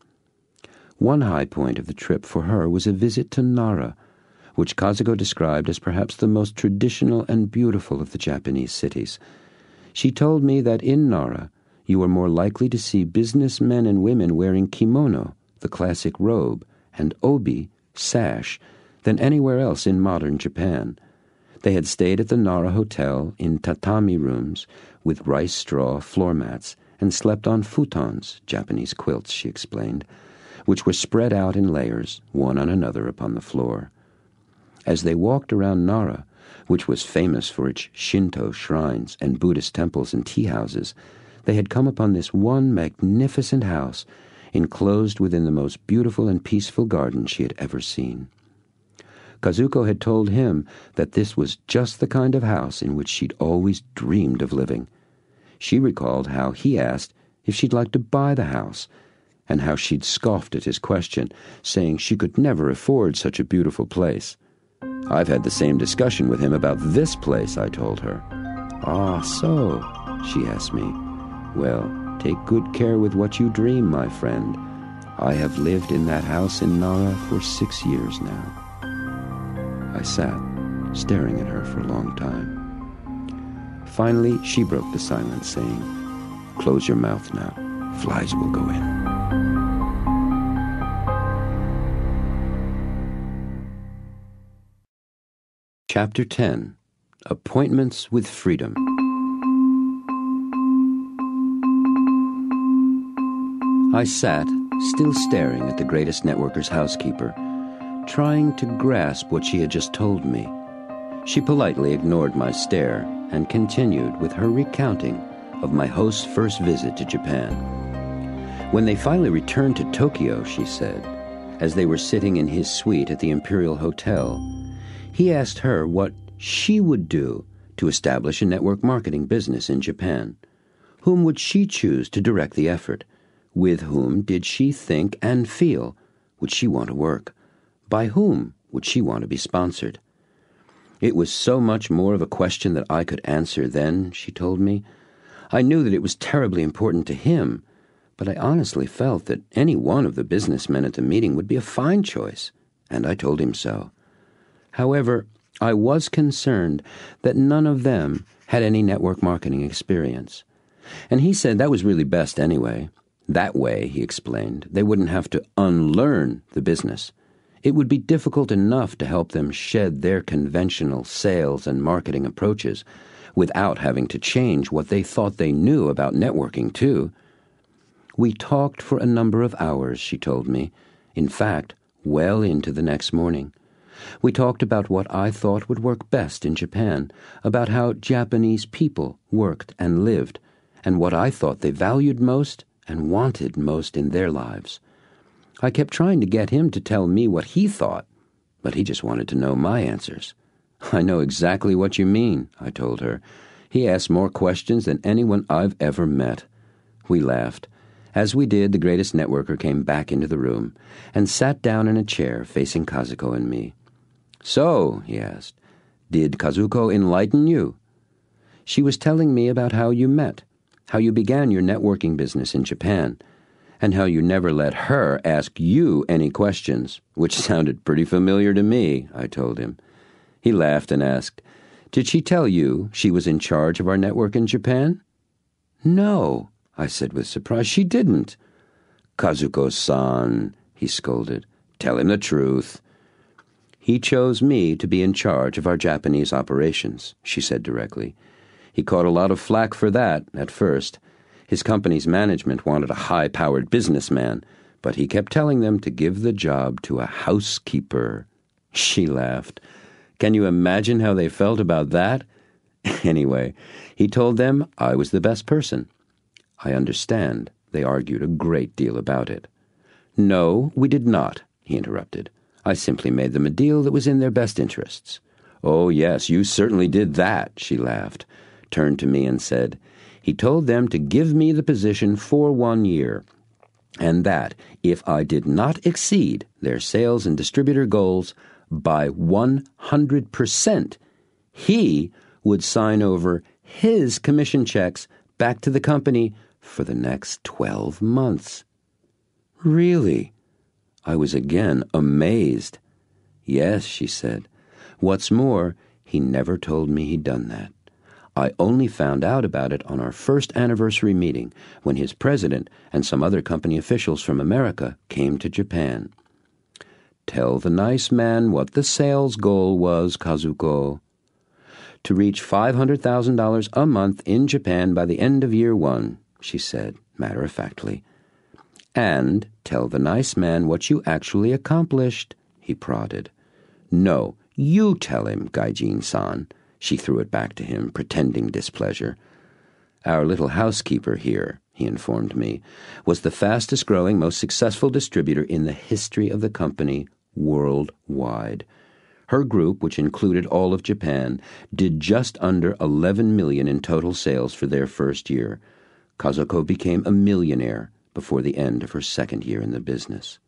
One high point of the trip for her was a visit to Nara, which Kazuko described as perhaps the most traditional and beautiful of the Japanese cities. She told me that in Nara, you were more likely to see businessmen and women wearing kimono, the classic robe, and obi, sash, than anywhere else in modern Japan. They had stayed at the Nara Hotel in tatami rooms with rice straw floor mats and slept on futons, Japanese quilts, she explained, which were spread out in layers, one on another upon the floor. As they walked around Nara, which was famous for its Shinto shrines and Buddhist temples and tea houses, they had come upon this one magnificent house enclosed within the most beautiful and peaceful garden she had ever seen. Kazuko had told him that this was just the kind of house in which she'd always dreamed of living. She recalled how he asked if she'd like to buy the house, and how she'd scoffed at his question, saying she could never afford such a beautiful place. "I've had the same discussion with him about this place," I told her. "Ah, so?" she asked me. "Well, take good care with what you dream, my friend. I have lived in that house in Nara for six years now." I sat, staring at her for a long time. Finally, she broke the silence, saying, "Close your mouth now. Flies will go in." Chapter ten. Appointments with Freedom. I sat, still staring at the greatest networker's housekeeper, trying to grasp what she had just told me. She politely ignored my stare and continued with her recounting of my host's first visit to Japan. When they finally returned to Tokyo, she said, as they were sitting in his suite at the Imperial Hotel, he asked her what she would do to establish a network marketing business in Japan. Whom would she choose to direct the effort? With whom did she think and feel would she want to work? By whom would she want to be sponsored? It was so much more of a question that I could answer then, she told me. I knew that it was terribly important to him, but I honestly felt that any one of the businessmen at the meeting would be a fine choice, and I told him so. However, I was concerned that none of them had any network marketing experience. And he said that was really best anyway. That way, he explained, they wouldn't have to unlearn the business. It would be difficult enough to help them shed their conventional sales and marketing approaches without having to change what they thought they knew about networking, too. We talked for a number of hours, she told me. In fact, well into the next morning. We talked about what I thought would work best in Japan, about how Japanese people worked and lived, and what I thought they valued most and wanted most in their lives. I kept trying to get him to tell me what he thought, but he just wanted to know my answers. I know exactly what you mean, I told her. He asked more questions than anyone I've ever met. We laughed. As we did, the greatest networker came back into the room and sat down in a chair facing Kazuko and me. So, he asked, did Kazuko enlighten you? She was telling me about how you met, how you began your networking business in Japan, and how you never let her ask you any questions, which sounded pretty familiar to me, I told him. He laughed and asked, did she tell you she was in charge of our network in Japan? No, I said with surprise. She didn't. Kazuko-san, he scolded. Tell him the truth. He chose me to be in charge of our Japanese operations, she said directly. He caught a lot of flack for that at first. His company's management wanted a high-powered businessman, but he kept telling them to give the job to a housekeeper. She laughed. Can you imagine how they felt about that? Anyway, he told them I was the best person. I understand they argued a great deal about it. No, we did not, he interrupted. I simply made them a deal that was in their best interests. Oh, yes, you certainly did that, she laughed, turned to me and said, he told them to give me the position for one year, and that if I did not exceed their sales and distributor goals by one hundred percent, he would sign over his commission checks back to the company for the next twelve months. Really? I was again amazed. Yes, she said. What's more, he never told me he'd done that. I only found out about it on our first anniversary meeting when his president and some other company officials from America came to Japan. Tell the nice man what the sales goal was, Kazuko. To reach five hundred thousand dollars a month in Japan by the end of year one, she said, matter-of-factly. And tell the nice man what you actually accomplished, he prodded. No, you tell him, Gaijin-san. She threw it back to him, pretending displeasure. Our little housekeeper here, he informed me, was the fastest-growing, most successful distributor in the history of the company worldwide. Her group, which included all of Japan, did just under eleven million dollars in total sales for their first year. Kazuko became a millionaire before the end of her second year in the business.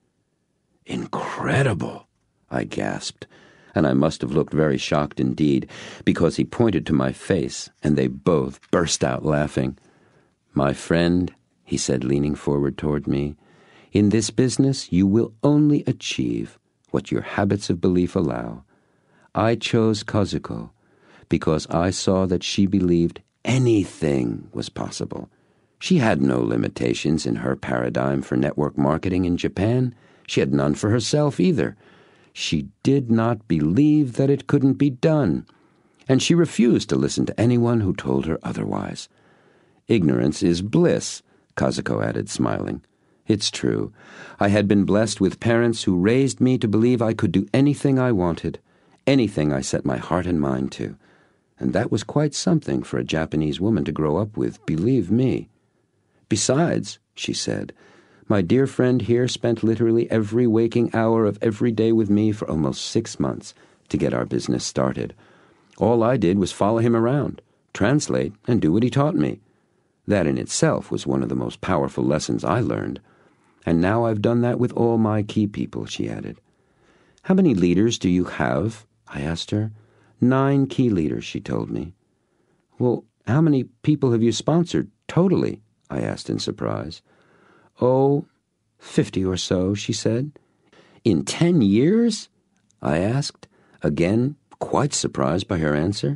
Incredible, I gasped, and I must have looked very shocked indeed, because he pointed to my face, and they both burst out laughing. My friend, he said, leaning forward toward me, in this business you will only achieve what your habits of belief allow. I chose Kazuko because I saw that she believed anything was possible. She had no limitations in her paradigm for network marketing in Japan. She had none for herself either. She did not believe that it couldn't be done, and she refused to listen to anyone who told her otherwise. Ignorance is bliss, Kazuko added, smiling. It's true. I had been blessed with parents who raised me to believe I could do anything I wanted, anything I set my heart and mind to. And that was quite something for a Japanese woman to grow up with, believe me. Besides, she said, my dear friend here spent literally every waking hour of every day with me for almost six months to get our business started. All I did was follow him around, translate, and do what he taught me. That in itself was one of the most powerful lessons I learned. And now I've done that with all my key people, she added. How many leaders do you have? I asked her. Nine key leaders, she told me. Well, how many people have you sponsored totally? I asked in surprise. Oh, fifty or so, she said. In ten years? I asked, again quite surprised by her answer.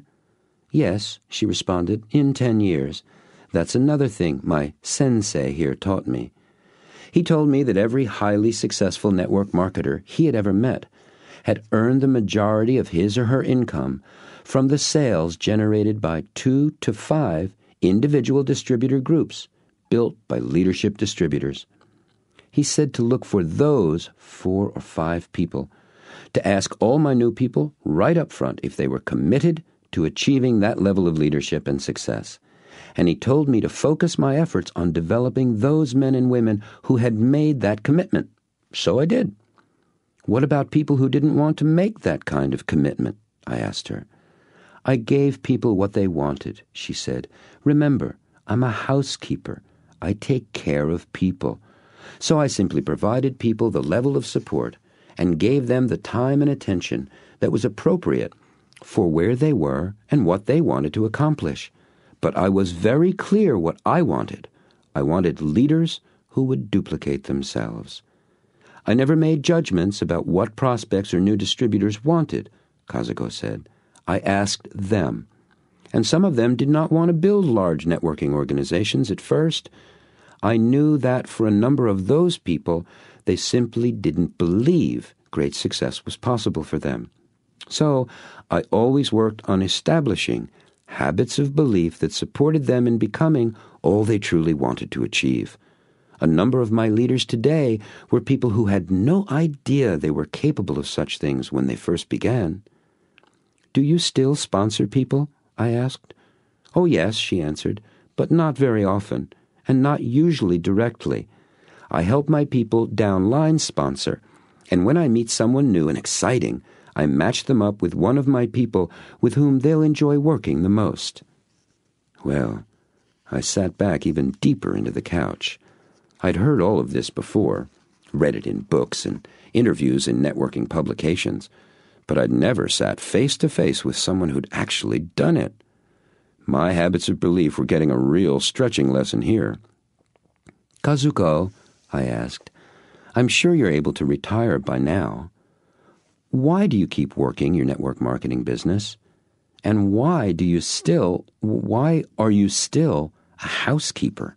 Yes, she responded, in ten years. That's another thing my sensei here taught me. He told me that every highly successful network marketer he had ever met had earned the majority of his or her income from the sales generated by two to five individual distributor groups built by leadership distributors. He said to look for those four or five people, to ask all my new people right up front if they were committed to achieving that level of leadership and success. And he told me to focus my efforts on developing those men and women who had made that commitment. So I did. What about people who didn't want to make that kind of commitment? I asked her. I gave people what they wanted, she said. Remember, I'm a housekeeper. I take care of people. So I simply provided people the level of support and gave them the time and attention that was appropriate for where they were and what they wanted to accomplish. But I was very clear what I wanted. I wanted leaders who would duplicate themselves. I never made judgments about what prospects or new distributors wanted, Kazuko said. I asked them. And some of them did not want to build large networking organizations at first. I knew that for a number of those people, they simply didn't believe great success was possible for them. So I always worked on establishing habits of belief that supported them in becoming all they truly wanted to achieve. A number of my leaders today were people who had no idea they were capable of such things when they first began. Do you still sponsor people? I asked. Oh, yes, she answered, but not very often, and not usually directly. I help my people downline sponsor, and when I meet someone new and exciting, I match them up with one of my people with whom they'll enjoy working the most. Well, I sat back even deeper into the couch. I'd heard all of this before, read it in books and interviews in networking publications, but I'd never sat face to face with someone who'd actually done it. My habits of belief were getting a real stretching lesson here. Kazuko, I asked, I'm sure you're able to retire by now. Why do you keep working your network marketing business? And why do you still, why are you still a housekeeper?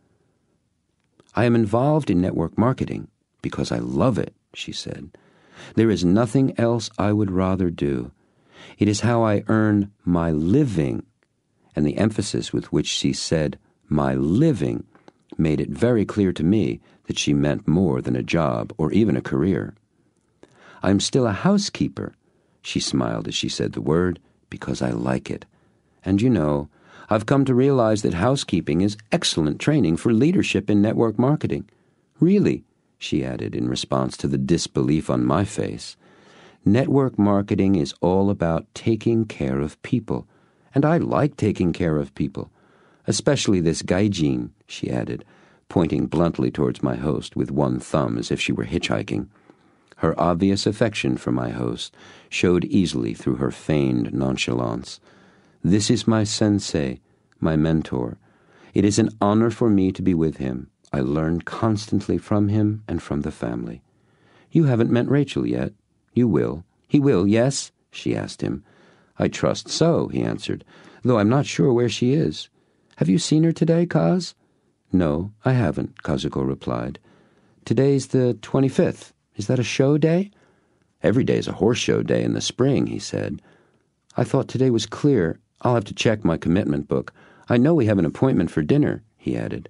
I am involved in network marketing because I love it, she said. There is nothing else I would rather do. It is how I earn my living. And the emphasis with which she said my living made it very clear to me that she meant more than a job or even a career. I'm still a housekeeper, she smiled as she said the word, because I like it. And you know, I've come to realize that housekeeping is excellent training for leadership in network marketing. Really, she added in response to the disbelief on my face. Network marketing is all about taking care of people, and I like taking care of people, especially this gaijin, she added, pointing bluntly towards my host with one thumb as if she were hitchhiking. Her obvious affection for my host showed easily through her feigned nonchalance. This is my sensei, my mentor. It is an honor for me to be with him. I learn constantly from him and from the family. You haven't met Rachel yet. You will. He will, yes? She asked him. I trust so, he answered, though I'm not sure where she is. Have you seen her today, Kaz? No, I haven't, Kazuko replied. Today's the twenty-fifth. Is that a show day? Every day is a horse show day in the spring, he said. I thought today was clear. I'll have to check my commitment book. I know we have an appointment for dinner, he added.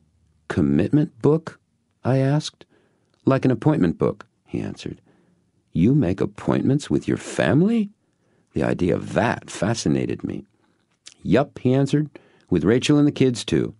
Commitment book? I asked. Like an appointment book, he answered. You make appointments with your family? The idea of that fascinated me. Yup, he answered, with Rachel and the kids, too.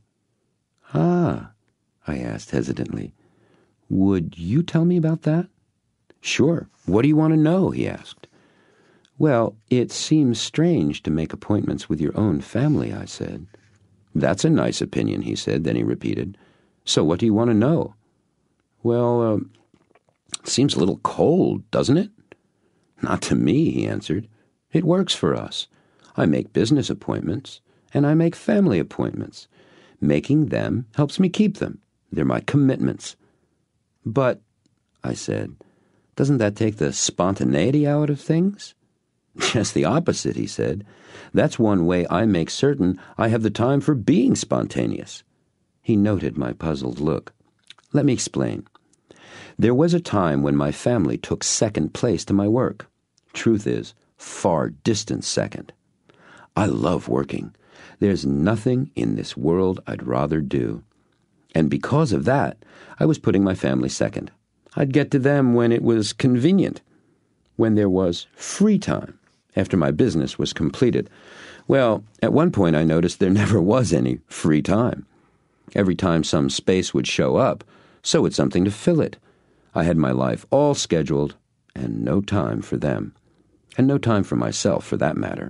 Ah, I asked hesitantly. Would you tell me about that? Sure. What do you want to know? He asked. Well, it seems strange to make appointments with your own family, I said. That's a nice opinion, he said. Then he repeated. So what do you want to know? Well, uh, it seems a little cold, doesn't it? Not to me, he answered. It works for us. I make business appointments, and I make family appointments. Making them helps me keep them. They're my commitments. But, I said, doesn't that take the spontaneity out of things? Just the opposite, he said. That's one way I make certain I have the time for being spontaneous. He noted my puzzled look. Let me explain. There was a time when my family took second place to my work. Truth is, far distant second. I love working. There's nothing in this world I'd rather do. And because of that, I was putting my family second. I'd get to them when it was convenient, when there was free time, after my business was completed. Well, at one point I noticed there never was any free time. Every time some space would show up, so would something to fill it. I had my life all scheduled, and no time for them. And no time for myself, for that matter.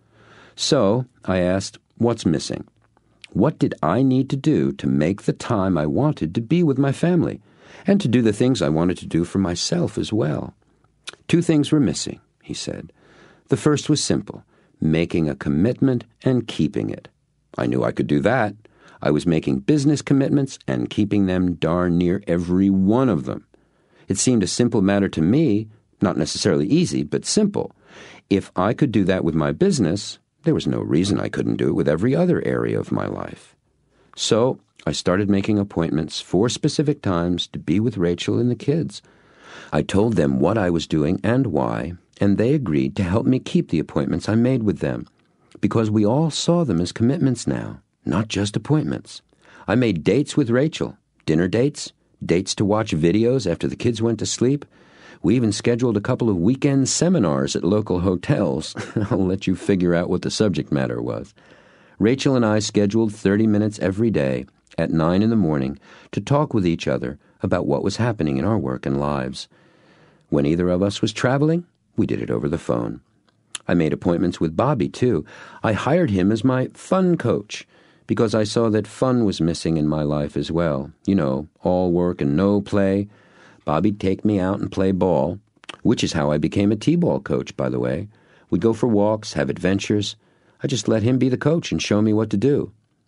So, I asked, what's missing? What did I need to do to make the time I wanted to be with my family, and to do the things I wanted to do for myself as well? Two things were missing, he said. The first was simple, making a commitment and keeping it. I knew I could do that. I was making business commitments and keeping them darn near every one of them. It seemed a simple matter to me, not necessarily easy, but simple. If I could do that with my business, there was no reason I couldn't do it with every other area of my life. So I started making appointments for specific times to be with Rachel and the kids. I told them what I was doing and why, and they agreed to help me keep the appointments I made with them, because we all saw them as commitments now, not just appointments. I made dates with Rachel, dinner dates, dates to watch videos after the kids went to sleep. We even scheduled a couple of weekend seminars at local hotels. I'll let you figure out what the subject matter was. Rachel and I scheduled thirty minutes every day at nine in the morning to talk with each other about what was happening in our work and lives. When either of us was traveling, we did it over the phone. I made appointments with Bobby, too. I hired him as my fun coach because I saw that fun was missing in my life as well. You know, all work and no play. Bobby'd take me out and play ball, which is how I became a T-ball coach, by the way. We'd go for walks, have adventures. I just let him be the coach and show me what to do.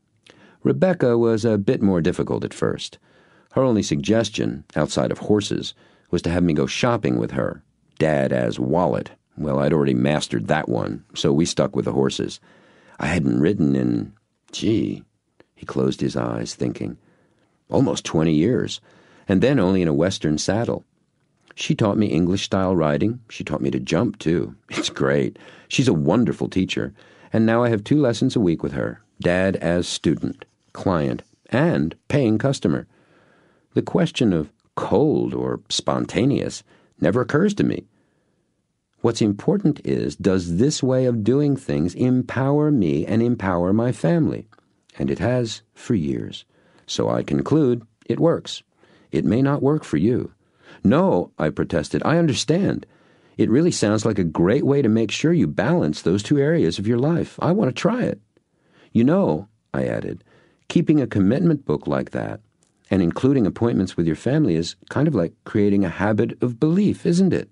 Rebecca was a bit more difficult at first. Her only suggestion, outside of horses, was to have me go shopping with her. Dad as wallet. Well, I'd already mastered that one, so we stuck with the horses. I hadn't ridden in, gee, he closed his eyes, thinking, almost twenty years, and then only in a Western saddle. She taught me English-style riding. She taught me to jump, too. It's great. She's a wonderful teacher, and now I have two lessons a week with her, Dad as student, client, and paying customer. The question of cold or spontaneous never occurs to me. What's important is, does this way of doing things empower me and empower my family? And it has for years. So I conclude it works. It may not work for you. No, I protested, I understand. It really sounds like a great way to make sure you balance those two areas of your life. I want to try it. You know, I added, keeping a commitment book like that and including appointments with your family is kind of like creating a habit of belief, isn't it?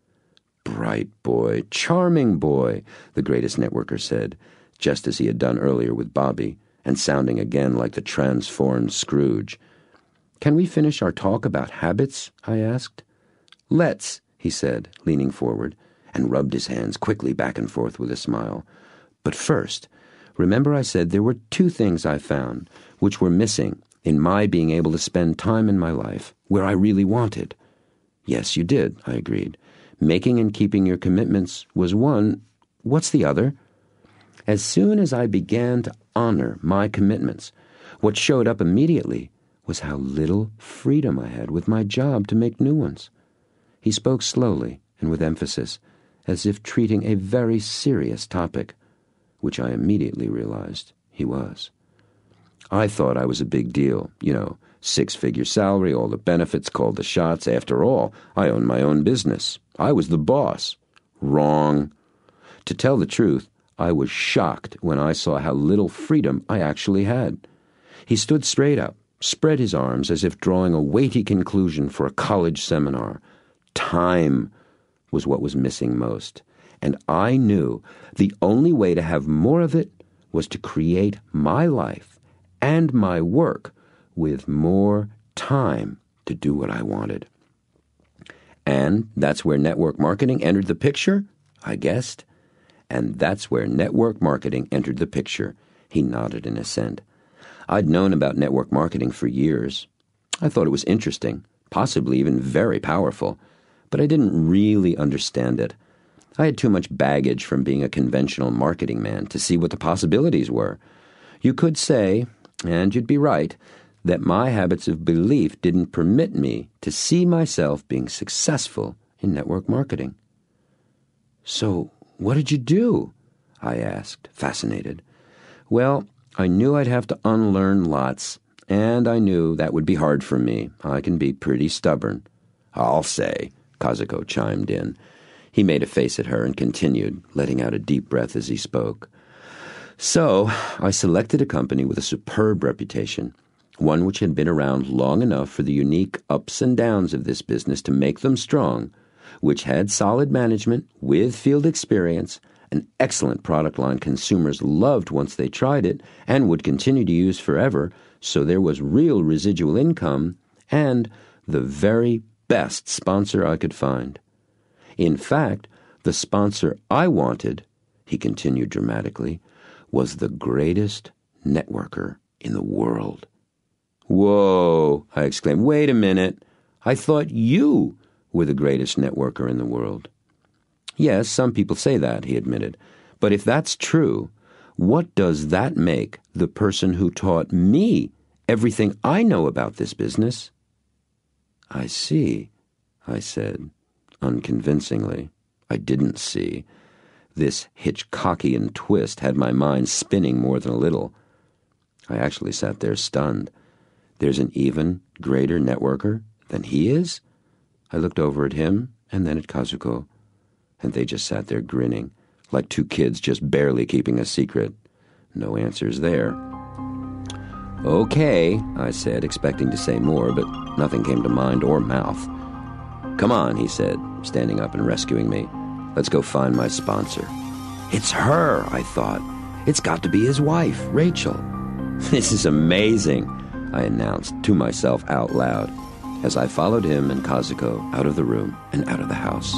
Bright boy, charming boy, the greatest networker said, just as he had done earlier with Bobby, and sounding again like the transformed Scrooge. Can we finish our talk about habits? I asked. Let's, he said, leaning forward, and rubbed his hands quickly back and forth with a smile. But first, remember I said there were two things I found which were missing in my being able to spend time in my life where I really wanted. Yes, you did, I agreed. Making and keeping your commitments was one. What's the other? As soon as I began to honor my commitments, what showed up immediately was how little freedom I had with my job to make new ones. He spoke slowly and with emphasis, as if treating a very serious topic, which I immediately realized he was. I thought I was a big deal, you know, six-figure salary, all the benefits, called the shots. After all, I owned my own business. I was the boss. Wrong. To tell the truth, I was shocked when I saw how little freedom I actually had. He stood straight up, spread his arms as if drawing a weighty conclusion for a college seminar. Time was what was missing most, and I knew the only way to have more of it was to create my life and my work with more time to do what I wanted. And that's where network marketing entered the picture, I guessed. And that's where network marketing entered the picture. He nodded in assent. I'd known about network marketing for years. I thought it was interesting, possibly even very powerful, but I didn't really understand it. I had too much baggage from being a conventional marketing man to see what the possibilities were. You could say, and you'd be right, that my habits of belief didn't permit me to see myself being successful in network marketing. So, what did you do? I asked, fascinated. Well, I knew I'd have to unlearn lots, and I knew that would be hard for me. I can be pretty stubborn. I'll say, Kazuko chimed in. He made a face at her and continued, letting out a deep breath as he spoke. So, I selected a company with a superb reputation, one which had been around long enough for the unique ups and downs of this business to make them strong, which had solid management with field experience, an excellent product line consumers loved once they tried it and would continue to use forever, so there was real residual income, and the very best sponsor I could find. In fact, the sponsor I wanted, he continued dramatically, was the greatest networker in the world. Whoa, I exclaimed. Wait a minute. I thought you were the greatest networker in the world. Yes, some people say that, he admitted. But if that's true, what does that make the person who taught me everything I know about this business? I see, I said, unconvincingly. I didn't see. This Hitchcockian twist had my mind spinning more than a little. I actually sat there stunned. There's an even greater networker than he is? I looked over at him and then at Kazuko, and they just sat there grinning, like two kids just barely keeping a secret. No answers there. Okay, I said, expecting to say more, but nothing came to mind or mouth. Come on, he said, standing up and rescuing me. Let's go find my sponsor. It's her, I thought. It's got to be his wife, Rachel. This is amazing, I announced to myself out loud as I followed him and Kazuko out of the room and out of the house.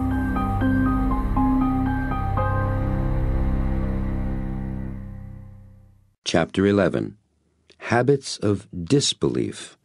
Chapter eleven. Habits of Disbelief.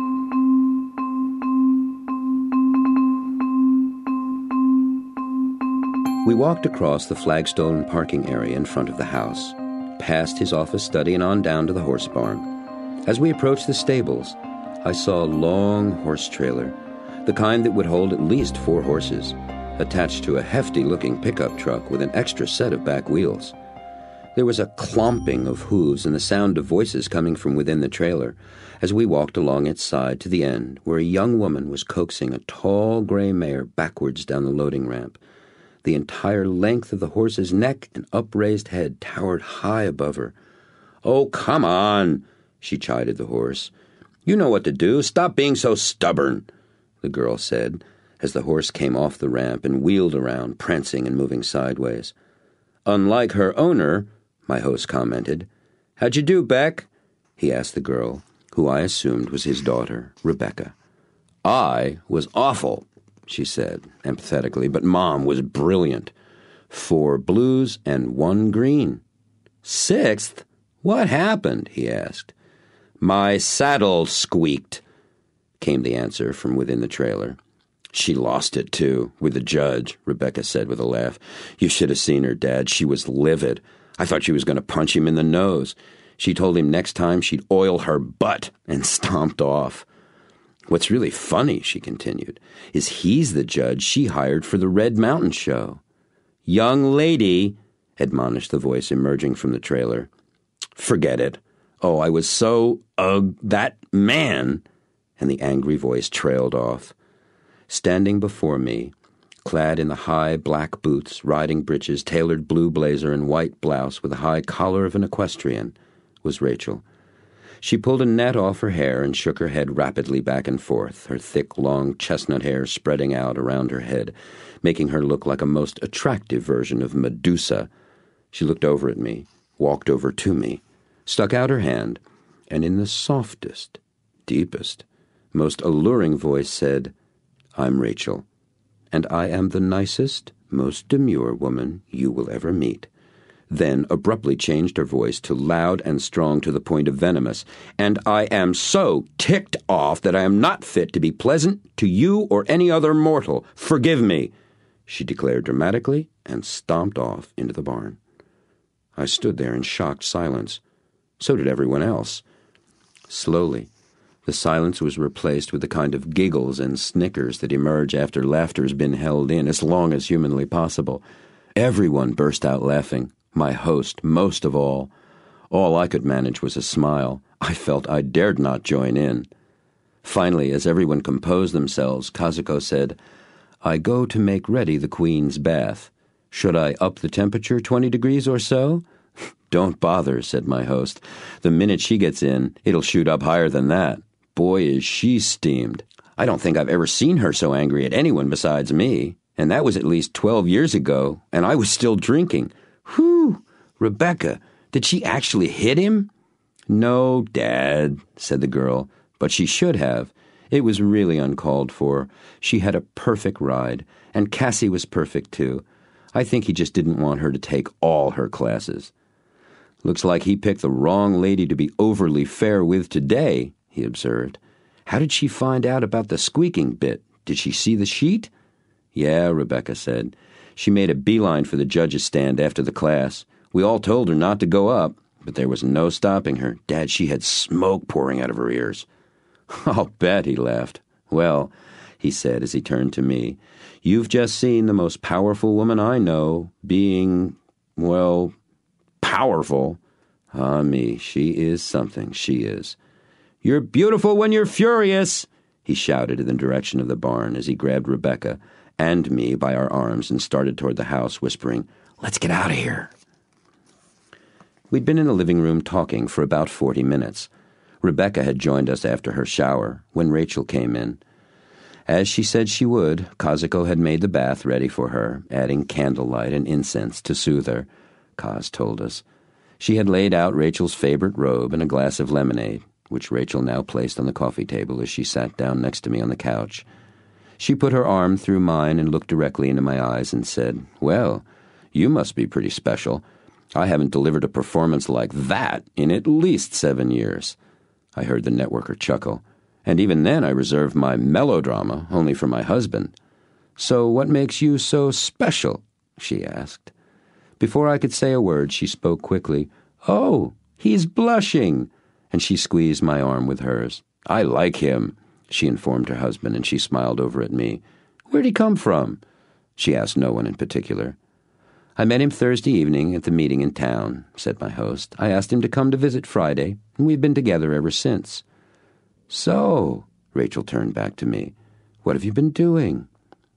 We walked across the flagstone parking area in front of the house, past his office study and on down to the horse barn. As we approached the stables, I saw a long horse trailer, the kind that would hold at least four horses, attached to a hefty-looking pickup truck with an extra set of back wheels. There was a clomping of hooves and the sound of voices coming from within the trailer as we walked along its side to the end, where a young woman was coaxing a tall gray mare backwards down the loading ramp. The entire length of the horse's neck and upraised head towered high above her. "Oh, come on," she chided the horse. "You know what to do. Stop being so stubborn," the girl said, as the horse came off the ramp and wheeled around, prancing and moving sideways. "Unlike her owner," my host commented. "How'd you do, Beck?" he asked the girl, who I assumed was his daughter, Rebecca. "I was awful," she said, empathetically, "but Mom was brilliant. Four blues and one green." "Sixth? What happened?" he asked. "My saddle squeaked," came the answer from within the trailer. "She lost it, too, with the judge," Rebecca said with a laugh. "You should have seen her, Dad. She was livid. I thought she was going to punch him in the nose. She told him next time she'd oil her butt and stomped off." What's really funny," she continued, "is he's the judge she hired for the Red Mountain show." "Young lady," admonished the voice emerging from the trailer. "Forget it. Oh, I was so, ugh, that man," and the angry voice trailed off. Standing before me, clad in the high black boots, riding breeches, tailored blue blazer, and white blouse with a high collar of an equestrian, was Rachel. She pulled a net off her hair and shook her head rapidly back and forth, her thick, long chestnut hair spreading out around her head, making her look like a most attractive version of Medusa. She looked over at me, walked over to me, stuck out her hand, and in the softest, deepest, most alluring voice said, "I'm Rachel, and I am the nicest, most demure woman you will ever meet." Then abruptly changed her voice to loud and strong to the point of venomous, "And I am so ticked off that I am not fit to be pleasant to you or any other mortal. Forgive me," she declared dramatically, and stomped off into the barn. I stood there in shocked silence. So did everyone else. Slowly, the silence was replaced with the kind of giggles and snickers that emerge after laughter's been held in as long as humanly possible. Everyone burst out laughing, my host most of all. All I could manage was a smile. I felt I dared not join in. Finally, as everyone composed themselves, Kazuko said, "I go to make ready the Queen's bath. Should I up the temperature twenty degrees or so?" "Don't bother," said my host. "The minute she gets in, it'll shoot up higher than that. Boy, is she steamed. I don't think I've ever seen her so angry at anyone besides me, and that was at least twelve years ago, and I was still drinking. Whew! Rebecca, did she actually hit him?" "No, Dad," said the girl, "but she should have. It was really uncalled for. She had a perfect ride, and Cassie was perfect too. I think he just didn't want her to take all her classes." "Looks like he picked the wrong lady to be overly fair with today," he observed. "How did she find out about the squeaking bit? Did she see the sheet?" "Yeah," Rebecca said. "She made a beeline for the judge's stand after the class. We all told her not to go up, but there was no stopping her. Dad, she had smoke pouring out of her ears." "I'll bet," he laughed. "Well," he said as he turned to me, "you've just seen the most powerful woman I know being, well, powerful. Ah, me, she is something, she is." "You're beautiful when you're furious," he shouted in the direction of the barn as he grabbed Rebecca and me by our arms and started toward the house, whispering, "Let's get out of here." We'd been in the living room talking for about forty minutes. Rebecca had joined us after her shower when Rachel came in. As she said she would, Kazuko had made the bath ready for her, adding candlelight and incense to soothe her, Kaz told us. She had laid out Rachel's favorite robe and a glass of lemonade, which Rachel now placed on the coffee table as she sat down next to me on the couch. She put her arm through mine and looked directly into my eyes and said, "Well, you must be pretty special. I haven't delivered a performance like that in at least seven years." I heard the networker chuckle. "And even then I reserved my melodrama only for my husband." "So what makes you so special?" she asked. Before I could say a word, she spoke quickly. "Oh, he's blushing," and she squeezed my arm with hers. "I like him," she informed her husband, and she smiled over at me. "Where'd he come from?" She asked no one in particular. "I met him Thursday evening at the meeting in town," said my host. "I asked him to come to visit Friday, and we've been together ever since." "So," Rachel turned back to me, "what have you been doing?"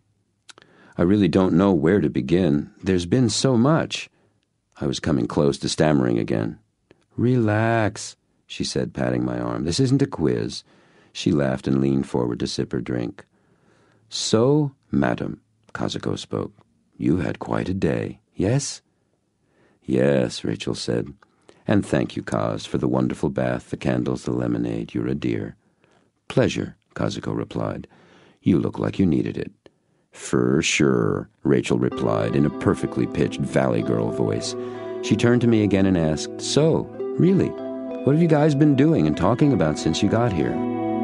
"I really don't know where to begin. There's been so much." I was coming close to stammering again. "Relax," she said, patting my arm. "This isn't a quiz." She laughed and leaned forward to sip her drink. "So, madam," Kazuko spoke, "you had quite a day, yes?" "Yes," Rachel said. "And thank you, Kaz, for the wonderful bath, the candles, the lemonade. You're a dear." "Pleasure," Kazuko replied. "You look like you needed it." "For sure," Rachel replied in a perfectly pitched Valley Girl voice. She turned to me again and asked, "So, really, what have you guys been doing and talking about since you got here?"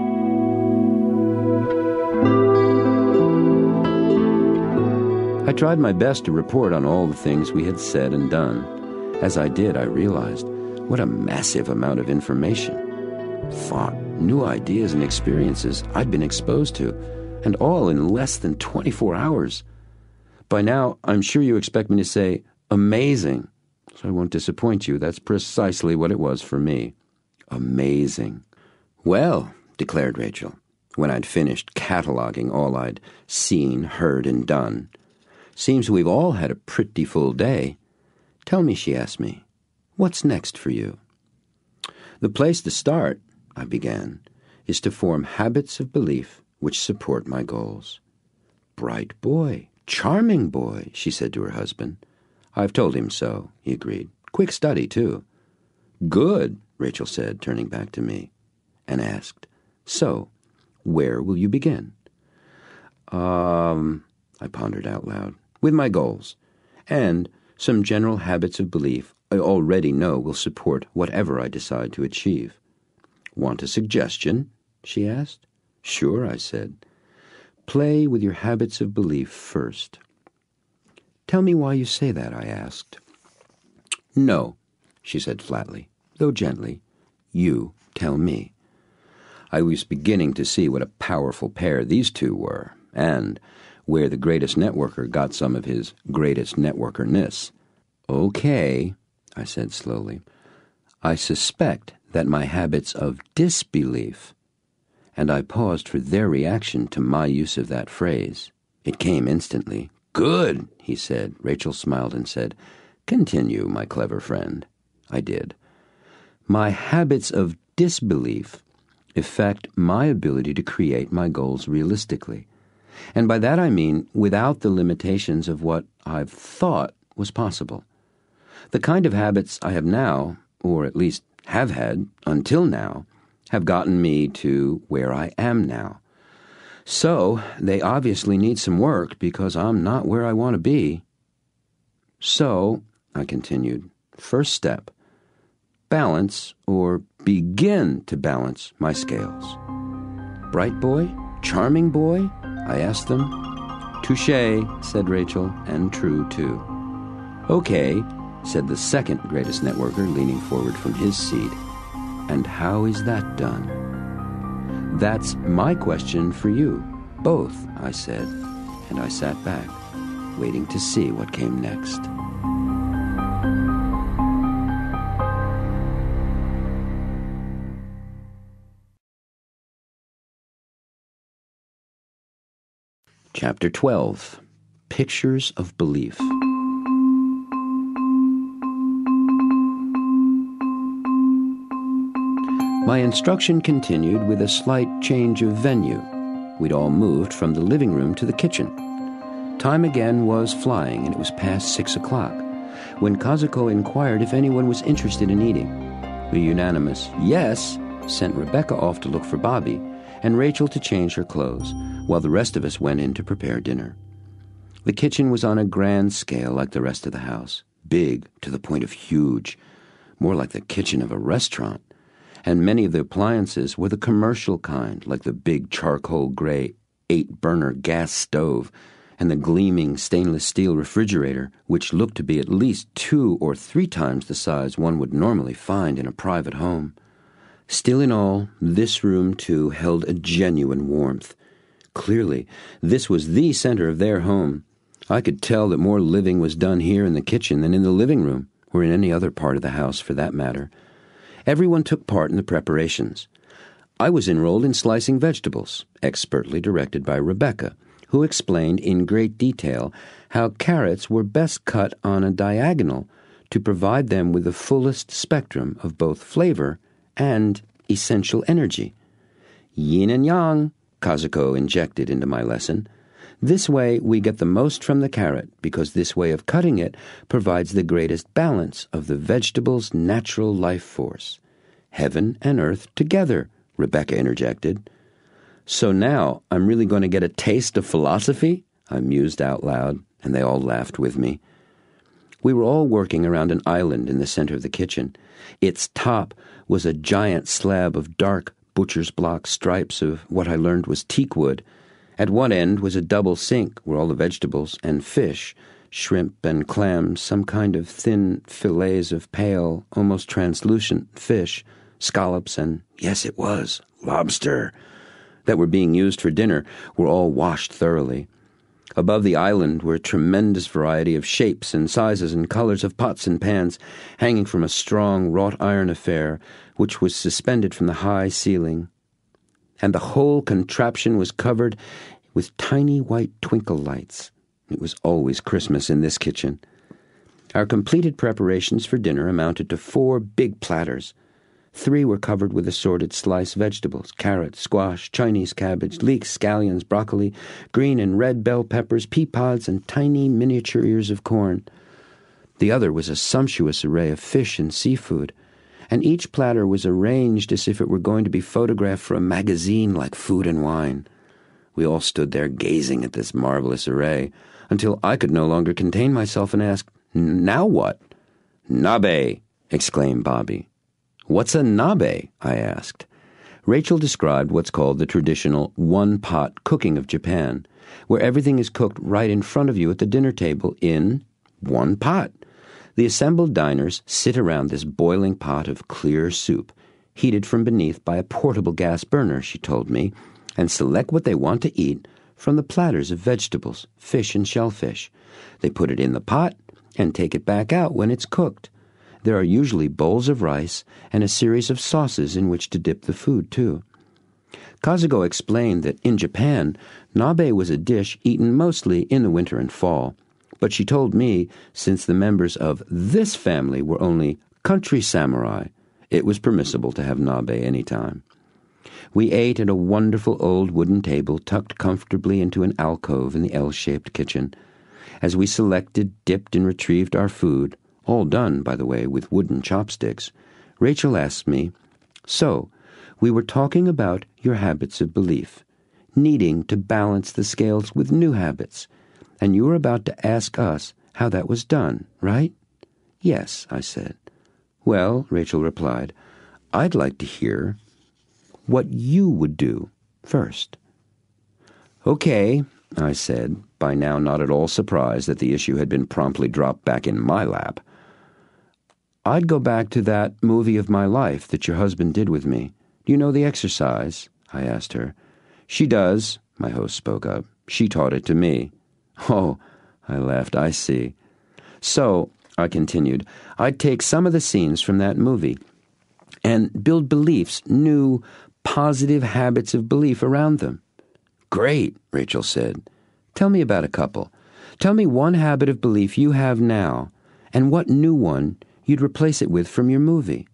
I tried my best to report on all the things we had said and done. As I did, I realized what a massive amount of information. Thought, new ideas and experiences I'd been exposed to, and all in less than twenty-four hours. By now, I'm sure you expect me to say, amazing. So I won't disappoint you. That's precisely what it was for me. Amazing. Well, declared Rachel, when I'd finished cataloging all I'd seen, heard, and done. Seems we've all had a pretty full day. Tell me, she asked me, what's next for you? The place to start, I began, is to form habits of belief which support my goals. Bright boy, charming boy, she said to her husband. I've told him so, he agreed. Quick study, too. Good, Rachel said, turning back to me, and asked, so, where will you begin? Um, I pondered out loud, with my goals, and some general habits of belief I already know will support whatever I decide to achieve. Want a suggestion? She asked. Sure, I said. Play with your habits of belief first. Tell me why you say that, I asked. No, she said flatly, though gently. You tell me. I was beginning to see what a powerful pair these two were, and where the greatest networker got some of his greatest networkerness. Okay, I said slowly. I suspect that my habits of disbelief, and I paused for their reaction to my use of that phrase. It came instantly. Good, he said. Rachel smiled and said, Continue, my clever friend. I did. My habits of disbelief affect my ability to create my goals realistically. And by that I mean without the limitations of what I've thought was possible. The kind of habits I have now, or at least have had until now, have gotten me to where I am now. So, they obviously need some work because I'm not where I want to be. So, I continued, first step, balance or begin to balance my scales. Bright boy? Charming boy? I asked them. Touché, said Rachel, and true, too. Okay, said the second greatest networker, leaning forward from his seat. And how is that done? That's my question for you, both, I said, and I sat back, waiting to see what came next. Chapter twelve. Pictures of Belief. My instruction continued with a slight change of venue. We'd all moved from the living room to the kitchen. Time again was flying, and it was past six o'clock, when Kazuko inquired if anyone was interested in eating. The unanimous yes sent Rebecca off to look for Bobby, and Rachel to change her clothes, while the rest of us went in to prepare dinner. The kitchen was on a grand scale like the rest of the house, big to the point of huge, more like the kitchen of a restaurant. And many of the appliances were the commercial kind, like the big charcoal-gray eight-burner gas stove and the gleaming stainless steel refrigerator, which looked to be at least two or three times the size one would normally find in a private home. Still in all, this room, too, held a genuine warmth. Clearly, this was the center of their home. I could tell that more living was done here in the kitchen than in the living room, or in any other part of the house for that matter. Everyone took part in the preparations. I was enrolled in slicing vegetables, expertly directed by Rebecca, who explained in great detail how carrots were best cut on a diagonal to provide them with the fullest spectrum of both flavor and essential energy. Yin and yang, Kazuko injected into my lesson. This way we get the most from the carrot, because this way of cutting it provides the greatest balance of the vegetable's natural life force. Heaven and earth together, Rebecca interjected. So now I'm really going to get a taste of philosophy? I mused out loud, and they all laughed with me. We were all working around an island in the center of the kitchen. Its top was a giant slab of dark butcher's block stripes of what I learned was teak wood. At one end was a double sink where all the vegetables and fish, shrimp and clams, some kind of thin fillets of pale, almost translucent fish, scallops, and, yes, it was, lobster, that were being used for dinner were all washed thoroughly. Above the island were a tremendous variety of shapes and sizes and colors of pots and pans hanging from a strong wrought iron affair which was suspended from the high ceiling. And the whole contraption was covered with tiny white twinkle lights. It was always Christmas in this kitchen. Our completed preparations for dinner amounted to four big platters. Three were covered with assorted sliced vegetables, carrots, squash, Chinese cabbage, leeks, scallions, broccoli, green and red bell peppers, pea pods, and tiny miniature ears of corn. The other was a sumptuous array of fish and seafood, and each platter was arranged as if it were going to be photographed for a magazine like Food and Wine. We all stood there gazing at this marvelous array, until I could no longer contain myself and asked, "Now what?" "Nabe!" exclaimed Bobby. "What's a nabe?" I asked. Rachel described what's called the traditional one-pot cooking of Japan, where everything is cooked right in front of you at the dinner table in one pot. The assembled diners sit around this boiling pot of clear soup, heated from beneath by a portable gas burner, she told me, and select what they want to eat from the platters of vegetables, fish, and shellfish. They put it in the pot and take it back out when it's cooked. There are usually bowls of rice and a series of sauces in which to dip the food, too. Kazuko explained that in Japan, nabe was a dish eaten mostly in the winter and fall. But she told me, since the members of this family were only country samurai, it was permissible to have nabe any time. We ate at a wonderful old wooden table tucked comfortably into an alcove in the L-shaped kitchen. As we selected, dipped, and retrieved our food, all done, by the way, with wooden chopsticks, Rachel asked me, "So, we were talking about your habits of belief, needing to balance the scales with new habits, and you were about to ask us how that was done, right?" "Yes," I said. "Well," Rachel replied, "I'd like to hear what you would do first." "Okay," I said, by now not at all surprised that the issue had been promptly dropped back in my lap. "I'd go back to that movie of my life that your husband did with me. Do you know the exercise?" I asked her. "She does," my host spoke up. "She taught it to me." "Oh," I laughed, "I see." "So," I continued, "I'd take some of the scenes from that movie and build beliefs, new, positive habits of belief around them." "Great," Rachel said. "Tell me about a couple. Tell me one habit of belief you have now, and what new one you'd replace it with from your movie."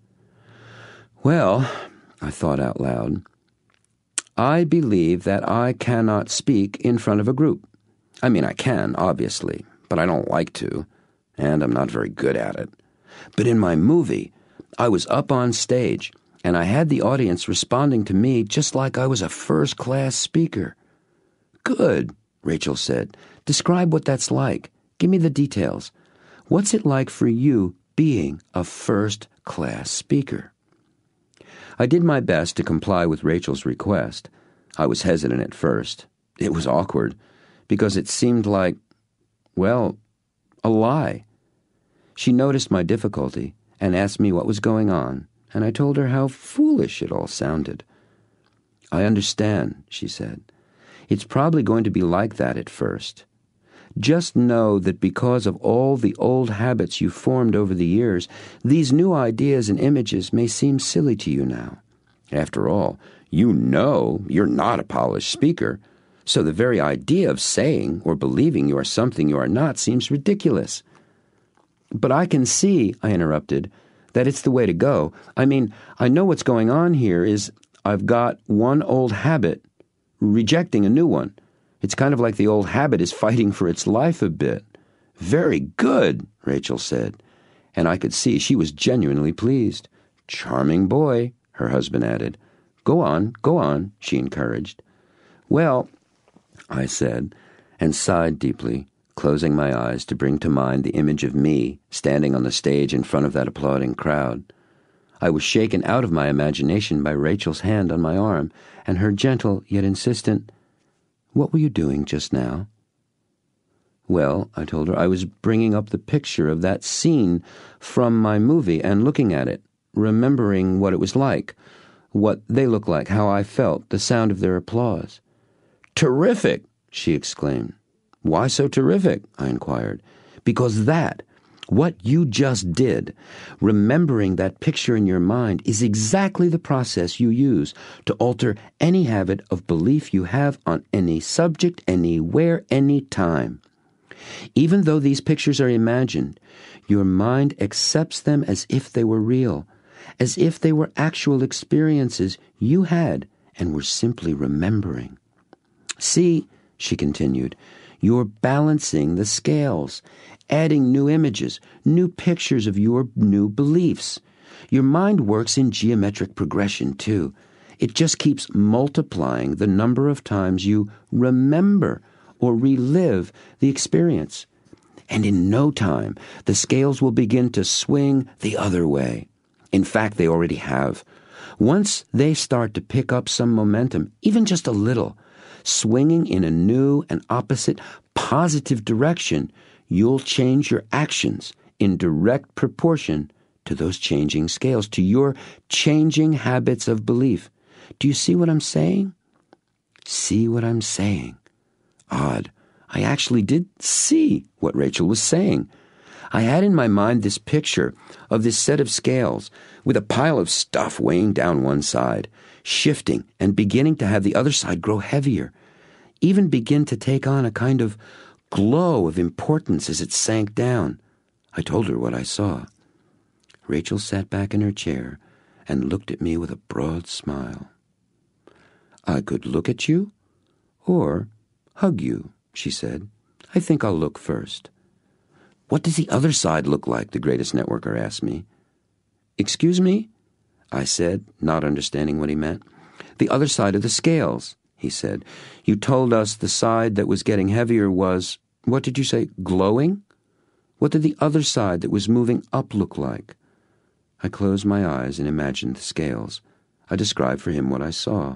"Well," I thought out loud, "I believe that I cannot speak in front of a group. I mean, I can, obviously, but I don't like to, and I'm not very good at it. But in my movie, I was up on stage, and I had the audience responding to me just like I was a first-class speaker." "Good," Rachel said. "Describe what that's like. Give me the details. What's it like for you being a first-class speaker?" I did my best to comply with Rachel's request. I was hesitant at first. It was awkward, because it seemed like, well, a lie. She noticed my difficulty and asked me what was going on, and I told her how foolish it all sounded. "I understand," she said. "It's probably going to be like that at first. Just know that because of all the old habits you formed over the years, these new ideas and images may seem silly to you now. After all, you know you're not a polished speaker, so the very idea of saying or believing you are something you are not seems ridiculous." "But I can see," I interrupted, "that it's the way to go. I mean, I know what's going on here is I've got one old habit rejecting a new one. It's kind of like the old habit is fighting for its life a bit." "Very good," Rachel said, and I could see she was genuinely pleased. "Charming boy," her husband added. "Go on, go on," she encouraged. "Well," I said, and sighed deeply, closing my eyes to bring to mind the image of me standing on the stage in front of that applauding crowd. I was shaken out of my imagination by Rachel's hand on my arm and her gentle yet insistent, "What were you doing just now?" "Well," I told her, "I was bringing up the picture of that scene from my movie and looking at it. remembering what it was like, what they looked like, how I felt, the sound of their applause. "Terrific!" she exclaimed. "Why so terrific?" I inquired. "Because that, what you just did, remembering that picture in your mind, is exactly the process you use to alter any habit of belief you have on any subject, anywhere, any time. Even though these pictures are imagined, your mind accepts them as if they were real, as if they were actual experiences you had and were simply remembering. See," she continued, "you're balancing the scales, adding new images, new pictures of your new beliefs. Your mind works in geometric progression, too. It just keeps multiplying the number of times you remember or relive the experience. And in no time, the scales will begin to swing the other way. In fact, they already have. Once they start to pick up some momentum, even just a little, swinging in a new and opposite positive direction, you'll change your actions in direct proportion to those changing scales, to your changing habits of belief. Do you see what I'm saying?" See what I'm saying? Odd. I actually did see what Rachel was saying. I had in my mind this picture of this set of scales with a pile of stuff weighing down one side, shifting and beginning to have the other side grow heavier, even begin to take on a kind of glow of importance as it sank down. I told her what I saw. Rachel sat back in her chair and looked at me with a broad smile. "I could look at you or hug you," she said. "I think I'll look first." "What does the other side look like?" the greatest networker asked me. "Excuse me?" I said, not understanding what he meant. "The other side of the scales," he said. "You told us the side that was getting heavier was, what did you say, glowing? What did the other side that was moving up look like?" I closed my eyes and imagined the scales. I described for him what I saw.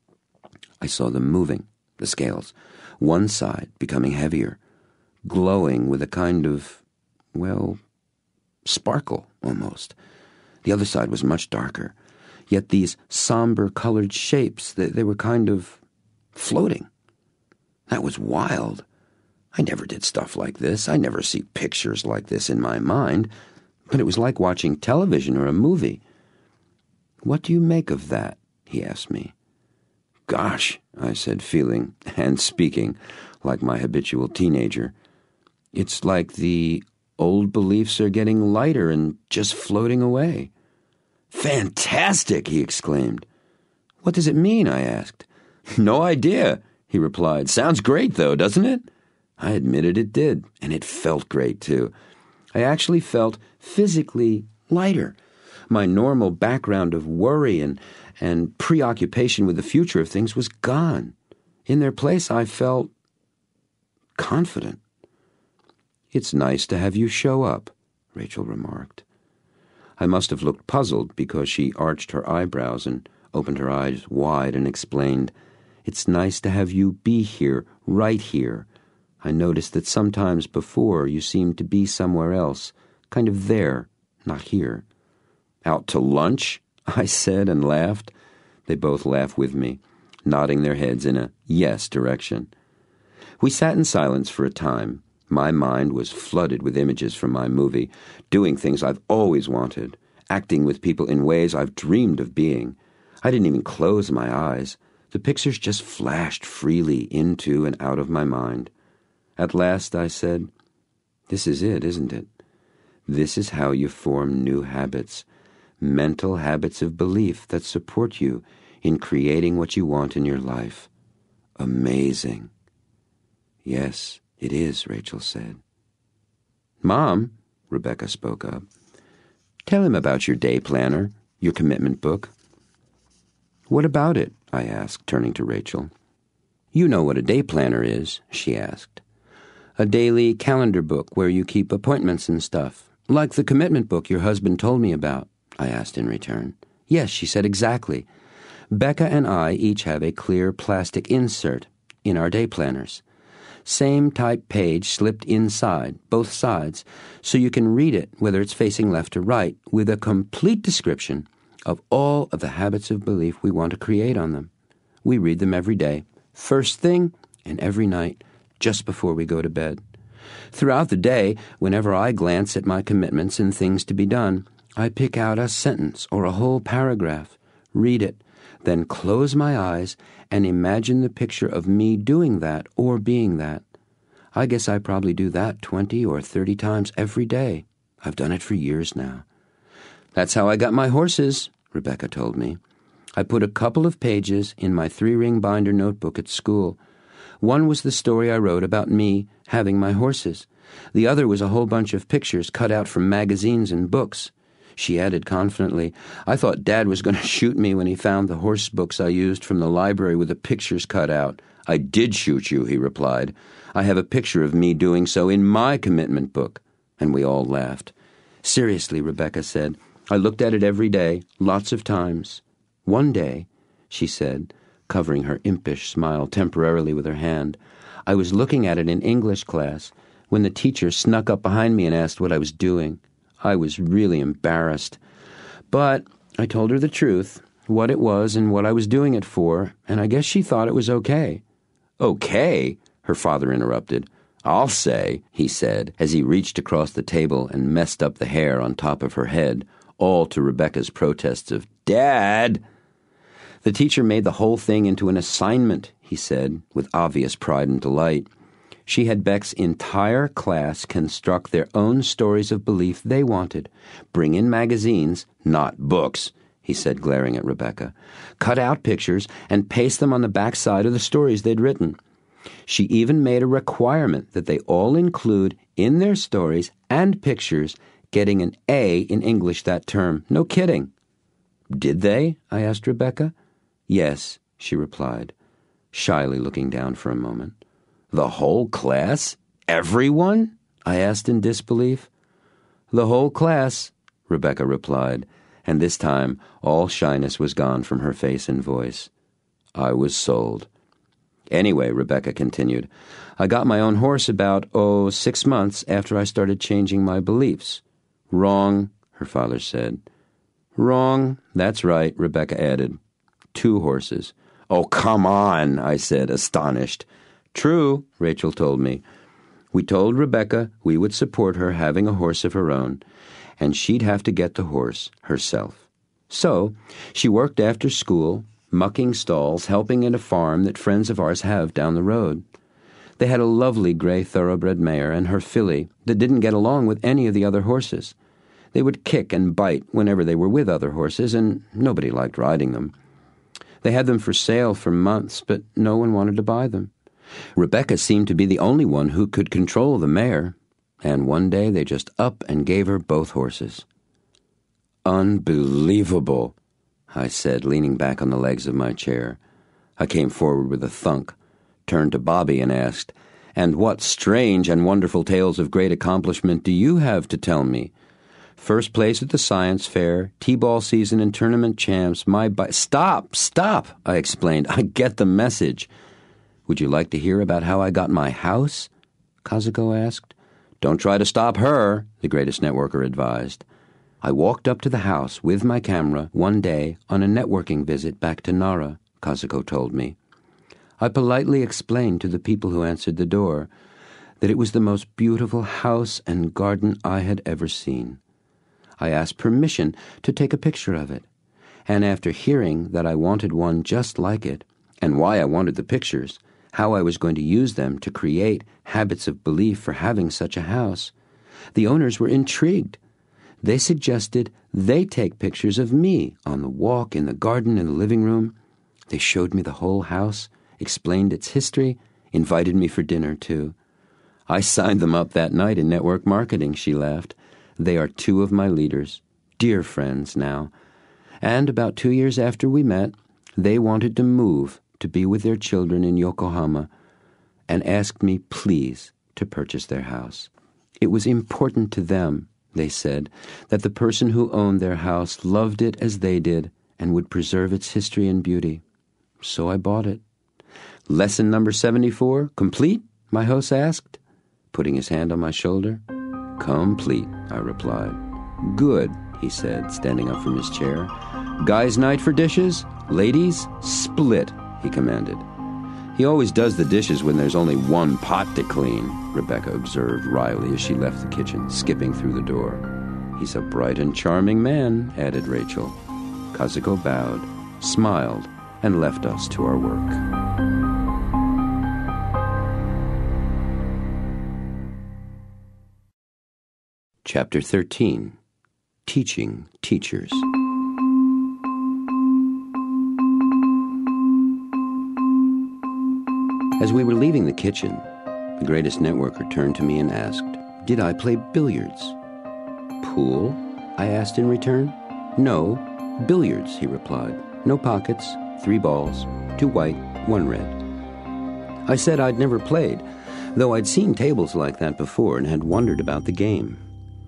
I saw them moving, the scales, one side becoming heavier, glowing with a kind of, well, sparkle almost. The other side was much darker, yet these somber-colored shapes, they, they were kind of floating. That was wild. I never did stuff like this. I never see pictures like this in my mind, but it was like watching television or a movie. "What do you make of that?" he asked me. "Gosh," I said, feeling and speaking like my habitual teenager. "It's like the old beliefs are getting lighter and just floating away." "Fantastic!" he exclaimed. "What does it mean?" I asked. "No idea," he replied. "Sounds great, though, doesn't it?" I admitted it did, and it felt great, too. I actually felt physically lighter. My normal background of worry and, and preoccupation with the future of things was gone. In their place, I felt confident. "It's nice to have you show up," Rachel remarked. I must have looked puzzled because she arched her eyebrows and opened her eyes wide and explained, "It's nice to have you be here, right here. I noticed that sometimes before you seemed to be somewhere else, kind of there, not here." "Out to lunch?" I said and laughed. They both laughed with me, nodding their heads in a yes direction. We sat in silence for a time. My mind was flooded with images from my movie, doing things I've always wanted, acting with people in ways I've dreamed of being. I didn't even close my eyes. The pictures just flashed freely into and out of my mind. At last I said, "This is it, isn't it? This is how you form new habits, mental habits of belief that support you in creating what you want in your life. Amazing." "Yes, it is," Rachel said. "Mom," Rebecca spoke up, "tell him about your day planner, your commitment book." "What about it?" I asked, turning to Rachel. "You know what a day planner is," she asked. "A daily calendar book where you keep appointments and stuff. Like the commitment book your husband told me about," I asked in return. "Yes," she said, "exactly. Becca and I each have a clear plastic insert in our day planners. same type page slipped inside, both sides, so you can read it whether it's facing left or right, with a complete description of all of the habits of belief we want to create on them. We read them every day, first thing and every night, just before we go to bed. Throughout the day, whenever I glance at my commitments and things to be done, I pick out a sentence or a whole paragraph, read it, then close my eyes and imagine the picture of me doing that or being that. I guess I probably do that twenty or thirty times every day. I've done it for years now. That's how I got my horses, Rebecca told me. I put a couple of pages in my three-ring binder notebook at school. One was the story I wrote about me having my horses. The other was a whole bunch of pictures cut out from magazines and books. She added confidently, I thought Dad was going to shoot me when he found the horse books I used from the library with the pictures cut out. I did shoot you, he replied. I have a picture of me doing so in my commitment book. And we all laughed. Seriously, Rebecca said, I looked at it every day, lots of times. One day, she said, covering her impish smile temporarily with her hand, I was looking at it in English class when the teacher snuck up behind me and asked what I was doing. I was really embarrassed. But I told her the truth, what it was and what I was doing it for, and I guess she thought it was okay. Okay? Her father interrupted. I'll say, he said, as he reached across the table and messed up the hair on top of her head, all to Rebecca's protests of, Dad! The teacher made the whole thing into an assignment, he said, with obvious pride and delight. She had Beck's entire class construct their own stories of belief they wanted. Bring in magazines, not books, he said, glaring at Rebecca. Cut out pictures and paste them on the back side of the stories they'd written. She even made a requirement that they all include in their stories and pictures getting an A in English that term. No kidding. Did they? I asked Rebecca. Yes, she replied, shyly looking down for a moment. The whole class? Everyone? I asked in disbelief. The whole class, Rebecca replied, and this time all shyness was gone from her face and voice. I was sold. Anyway, Rebecca continued, I got my own horse about, oh, six months after I started changing my beliefs. Wrong, her father said. Wrong, that's right, Rebecca added. Two horses. Oh, come on, I said, astonished. True, Rachel told me. We told Rebecca we would support her having a horse of her own, and she'd have to get the horse herself. So she worked after school, mucking stalls, helping at a farm that friends of ours have down the road. They had a lovely gray thoroughbred mare and her filly that didn't get along with any of the other horses. They would kick and bite whenever they were with other horses, and nobody liked riding them. They had them for sale for months, but no one wanted to buy them. Rebecca seemed to be the only one who could control the mare, and one day they just up and gave her both horses. Unbelievable, I said, leaning back on the legs of my chair. I came forward with a thunk, turned to Bobby and asked, And what strange and wonderful tales of great accomplishment do you have to tell me? First place at the science fair, T-ball season and tournament champs, my bi- Stop, stop, I explained. I get the message. Would you like to hear about how I got my house? Kazuko asked. Don't try to stop her, the greatest networker advised. I walked up to the house with my camera one day on a networking visit back to Nara, Kazuko told me. I politely explained to the people who answered the door that it was the most beautiful house and garden I had ever seen. I asked permission to take a picture of it, and after hearing that I wanted one just like it, and why I wanted the pictures, how I was going to use them to create habits of belief for having such a house, the owners were intrigued. They suggested they take pictures of me on the walk, in the garden, in the living room. They showed me the whole house, explained its history, invited me for dinner, too. I signed them up that night in network marketing, she laughed. They are two of my leaders, dear friends now. And about two years after we met, they wanted to move to be with their children in Yokohama and asked me, please, to purchase their house. It was important to them, they said, that the person who owned their house loved it as they did and would preserve its history and beauty. So I bought it. Lesson number seventy-four, complete? my host asked, putting his hand on my shoulder. Complete, I replied. Good, he said, standing up from his chair. Guys' night for dishes? Ladies, split, he commanded. He always does the dishes when there's only one pot to clean, Rebecca observed wryly as she left the kitchen, skipping through the door. He's a bright and charming man, added Rachel. Kazuko bowed, smiled, and left us to our work. Chapter thirteen. Teaching Teachers. As we were leaving the kitchen, the greatest networker turned to me and asked, did I play billiards? Pool? I asked in return. No, billiards, he replied. No pockets, three balls, two white, one red. I said I'd never played, though I'd seen tables like that before and had wondered about the game.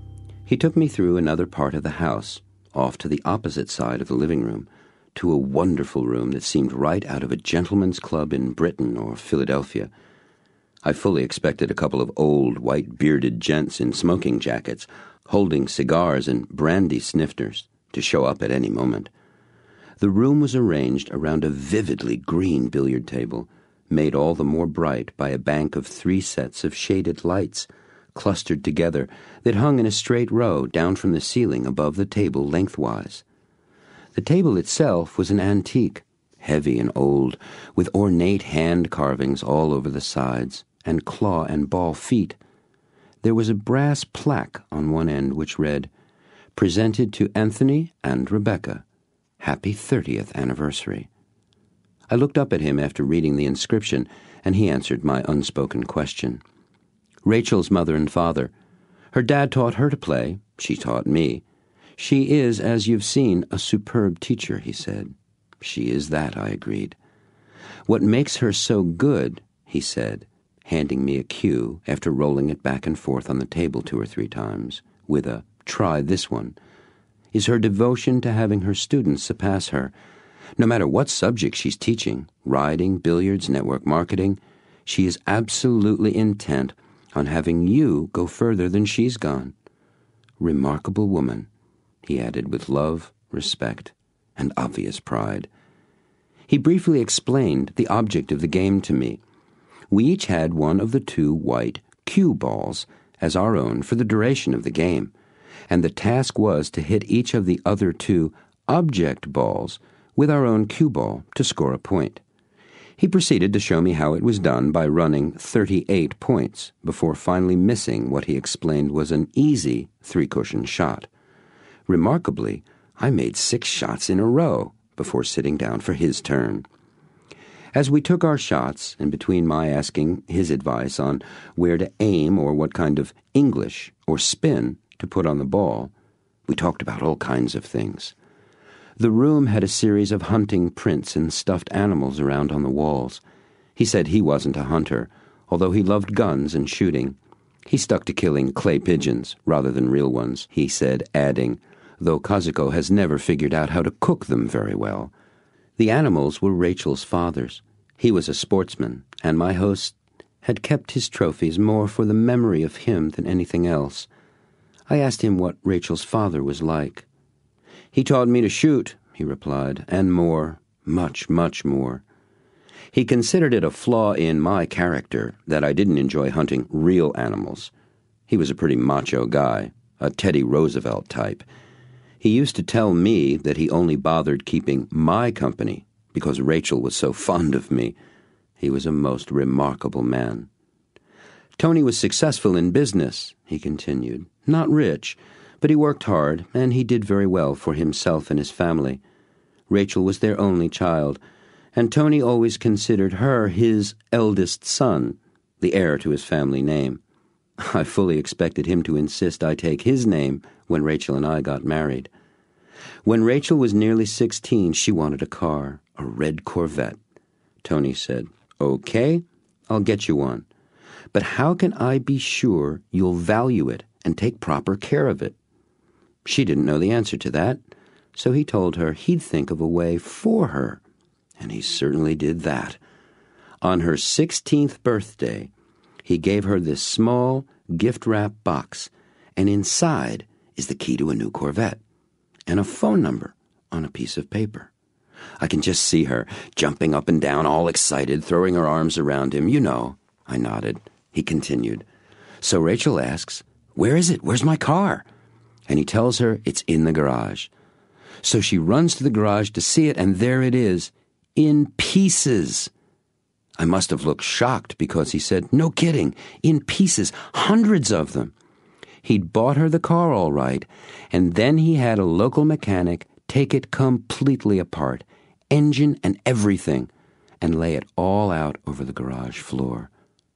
He took me through another part of the house, off to the opposite side of the living room, to a wonderful room that seemed right out of a gentleman's club in Britain or Philadelphia. I fully expected a couple of old, white-bearded gents in smoking jackets, holding cigars and brandy snifters, to show up at any moment. The room was arranged around a vividly green billiard table, made all the more bright by a bank of three sets of shaded lights, clustered together, that hung in a straight row down from the ceiling above the table lengthwise. The table itself was an antique, heavy and old, with ornate hand carvings all over the sides, and claw and ball feet. There was a brass plaque on one end which read, Presented to Anthony and Rebecca. Happy thirtieth anniversary. I looked up at him after reading the inscription, and he answered my unspoken question. Rachel's mother and father. Her dad taught her to play. She taught me. She is, as you've seen, a superb teacher, he said. She is that, I agreed. What makes her so good, he said, handing me a cue after rolling it back and forth on the table two or three times, with a try this one, is her devotion to having her students surpass her. No matter what subject she's teaching, riding, billiards, network marketing, she is absolutely intent on having you go further than she's gone. Remarkable woman, he added with love, respect, and obvious pride. He briefly explained the object of the game to me. We each had one of the two white cue balls as our own for the duration of the game, and the task was to hit each of the other two object balls with our own cue ball to score a point. He proceeded to show me how it was done by running thirty-eight points before finally missing what he explained was an easy three-cushion shot. Remarkably, I made six shots in a row before sitting down for his turn. As we took our shots, and between my asking his advice on where to aim or what kind of English or spin to put on the ball, we talked about all kinds of things. The room had a series of hunting prints and stuffed animals around on the walls. He said he wasn't a hunter, although he loved guns and shooting. He stuck to killing clay pigeons rather than real ones, he said, adding, though Kazuko has never figured out how to cook them very well. The animals were Rachel's father's. He was a sportsman, and my host had kept his trophies more for the memory of him than anything else. I asked him what Rachel's father was like. He taught me to shoot, he replied, and more, much, much more. He considered it a flaw in my character that I didn't enjoy hunting real animals. He was a pretty macho guy, a Teddy Roosevelt type. He used to tell me that he only bothered keeping my company because Rachel was so fond of me. He was a most remarkable man. Tony was successful in business, he continued. Not rich, but he worked hard, and he did very well for himself and his family. Rachel was their only child, and Tony always considered her his eldest son, the heir to his family name. I fully expected him to insist I take his name when Rachel and I got married. When Rachel was nearly sixteen, she wanted a car, a red Corvette. Tony said, "Okay, I'll get you one. But how can I be sure you'll value it and take proper care of it?" She didn't know the answer to that, so he told her he'd think of a way for her, and he certainly did that. On her sixteenth birthday, He gave her this small, gift-wrapped box, and inside is the key to a new Corvette and a phone number on a piece of paper. I can just see her, jumping up and down, all excited, throwing her arms around him. You know. I nodded. He continued. So Rachel asks, "Where is it? Where's my car?" And he tells her it's in the garage. So she runs to the garage to see it, and there it is, in pieces. I must have looked shocked because he said, "No kidding, in pieces, hundreds of them." He'd bought her the car all right, and then he had a local mechanic take it completely apart, engine and everything, and lay it all out over the garage floor.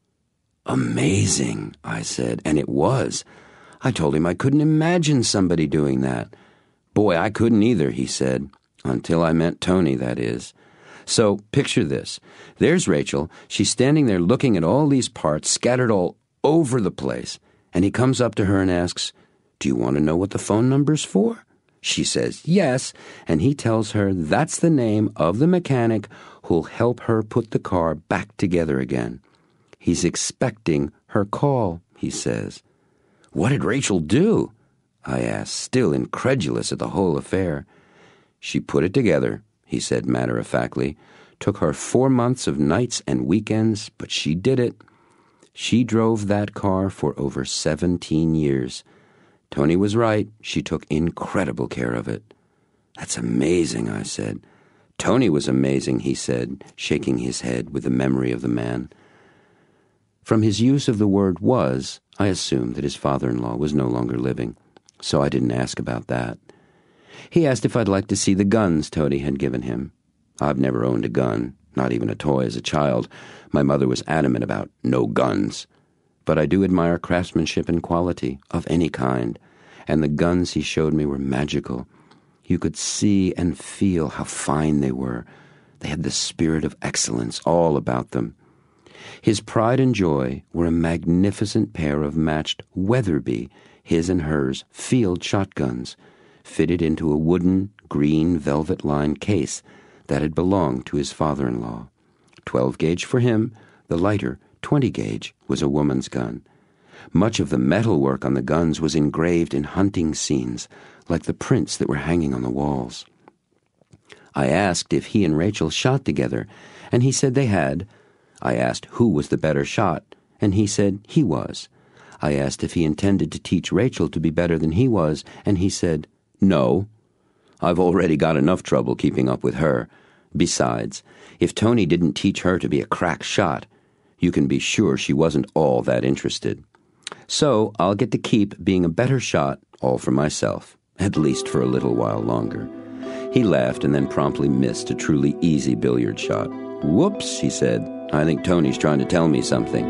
"Amazing," I said, and it was. I told him I couldn't imagine somebody doing that. "Boy, I couldn't either," he said, until I met Tony, that is. So picture this. There's Rachel. She's standing there looking at all these parts scattered all over the place, and he comes up to her and asks, "Do you want to know what the phone number's for?" She says yes, and he tells her that's the name of the mechanic who'll help her put the car back together again. He's expecting her call, he says. "What did Rachel do?" I asked, still incredulous at the whole affair. "She put it together," he said matter-of-factly. "Took her four months of nights and weekends, but she did it. She drove that car for over seventeen years. Tony was right. She took incredible care of it." "That's amazing," I said. "Tony was amazing," he said, shaking his head with the memory of the man. From his use of the word "was," I assumed that his father-in-law was no longer living, so I didn't ask about that. He asked if I'd like to see the guns Tony had given him. I've never owned a gun, not even a toy as a child. My mother was adamant about no guns. But I do admire craftsmanship and quality of any kind, and the guns he showed me were magical. You could see and feel how fine they were. They had the spirit of excellence all about them. His pride and joy were a magnificent pair of matched Weatherby, his and hers, field shotguns, fitted into a wooden, green, velvet-lined case that had belonged to his father-in-law. Twelve-gauge for him, the lighter, twenty-gauge, was a woman's gun. Much of the metalwork on the guns was engraved in hunting scenes, like the prints that were hanging on the walls. I asked if he and Rachel shot together, and he said they had. I asked who was the better shot, and he said he was. I asked if he intended to teach Rachel to be better than he was, and he said, "No. I've already got enough trouble keeping up with her. Besides, if Tony didn't teach her to be a crack shot, you can be sure she wasn't all that interested. So I'll get to keep being a better shot all for myself, at least for a little while longer." He laughed and then promptly missed a truly easy billiard shot. "Whoops," he said. "I think Tony's trying to tell me something."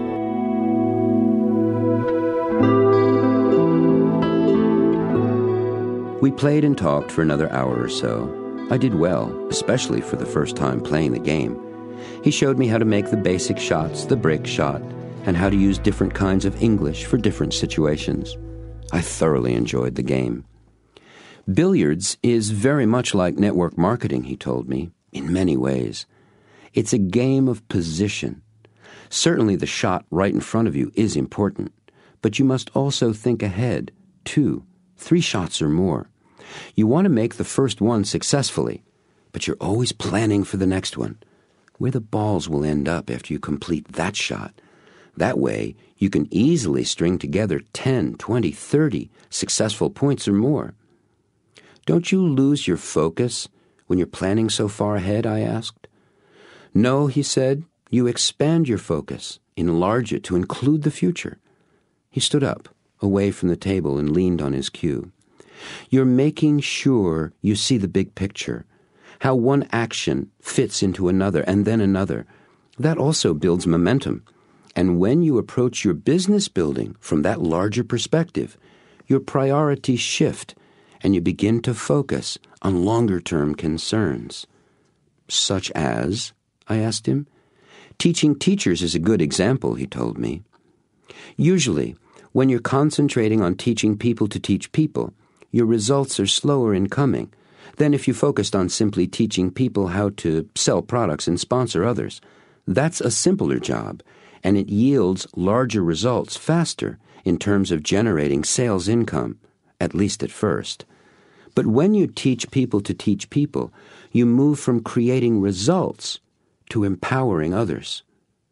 We played and talked for another hour or so. I did well, especially for the first time playing the game. He showed me how to make the basic shots, the break shot, and how to use different kinds of English for different situations. I thoroughly enjoyed the game. Billiards is very much like network marketing, he told me, in many ways. It's a game of position. Certainly the shot right in front of you is important, but you must also think ahead, two, three shots or more. You want to make the first one successfully, but you're always planning for the next one, where the balls will end up after you complete that shot. That way, you can easily string together ten, twenty, thirty successful points or more. "Don't you lose your focus when you're planning so far ahead?" I asked. "No," he said. "You expand your focus, enlarge it to include the future." He stood up, away from the table, and leaned on his cue. "You're making sure you see the big picture, how one action fits into another and then another. That also builds momentum. And when you approach your business building from that larger perspective, your priorities shift and you begin to focus on longer-term concerns." "Such as?" I asked him. "Teaching teachers is a good example," he told me. "Usually, when you're concentrating on teaching people to teach people, your results are slower in coming than if you focused on simply teaching people how to sell products and sponsor others. That's a simpler job, and it yields larger results faster in terms of generating sales income, at least at first. But when you teach people to teach people, you move from creating results to empowering others.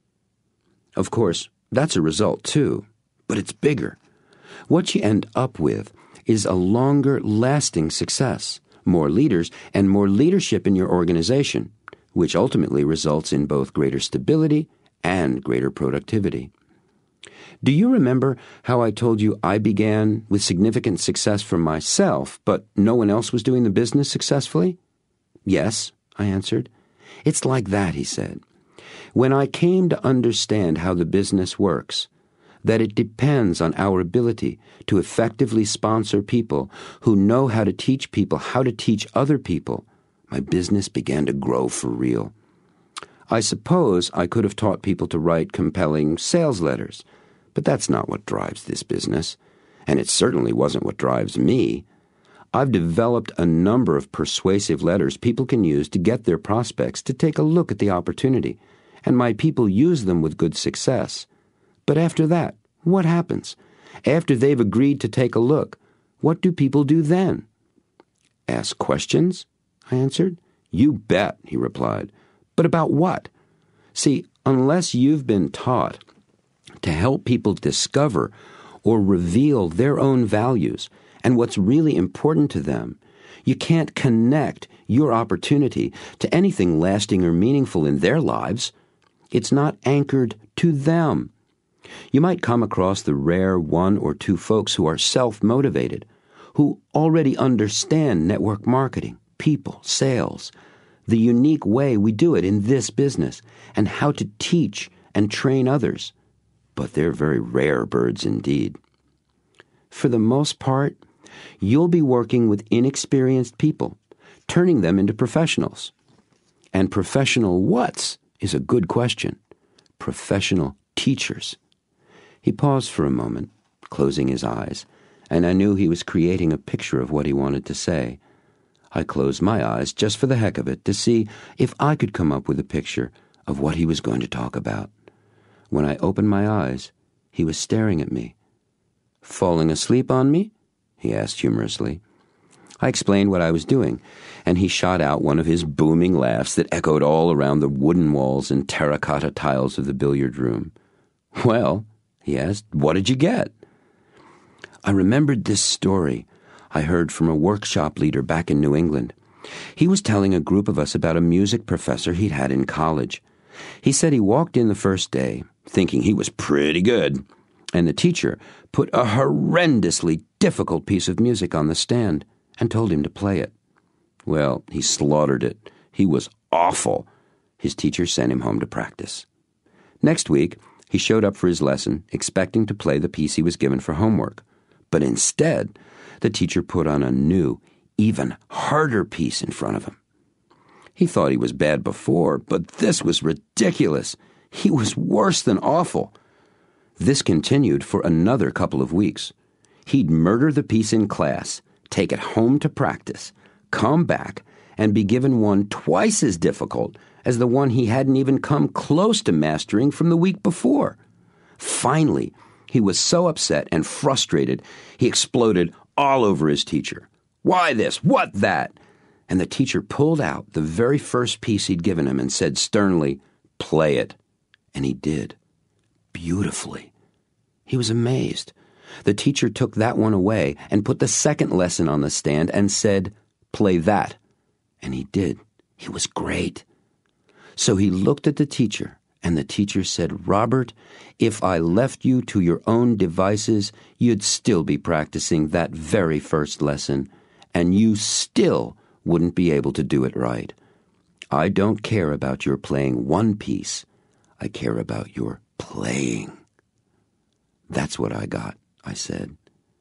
Of course, that's a result too, but it's bigger. What you end up with is a longer, lasting success, more leaders, and more leadership in your organization, which ultimately results in both greater stability and greater productivity. Do you remember how I told you I began with significant success for myself, but no one else was doing the business successfully? Yes, I answered. It's like that, he said. When I came to understand how the business works, that it depends on our ability to effectively sponsor people who know how to teach people how to teach other people, my business began to grow for real. I suppose I could have taught people to write compelling sales letters, but that's not what drives this business, and it certainly wasn't what drives me. I've developed a number of persuasive letters people can use to get their prospects to take a look at the opportunity, and my people use them with good success. But after that, what happens? After they've agreed to take a look, what do people do then? Ask questions, I answered. You bet, he replied. But about what? See, unless you've been taught to help people discover or reveal their own values and what's really important to them, you can't connect your opportunity to anything lasting or meaningful in their lives. It's not anchored to them. You might come across the rare one or two folks who are self-motivated, who already understand network marketing, people, sales, the unique way we do it in this business, and how to teach and train others. But they're very rare birds indeed. For the most part, you'll be working with inexperienced people, turning them into professionals. And professional whats is a good question. Professional teachers. He paused for a moment, closing his eyes, and I knew he was creating a picture of what he wanted to say. I closed my eyes just for the heck of it to see if I could come up with a picture of what he was going to talk about. When I opened my eyes, he was staring at me. "Falling asleep on me?" he asked humorously. I explained what I was doing, and he shot out one of his booming laughs that echoed all around the wooden walls and terracotta tiles of the billiard room. "Well," he asked, "what did you get?" I remembered this story I heard from a workshop leader back in New England. He was telling a group of us about a music professor he'd had in college. He said he walked in the first day, thinking he was pretty good, and the teacher put a horrendously difficult piece of music on the stand and told him to play it. Well, he slaughtered it. He was awful. His teacher sent him home to practice. Next week, he showed up for his lesson, expecting to play the piece he was given for homework. But instead, the teacher put on a new, even harder piece in front of him. He thought he was bad before, but this was ridiculous. He was worse than awful. This continued for another couple of weeks. He'd murder the piece in class, take it home to practice, come back, and be given one twice as difficult as the one he hadn't even come close to mastering from the week before. Finally, he was so upset and frustrated, he exploded all over his teacher. "Why this? What that?" And the teacher pulled out the very first piece he'd given him and said sternly, "Play it." And he did. Beautifully. He was amazed. The teacher took that one away and put the second lesson on the stand and said, "Play that." And he did. He was great. So he looked at the teacher, and the teacher said, "Robert, if I left you to your own devices, you'd still be practicing that very first lesson, and you still wouldn't be able to do it right. I don't care about your playing one piece. I care about your playing." "That's what I got," I said.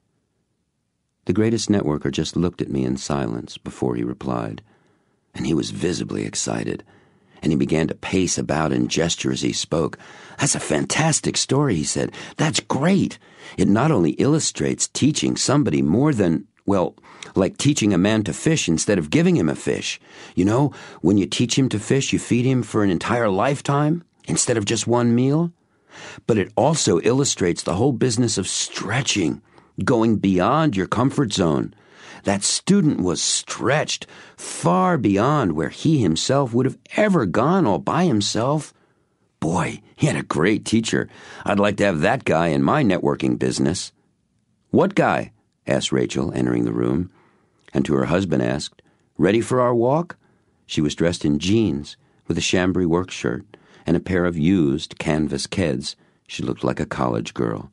The greatest networker just looked at me in silence before he replied, and he was visibly excited, and he began to pace about and gesture as he spoke. "That's a fantastic story," he said. "That's great. It not only illustrates teaching somebody more than, well, like teaching a man to fish instead of giving him a fish. You know, when you teach him to fish, you feed him for an entire lifetime instead of just one meal. But it also illustrates the whole business of stretching, going beyond your comfort zone. That student was stretched far beyond where he himself would have ever gone all by himself. Boy, he had a great teacher. I'd like to have that guy in my networking business. What guy? Asked Rachel, entering the room, and to her husband asked, Ready for our walk? She was dressed in jeans, with a chambray work shirt, and a pair of used canvas keds. She looked like a college girl.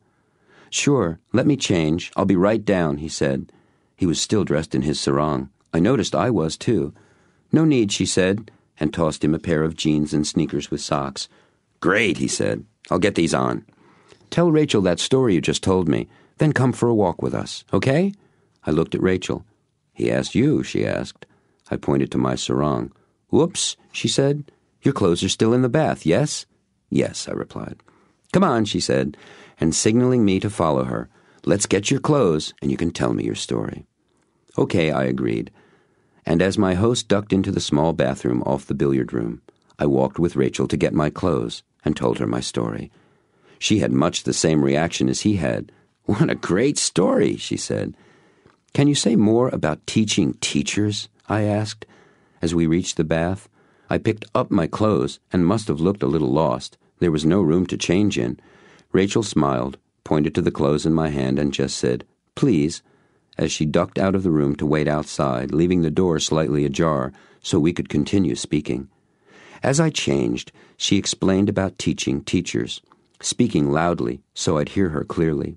Sure, let me change. I'll be right down, he said. He was still dressed in his sarong. I noticed I was, too. No need, she said, and tossed him a pair of jeans and sneakers with socks. Great, he said. I'll get these on. Tell Rachel that story you just told me, then come for a walk with us, okay? I looked at Rachel. He asked you, she asked. I pointed to my sarong. Whoops, she said. Your clothes are still in the bath, yes? Yes, I replied. Come on, she said, and signaling me to follow her. Let's get your clothes, and you can tell me your story. Okay, I agreed. And as my host ducked into the small bathroom off the billiard room, I walked with Rachel to get my clothes and told her my story. She had much the same reaction as he had. What a great story, she said. Can you say more about teaching teachers? I asked. As we reached the bath, I picked up my clothes and must have looked a little lost. There was no room to change in. Rachel smiled, pointed to the clothes in my hand, and just said, Please, as she ducked out of the room to wait outside, leaving the door slightly ajar so we could continue speaking. As I changed, she explained about teaching teachers, speaking loudly so I'd hear her clearly.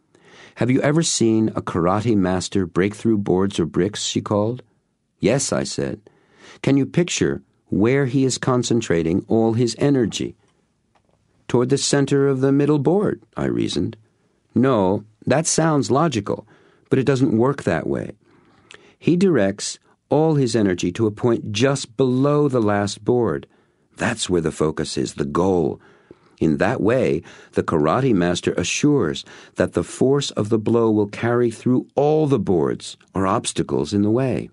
Have you ever seen a karate master break through boards or bricks, she called. Yes, I said. Can you picture where he is concentrating all his energy? Toward the center of the middle board, I reasoned. No, that sounds logical, but it doesn't work that way. He directs all his energy to a point just below the last board. That's where the focus is, the goal. In that way, the karate master assures that the force of the blow will carry through all the boards or obstacles in the way.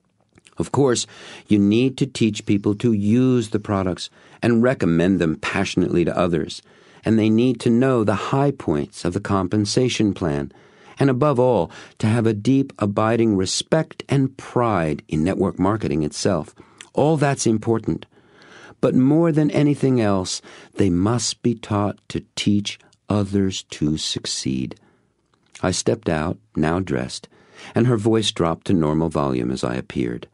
Of course, you need to teach people to use the products and recommend them passionately to others, and they need to know the high points of the compensation plan, and above all, to have a deep, abiding respect and pride in network marketing itself. All that's important. But more than anything else, they must be taught to teach others to succeed. I stepped out, now dressed, and her voice dropped to normal volume as I appeared.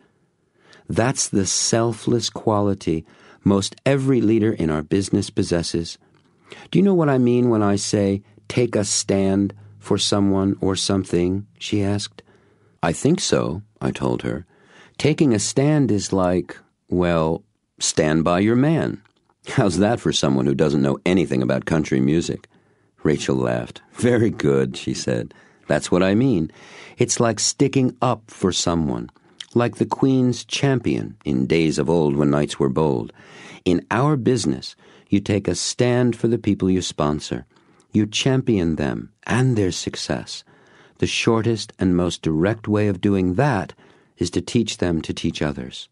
That's the selfless quality most every leader in our business possesses. Do you know what I mean when I say, take a stand for someone or something, she asked. I think so, I told her. Taking a stand is like, well, stand by your man. How's that for someone who doesn't know anything about country music? Rachel laughed. Very good, she said. That's what I mean. It's like sticking up for someone, like the Queen's champion in days of old when knights were bold. In our business, you take a stand for the people you sponsor. You champion them and their success. The shortest and most direct way of doing that is to teach them to teach others.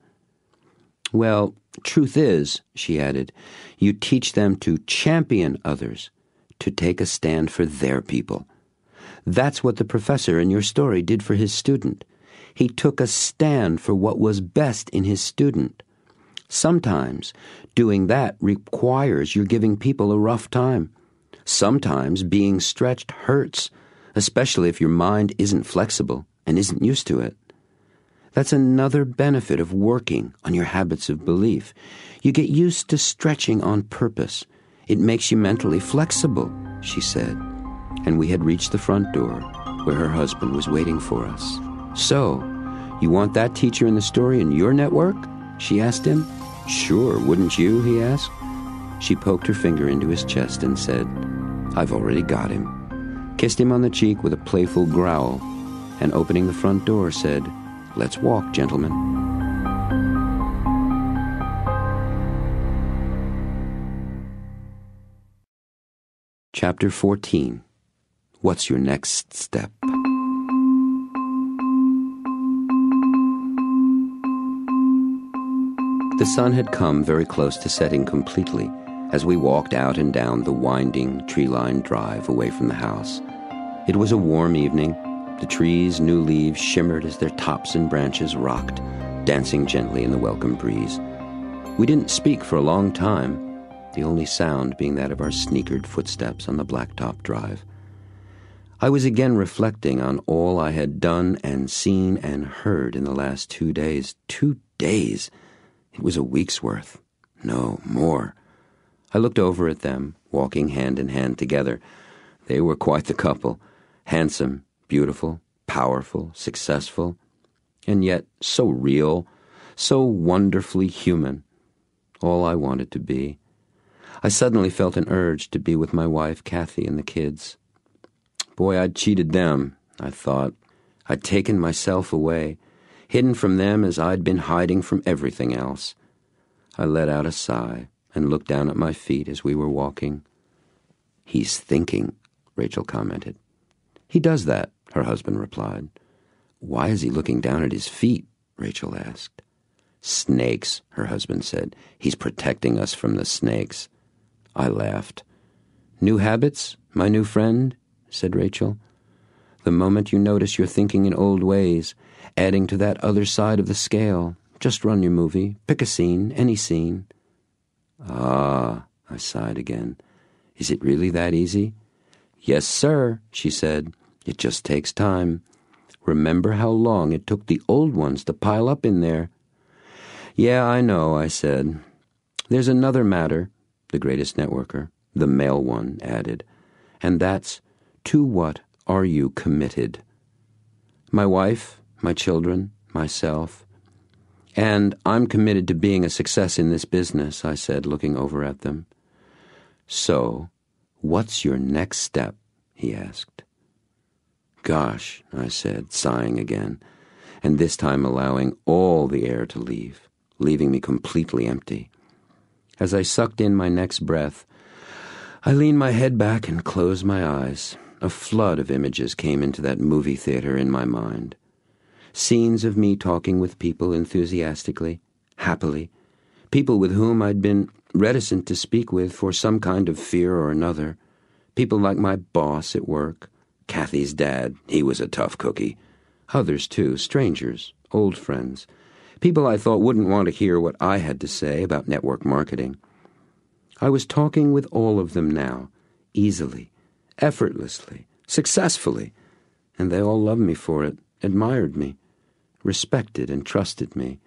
Well, truth is, she added, you teach them to champion others, to take a stand for their people. That's what the professor in your story did for his student. He took a stand for what was best in his student. Sometimes doing that requires you're giving people a rough time. Sometimes being stretched hurts, especially if your mind isn't flexible and isn't used to it. That's another benefit of working on your habits of belief. You get used to stretching on purpose. It makes you mentally flexible, she said. And we had reached the front door, where her husband was waiting for us. So, you want that teacher in the story in your network? She asked him. Sure, wouldn't you? He asked. She poked her finger into his chest and said, I've already got him. Kissed him on the cheek with a playful growl, and opening the front door said, Let's walk, gentlemen. Chapter fourteen. What's your next step? The sun had come very close to setting completely, as we walked out and down the winding, tree-lined drive away from the house. It was a warm evening. The trees' new leaves shimmered as their tops and branches rocked, dancing gently in the welcome breeze. We didn't speak for a long time, the only sound being that of our sneakered footsteps on the blacktop drive. I was again reflecting on all I had done and seen and heard in the last two days. Two days! It was a week's worth. No, more. I looked over at them, walking hand in hand together. They were quite the couple. Handsome, beautiful, powerful, successful, and yet so real, so wonderfully human. All I wanted to be. I suddenly felt an urge to be with my wife, Kathy, and the kids. Boy, I'd cheated them, I thought. I'd taken myself away, hidden from them as I'd been hiding from everything else. I let out a sigh and looked down at my feet as we were walking. "He's thinking," Rachel commented. "He does that," her husband replied. "Why is he looking down at his feet?" Rachel asked. "Snakes," her husband said. "He's protecting us from the snakes." I laughed. "New habits, my new friend?" said Rachel. "The moment you notice you're thinking in old ways, adding to that other side of the scale, just run your movie, pick a scene, any scene." "Ah," I sighed again. "Is it really that easy?" "Yes, sir," she said. "It just takes time. Remember how long it took the old ones to pile up in there." "Yeah, I know," I said. "There's another matter," the greatest networker, the male one, added, "and that's, to what are you committed?" "My wife, my children, myself. And I'm committed to being a success in this business," I said, looking over at them. "So, what's your next step?" he asked. "Gosh," I said, sighing again, and this time allowing all the air to leave, leaving me completely empty. As I sucked in my next breath, I leaned my head back and closed my eyes. A flood of images came into that movie theater in my mind. Scenes of me talking with people enthusiastically, happily, people with whom I'd been reticent to speak with for some kind of fear or another, people like my boss at work, Kathy's dad, he was a tough cookie, others too, strangers, old friends, people I thought wouldn't want to hear what I had to say about network marketing. I was talking with all of them now, easily, effortlessly, successfully, and they all loved me for it, admired me, respected and trusted me.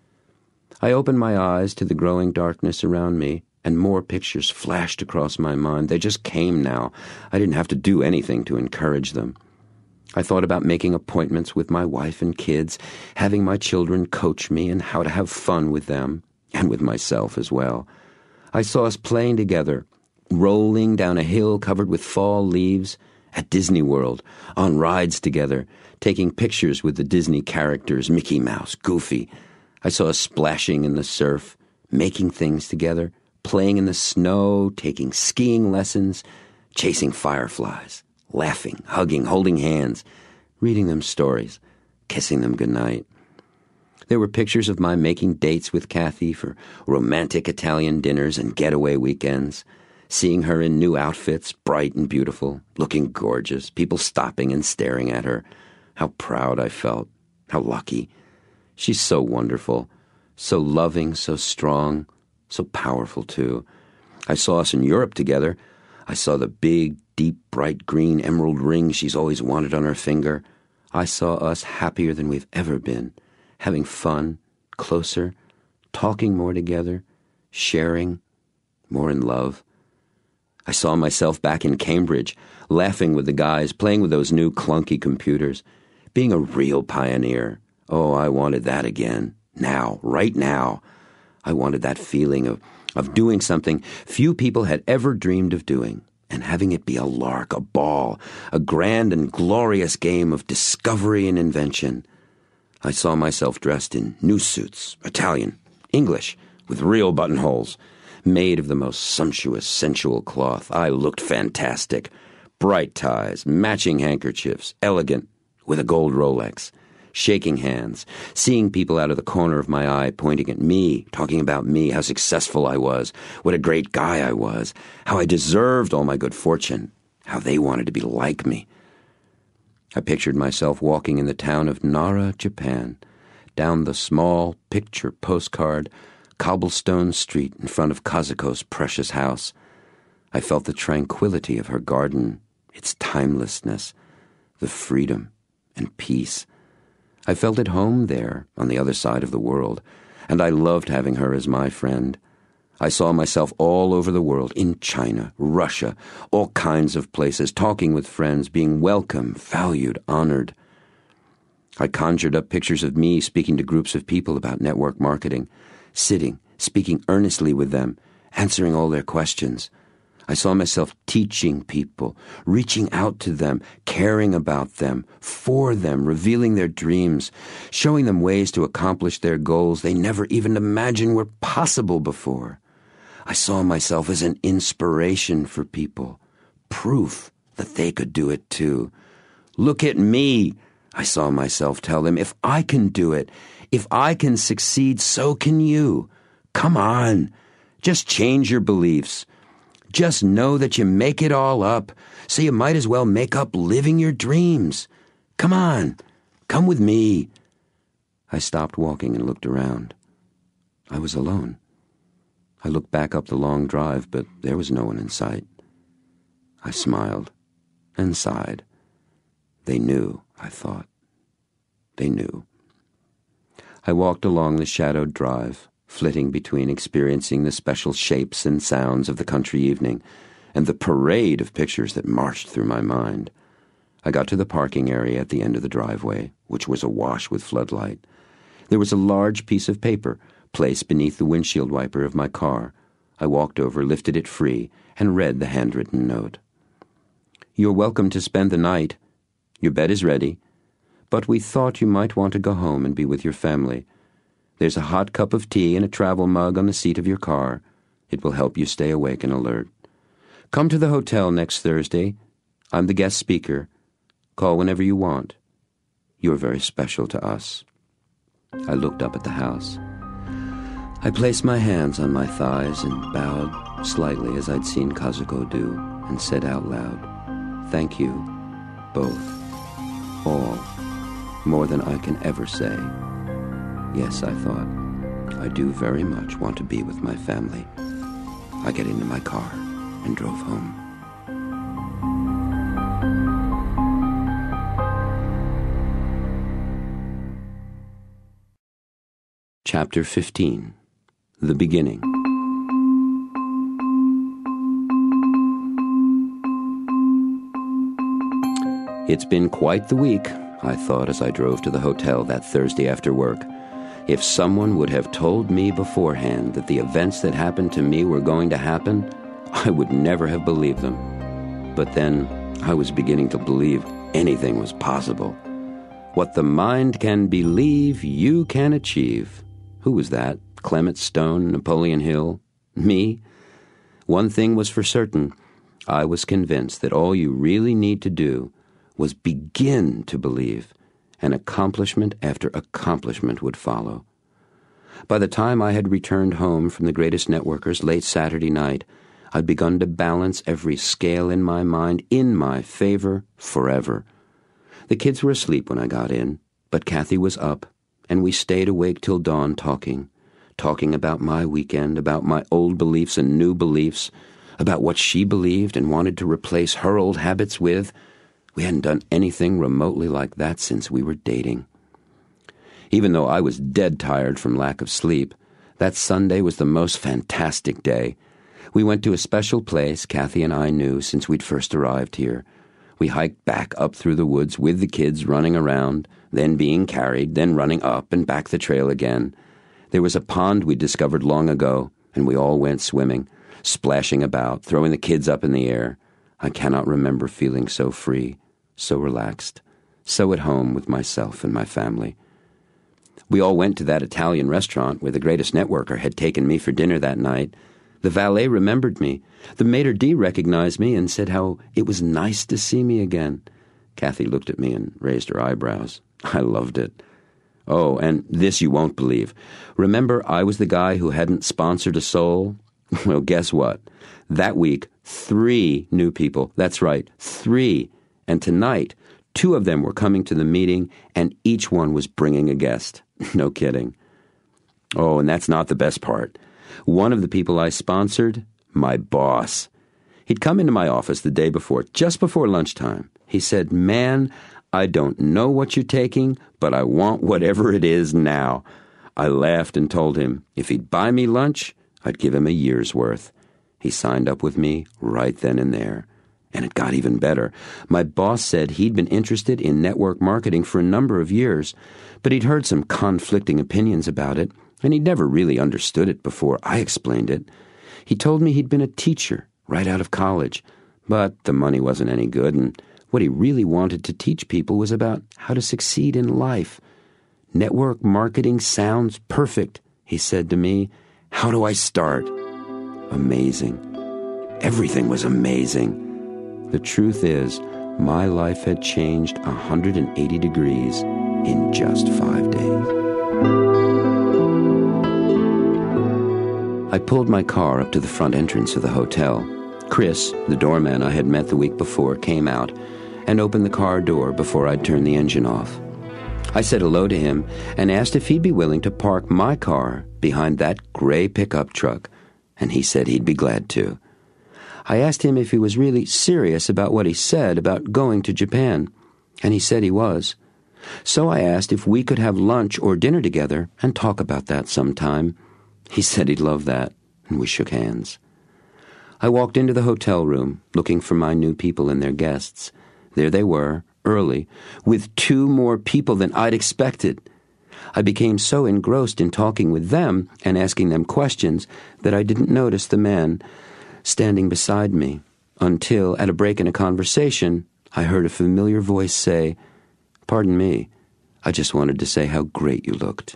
I opened my eyes to the growing darkness around me, and more pictures flashed across my mind. They just came now. I didn't have to do anything to encourage them. I thought about making appointments with my wife and kids, having my children coach me, and how to have fun with them, and with myself as well. I saw us playing together, rolling down a hill covered with fall leaves, at Disney World, on rides together, taking pictures with the Disney characters, Mickey Mouse, Goofy. I saw us splashing in the surf, making things together, playing in the snow, taking skiing lessons, chasing fireflies, laughing, hugging, holding hands, reading them stories, kissing them goodnight. There were pictures of my making dates with Kathy for romantic Italian dinners and getaway weekends, seeing her in new outfits, bright and beautiful, looking gorgeous, people stopping and staring at her. How proud I felt, how lucky. She's so wonderful, so loving, so strong, so powerful too. I saw us in Europe together. I saw the big, deep, bright green emerald ring she's always wanted on her finger. I saw us happier than we've ever been, having fun, closer, talking more together, sharing, more in love. I saw myself back in Cambridge, laughing with the guys, playing with those new clunky computers, being a real pioneer. Oh, I wanted that again. Now, right now. I wanted that feeling of, of doing something few people had ever dreamed of doing, and having it be a lark, a ball, a grand and glorious game of discovery and invention. I saw myself dressed in new suits, Italian, English, with real buttonholes, made of the most sumptuous, sensual cloth. I looked fantastic. Bright ties, matching handkerchiefs, elegant, with a gold Rolex. shaking hands, seeing people out of the corner of my eye pointing at me, talking about me, how successful I was, what a great guy I was, how I deserved all my good fortune, how they wanted to be like me. I pictured myself walking in the town of Nara, Japan, down the small picture postcard, cobblestone street in front of Kazuko's precious house. I felt the tranquility of her garden, its timelessness, the freedom and peace. I felt at home there, on the other side of the world, and I loved having her as my friend. I saw myself all over the world, in China, Russia, all kinds of places, talking with friends, being welcome, valued, honored. I conjured up pictures of me speaking to groups of people about network marketing, sitting, speaking earnestly with them, answering all their questions. I saw myself teaching people, reaching out to them, caring about them, for them, revealing their dreams, showing them ways to accomplish their goals they never even imagined were possible before. I saw myself as an inspiration for people, proof that they could do it too. Look at me, I saw myself tell them. If I can do it, if I can succeed, so can you. Come on, just change your beliefs. Just know that you make it all up, so you might as well make up living your dreams. Come on, come with me. I stopped walking and looked around. I was alone. I looked back up the long drive, but there was no one in sight. I smiled and sighed. They knew, I thought. They knew. I walked along the shadowed drive, flitting between experiencing the special shapes and sounds of the country evening and the parade of pictures that marched through my mind. I got to the parking area at the end of the driveway, which was awash with floodlight. There was a large piece of paper placed beneath the windshield wiper of my car. I walked over, lifted it free, and read the handwritten note. You're welcome to spend the night. Your bed is ready, but we thought you might want to go home and be with your family. There's a hot cup of tea and a travel mug on the seat of your car. It will help you stay awake and alert. Come to the hotel next Thursday. I'm the guest speaker. Call whenever you want. You're very special to us. I looked up at the house. I placed my hands on my thighs and bowed slightly as I'd seen Kazuko do, and said out loud, Thank you, both, all, more than I can ever say. Yes, I thought, I do very much want to be with my family. I got into my car and drove home. Chapter fifteen. The Beginning. It's been quite the week, I thought as I drove to the hotel that Thursday after work. If someone would have told me beforehand that the events that happened to me were going to happen, I would never have believed them. But then I was beginning to believe anything was possible. What the mind can believe, you can achieve. Who was that? Clement Stone, Napoleon Hill? Me? One thing was for certain. I was convinced that all you really need to do was begin to believe, and accomplishment after accomplishment would follow. By the time I had returned home from the Greatest Networkers late Saturday night, I'd begun to balance every scale in my mind in my favor forever. The kids were asleep when I got in, but Kathy was up, and we stayed awake till dawn talking, talking about my weekend, about my old beliefs and new beliefs, about what she believed and wanted to replace her old habits with. We hadn't done anything remotely like that since we were dating. Even though I was dead tired from lack of sleep, that Sunday was the most fantastic day. We went to a special place Kathy and I knew since we'd first arrived here. We hiked back up through the woods with the kids running around, then being carried, then running up and back the trail again. There was a pond we'd discovered long ago, and we all went swimming, splashing about, throwing the kids up in the air. I cannot remember feeling so free, so relaxed, so at home with myself and my family. We all went to that Italian restaurant where the Greatest Networker had taken me for dinner that night. The valet remembered me. The maitre d' recognized me and said how it was nice to see me again. Kathy looked at me and raised her eyebrows. I loved it. Oh, and this you won't believe. Remember I was the guy who hadn't sponsored a soul? Well, guess what? That week, three new people, that's right, three. And tonight, two of them were coming to the meeting, and each one was bringing a guest. No kidding. Oh, and that's not the best part. One of the people I sponsored, my boss. He'd come into my office the day before, just before lunchtime. He said, "Man, I don't know what you're taking, but I want whatever it is now." I laughed and told him if he'd buy me lunch, I'd give him a year's worth. He signed up with me right then and there. And it got even better. My boss said he'd been interested in network marketing for a number of years, but he'd heard some conflicting opinions about it, and he'd never really understood it before I explained it. He told me he'd been a teacher right out of college, but the money wasn't any good, and what he really wanted to teach people was about how to succeed in life. "Network marketing sounds perfect," he said to me. "How do I start?" Amazing. Everything was amazing. The truth is, my life had changed one hundred eighty degrees in just five days. I pulled my car up to the front entrance of the hotel. Chris, the doorman I had met the week before, came out and opened the car door before I'd turned the engine off. I said hello to him and asked if he'd be willing to park my car behind that gray pickup truck, and he said he'd be glad to. I asked him if he was really serious about what he said about going to Japan, and he said he was. So I asked if we could have lunch or dinner together and talk about that sometime. He said he'd love that, and we shook hands. I walked into the hotel room, looking for my new people and their guests. There they were, early, with two more people than I'd expected. I became so engrossed in talking with them and asking them questions that I didn't notice the man standing beside me, until, at a break in a conversation, I heard a familiar voice say, "Pardon me, I just wanted to say how great you looked."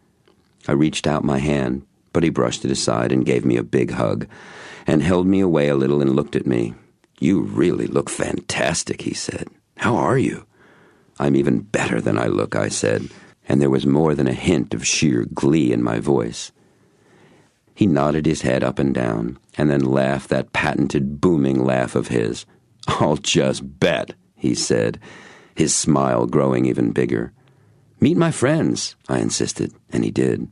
I reached out my hand, but he brushed it aside and gave me a big hug, and held me away a little and looked at me. "You really look fantastic," he said. "How are you?" "I'm even better than I look," I said, and there was more than a hint of sheer glee in my voice. He nodded his head up and down, and then laughed that patented booming laugh of his. "I'll just bet," he said, his smile growing even bigger. "Meet my friends," I insisted, and he did.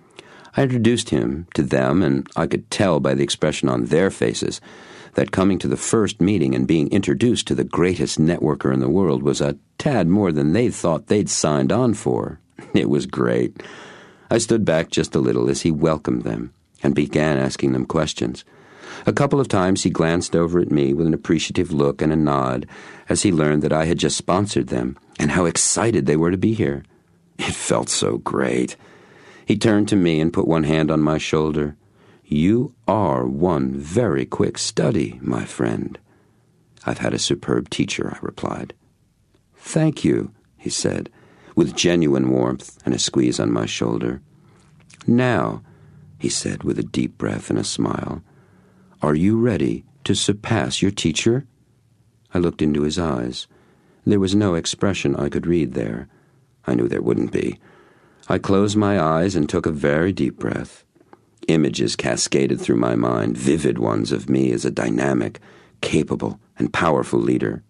I introduced him to them, and I could tell by the expression on their faces that coming to the first meeting and being introduced to the greatest networker in the world was a tad more than they thought they'd signed on for. It was great. I stood back just a little as he welcomed them and began asking them questions. A couple of times he glanced over at me with an appreciative look and a nod as he learned that I had just sponsored them and how excited they were to be here. It felt so great. He turned to me and put one hand on my shoulder. "You are one very quick study, my friend." "I've had a superb teacher," I replied. "Thank you," he said, with genuine warmth and a squeeze on my shoulder. "Now," he said with a deep breath and a smile, "are you ready to surpass your teacher?" I looked into his eyes. There was no expression I could read there. I knew there wouldn't be. I closed my eyes and took a very deep breath. Images cascaded through my mind, vivid ones of me as a dynamic, capable, and powerful leader.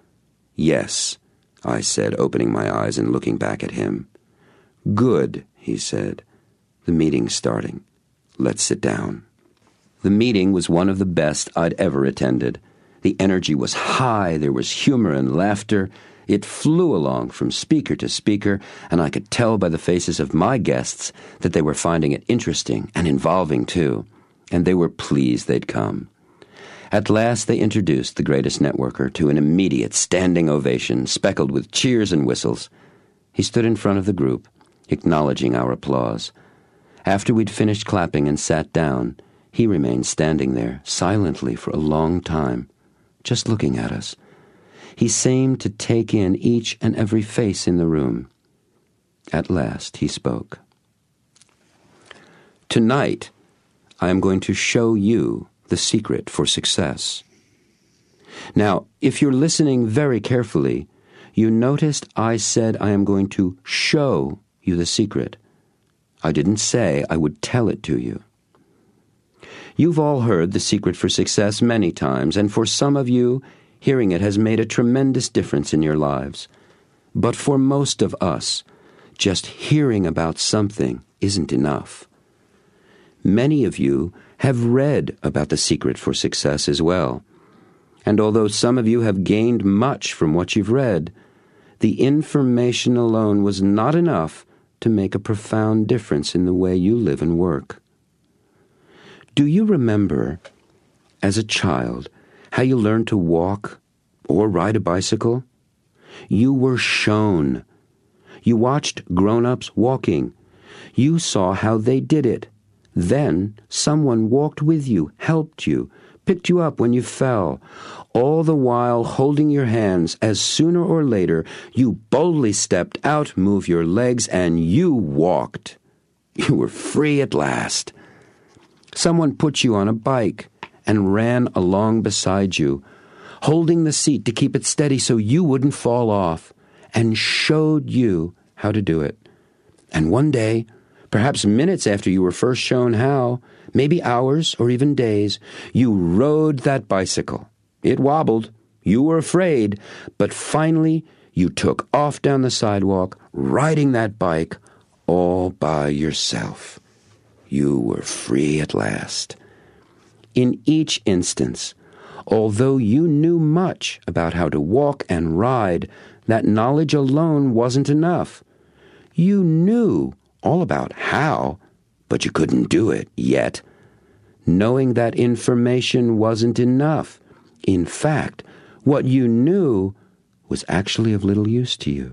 "Yes," I said, opening my eyes and looking back at him. "Good," he said. "The meeting's starting. Let's sit down." The meeting was one of the best I'd ever attended. The energy was high, there was humor and laughter. It flew along from speaker to speaker, and I could tell by the faces of my guests that they were finding it interesting and involving too, and they were pleased they'd come. At last they introduced the greatest networker to an immediate standing ovation, speckled with cheers and whistles. He stood in front of the group, acknowledging our applause. After we'd finished clapping and sat down, he remained standing there silently for a long time, just looking at us. He seemed to take in each and every face in the room. At last he spoke. "Tonight, I am going to show you the secret for success. Now, if you're listening very carefully, You noticed I said I am going to show you the secret. I didn't say I would tell it to you. You've all heard The Secret for Success many times, and for some of you, hearing it has made a tremendous difference in your lives. But for most of us, just hearing about something isn't enough. Many of you have read about The Secret for Success as well. And although some of you have gained much from what you've read, the information alone was not enough to make a profound difference in the way you live and work. Do you remember, as a child, how you learned to walk or ride a bicycle? You were shown. You watched grown-ups walking. You saw how they did it. Then someone walked with you, helped you, picked you up when you fell, all the while holding your hands as sooner or later you boldly stepped out, moved your legs, and you walked. You were free at last. Someone put you on a bike and ran along beside you, holding the seat to keep it steady so you wouldn't fall off, and showed you how to do it. And one day, perhaps minutes after you were first shown how, maybe hours or even days, you rode that bicycle. It wobbled. You were afraid, but finally you took off down the sidewalk, riding that bike all by yourself. You were free at last. In each instance, although you knew much about how to walk and ride, that knowledge alone wasn't enough. You knew all about how, but you couldn't do it yet. Knowing that information wasn't enough. In fact, what you knew was actually of little use to you.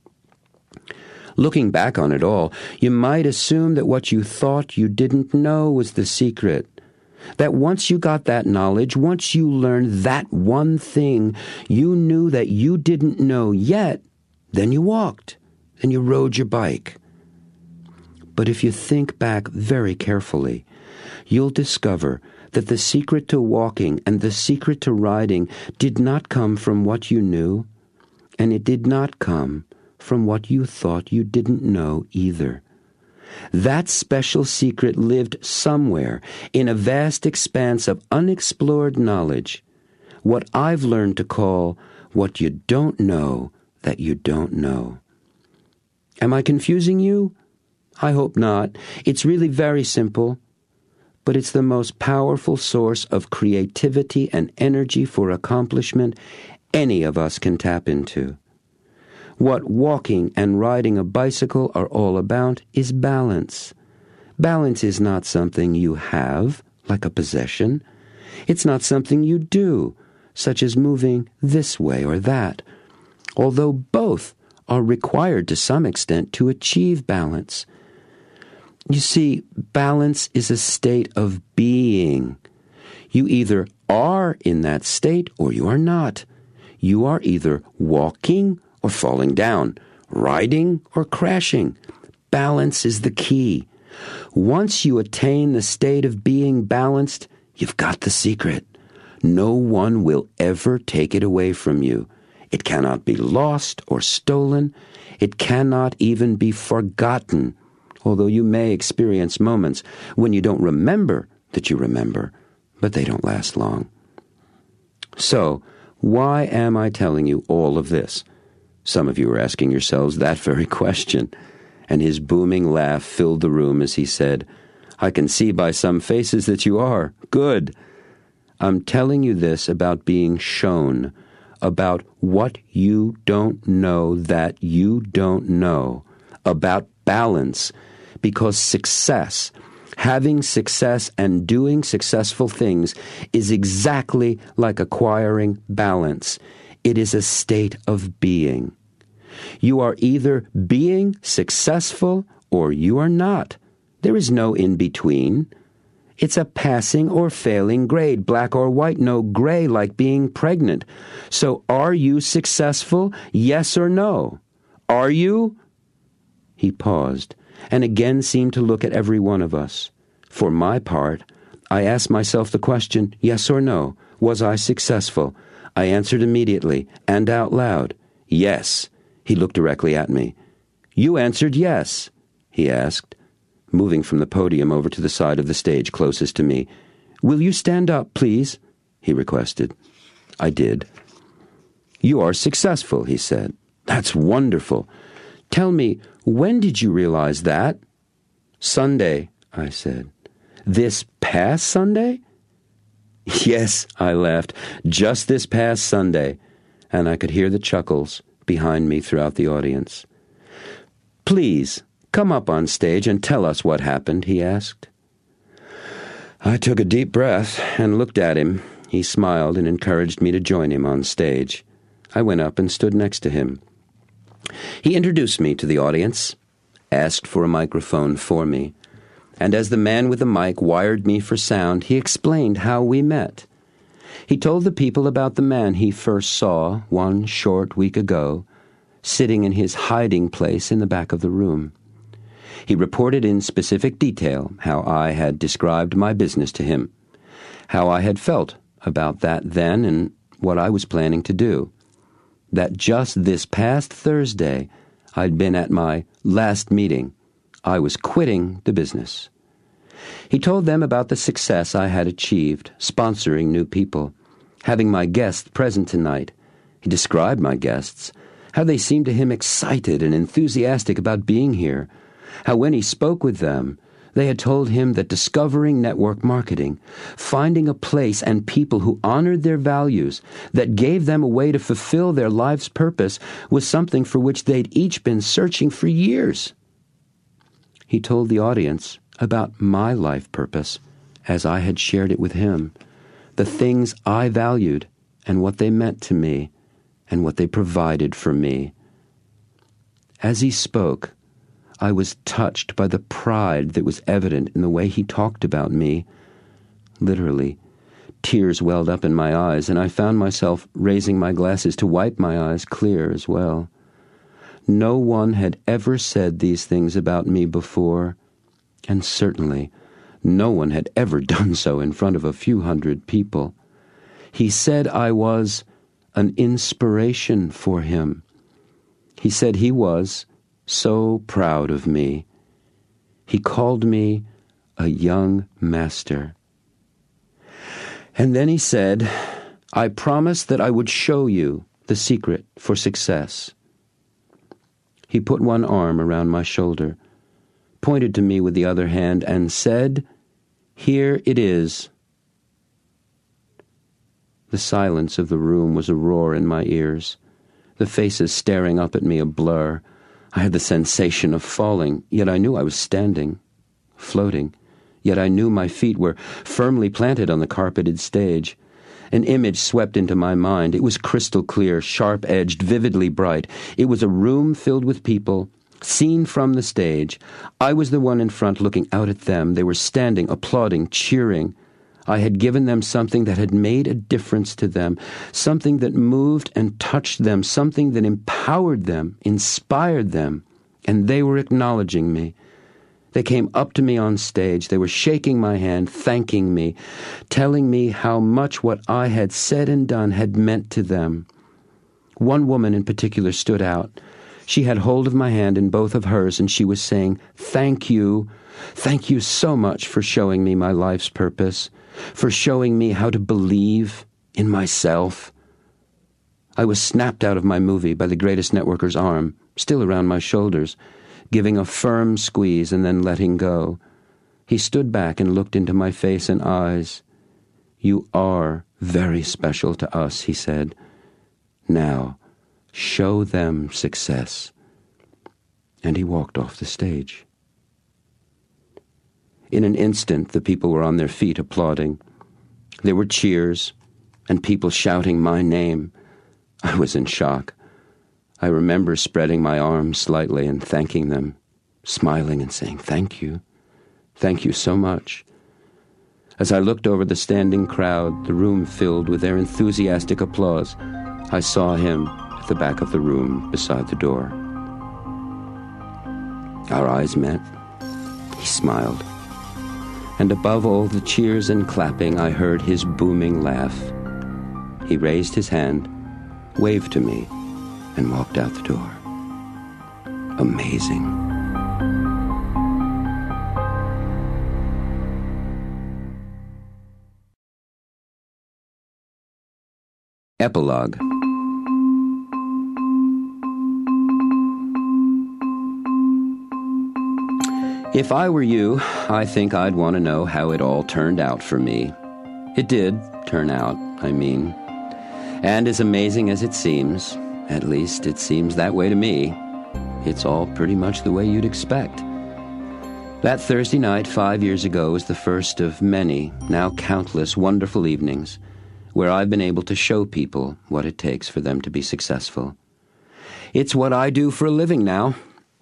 Looking back on it all, you might assume that what you thought you didn't know was the secret. That once you got that knowledge, once you learned that one thing you knew that you didn't know yet, then you walked, then you rode your bike. But if you think back very carefully, you'll discover that the secret to walking and the secret to riding did not come from what you knew, and it did not come from what you thought you didn't know either. That special secret lived somewhere in a vast expanse of unexplored knowledge, what I've learned to call what you don't know that you don't know. Am I confusing you? I hope not. It's really very simple, but it's the most powerful source of creativity and energy for accomplishment any of us can tap into. What walking and riding a bicycle are all about is balance. Balance is not something you have, like a possession. It's not something you do, such as moving this way or that, although both are required to some extent to achieve balance. You see, balance is a state of being. You either are in that state or you are not. You are either walking or falling down, riding or crashing. Balance is the key. Once you attain the state of being balanced, you've got the secret. No one will ever take it away from you. It cannot be lost or stolen. It cannot even be forgotten, although you may experience moments when you don't remember that you remember, but they don't last long. So, why am I telling you all of this? Some of you are asking yourselves that very question, and his booming laugh filled the room as he said, I can see by some faces that you are. Good. I'm telling you this about being shown, about what you don't know that you don't know, about balance, because success, having success and doing successful things is exactly like acquiring balance. It is a state of being. You are either being successful or you are not. There is no in-between. It's a passing or failing grade, black or white, no gray like being pregnant. So are you successful, yes or no? Are you? He paused, and again seemed to look at every one of us. For my part, I asked myself the question, yes or no, was I successful? I answered immediately and out loud, Yes. He looked directly at me. You answered yes, he asked, moving from the podium over to the side of the stage closest to me. Will you stand up, please? He requested. I did. You are successful, he said. That's wonderful. Tell me, when did you realize that? Sunday, I said. This past Sunday? Yes, I laughed, just this past Sunday, and I could hear the chuckles behind me throughout the audience. Please, come up on stage and tell us what happened, he asked. I took a deep breath and looked at him. He smiled and encouraged me to join him on stage. I went up and stood next to him. He introduced me to the audience, asked for a microphone for me, and as the man with the mic wired me for sound, he explained how we met. He told the people about the man he first saw one short week ago, sitting in his hiding place in the back of the room. He reported in specific detail how I had described my business to him, how I had felt about that then and what I was planning to do. That just this past Thursday, I'd been at my last meeting. I was quitting the business. He told them about the success I had achieved, sponsoring new people, having my guests present tonight. He described my guests, how they seemed to him excited and enthusiastic about being here, how when he spoke with them, they had told him that discovering network marketing, finding a place and people who honored their values, that gave them a way to fulfill their life's purpose, was something for which they'd each been searching for years. He told the audience about my life purpose, as I had shared it with him, the things I valued and what they meant to me and what they provided for me. As he spoke, I was touched by the pride that was evident in the way he talked about me. Literally, tears welled up in my eyes, and I found myself raising my glasses to wipe my eyes clear as well. No one had ever said these things about me before, and certainly no one had ever done so in front of a few hundred people. He said I was an inspiration for him. He said he was so proud of me. He called me a young master. And then he said, I promised that I would show you the secret for success. He put one arm around my shoulder, pointed to me with the other hand, and said, Here it is. The silence of the room was a roar in my ears, the faces staring up at me a blur. I had the sensation of falling, yet I knew I was standing, floating, yet I knew my feet were firmly planted on the carpeted stage. An image swept into my mind. It was crystal clear, sharp-edged, vividly bright. It was a room filled with people, seen from the stage. I was the one in front looking out at them. They were standing, applauding, cheering. I had given them something that had made a difference to them, something that moved and touched them, something that empowered them, inspired them, and they were acknowledging me. They came up to me on stage. They were shaking my hand, thanking me, telling me how much what I had said and done had meant to them. One woman in particular stood out. She had hold of my hand in both of hers, and she was saying, Thank you. Thank you so much for showing me my life's purpose, for showing me how to believe in myself. I was snapped out of my movie by the greatest networker's arm, still around my shoulders, giving a firm squeeze and then letting go. He stood back and looked into my face and eyes. You are very special to us, he said. Now, show them success. And he walked off the stage. In an instant, the people were on their feet applauding. There were cheers and people shouting my name. I was in shock. I remember spreading my arms slightly and thanking them, smiling and saying, Thank you. Thank you so much. As I looked over the standing crowd, the room filled with their enthusiastic applause, I saw him at the back of the room beside the door. Our eyes met. He smiled. And above all the cheers and clapping, I heard his booming laugh. He raised his hand, waved to me, and walked out the door. Amazing. Epilogue. If I were you, I think I'd want to know how it all turned out for me. It did turn out, I mean. And as amazing as it seems, at least it seems that way to me, it's all pretty much the way you'd expect. That Thursday night five years ago was the first of many, now countless, wonderful evenings where I've been able to show people what it takes for them to be successful. It's what I do for a living now.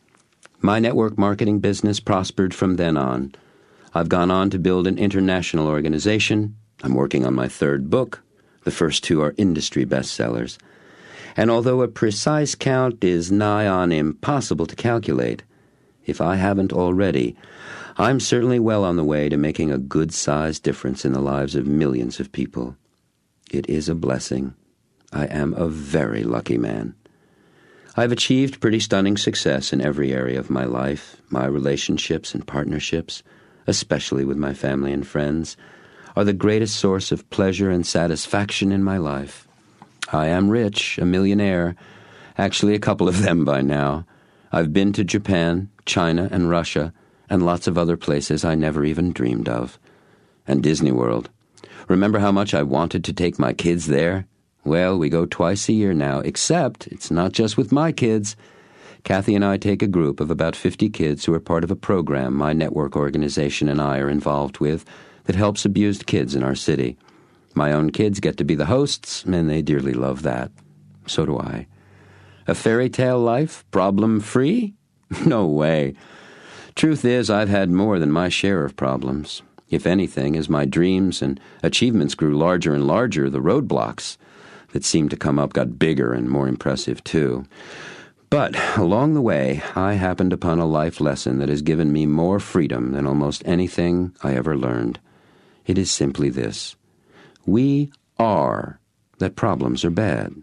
My network marketing business prospered from then on. I've gone on to build an international organization. I'm working on my third book. The first two are industry bestsellers. And although a precise count is nigh on impossible to calculate, if I haven't already, I'm certainly well on the way to making a good-sized difference in the lives of millions of people. It is a blessing. I am a very lucky man. I've achieved pretty stunning success in every area of my life. My relationships and partnerships, especially with my family and friends, are the greatest source of pleasure and satisfaction in my life. I am rich, a millionaire, actually a couple of them by now. I've been to Japan, China, and Russia, and lots of other places I never even dreamed of. And Disney World. Remember how much I wanted to take my kids there? Well, we go twice a year now, except it's not just with my kids. Kathy and I take a group of about fifty kids who are part of a program my network organization and I are involved with that helps abused kids in our city. My own kids get to be the hosts, and they dearly love that. So do I. A fairy tale life, problem-free? No way. Truth is, I've had more than my share of problems. If anything, as my dreams and achievements grew larger and larger, the roadblocks that seemed to come up got bigger and more impressive, too. But along the way, I happened upon a life lesson that has given me more freedom than almost anything I ever learned. It is simply this. We are that problems are bad.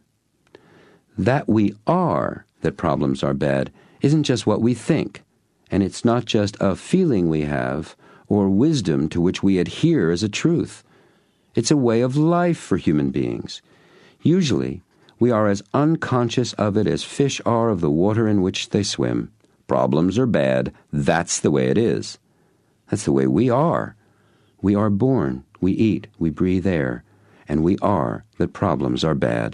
That we are that problems are bad isn't just what we think, and it's not just a feeling we have or wisdom to which we adhere as a truth. It's a way of life for human beings. Usually, we are as unconscious of it as fish are of the water in which they swim. Problems are bad. That's the way it is. That's the way we are. We are born, we eat, we breathe air, and we are that problems are bad.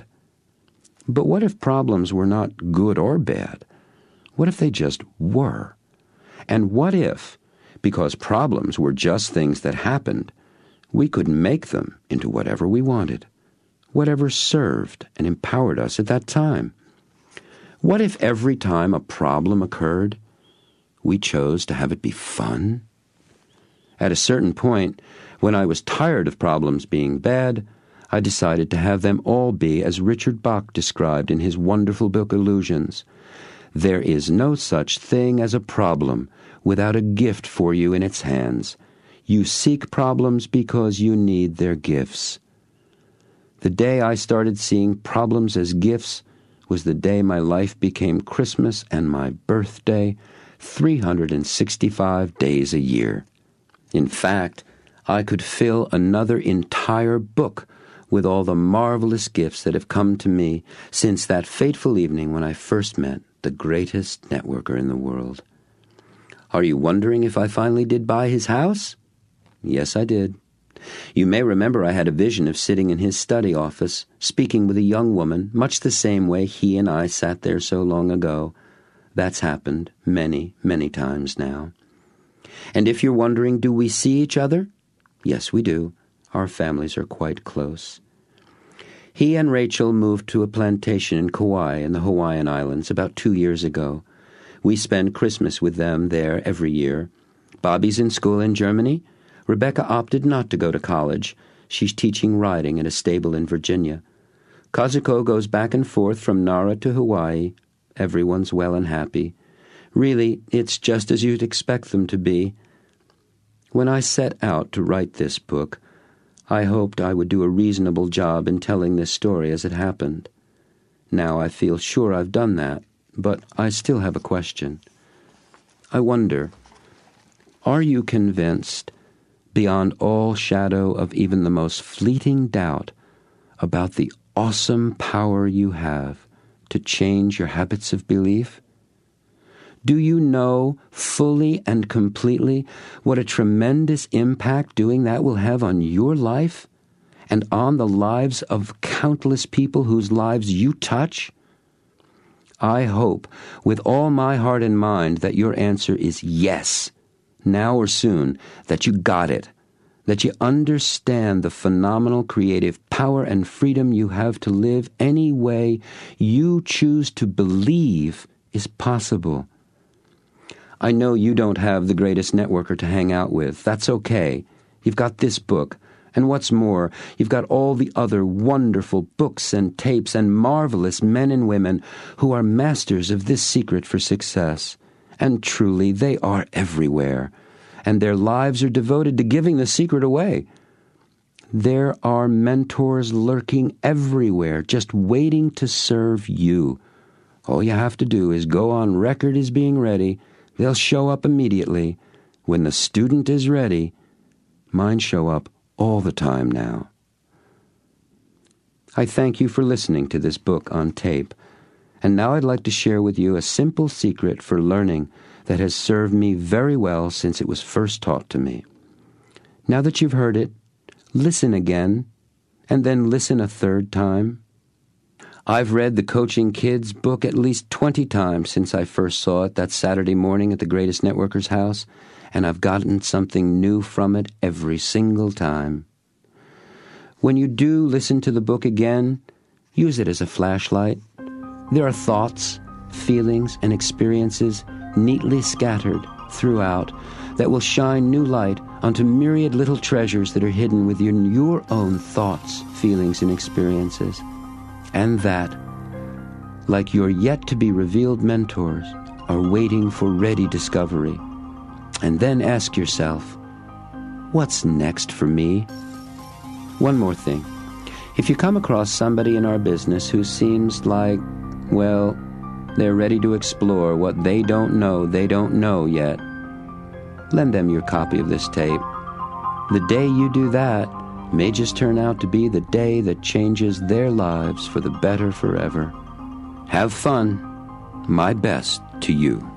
But what if problems were not good or bad? What if they just were? And what if, because problems were just things that happened, we could make them into whatever we wanted, whatever served and empowered us at that time? What if every time a problem occurred, we chose to have it be fun? At a certain point, when I was tired of problems being bad, I decided to have them all be as Richard Bach described in his wonderful book Illusions. There is no such thing as a problem without a gift for you in its hands. You seek problems because you need their gifts. The day I started seeing problems as gifts was the day my life became Christmas and my birthday, three hundred sixty-five days a year. In fact, I could fill another entire book with all the marvelous gifts that have come to me since that fateful evening when I first met the greatest networker in the world. Are you wondering if I finally did buy his house? Yes, I did. You may remember I had a vision of sitting in his study office, speaking with a young woman, much the same way he and I sat there so long ago. That's happened many, many times now. And if you're wondering, do we see each other? Yes, we do. Our families are quite close. He and Rachel moved to a plantation in Kauai in the Hawaiian Islands about two years ago. We spend Christmas with them there every year. Bobby's in school in Germany. Rebecca opted not to go to college. She's teaching riding at a stable in Virginia. Kazuko goes back and forth from Nara to Hawaii. Everyone's well and happy. Really, it's just as you'd expect them to be. When I set out to write this book, I hoped I would do a reasonable job in telling this story as it happened. Now I feel sure I've done that, but I still have a question. I wonder, are you convinced, beyond all shadow of even the most fleeting doubt, about the awesome power you have to change your habits of belief? Do you know fully and completely what a tremendous impact doing that will have on your life and on the lives of countless people whose lives you touch? I hope with all my heart and mind that your answer is yes, now or soon, that you got it, that you understand the phenomenal creative power and freedom you have to live any way you choose to believe is possible. I know you don't have the greatest networker to hang out with. That's okay. You've got this book. And what's more, you've got all the other wonderful books and tapes and marvelous men and women who are masters of this secret for success. And truly, they are everywhere. And their lives are devoted to giving the secret away. There are mentors lurking everywhere, just waiting to serve you. All you have to do is go on record as being ready. They'll show up immediately. When the student is ready, mine show up all the time now. I thank you for listening to this book on tape, and now I'd like to share with you a simple secret for learning that has served me very well since it was first taught to me. Now that you've heard it, listen again, and then listen a third time. I've read the Coaching Kids book at least twenty times since I first saw it that Saturday morning at the Greatest Networker's house, and I've gotten something new from it every single time. When you do listen to the book again, use it as a flashlight. There are thoughts, feelings, and experiences neatly scattered throughout that will shine new light onto myriad little treasures that are hidden within your own thoughts, feelings, and experiences. And that, like your yet-to-be-revealed mentors, are waiting for ready discovery. And then ask yourself, what's next for me? One more thing. If you come across somebody in our business who seems like, well, they're ready to explore what they don't know they don't know yet, lend them your copy of this tape. The day you do that may just turn out to be the day that changes their lives for the better forever. Have fun. My best to you.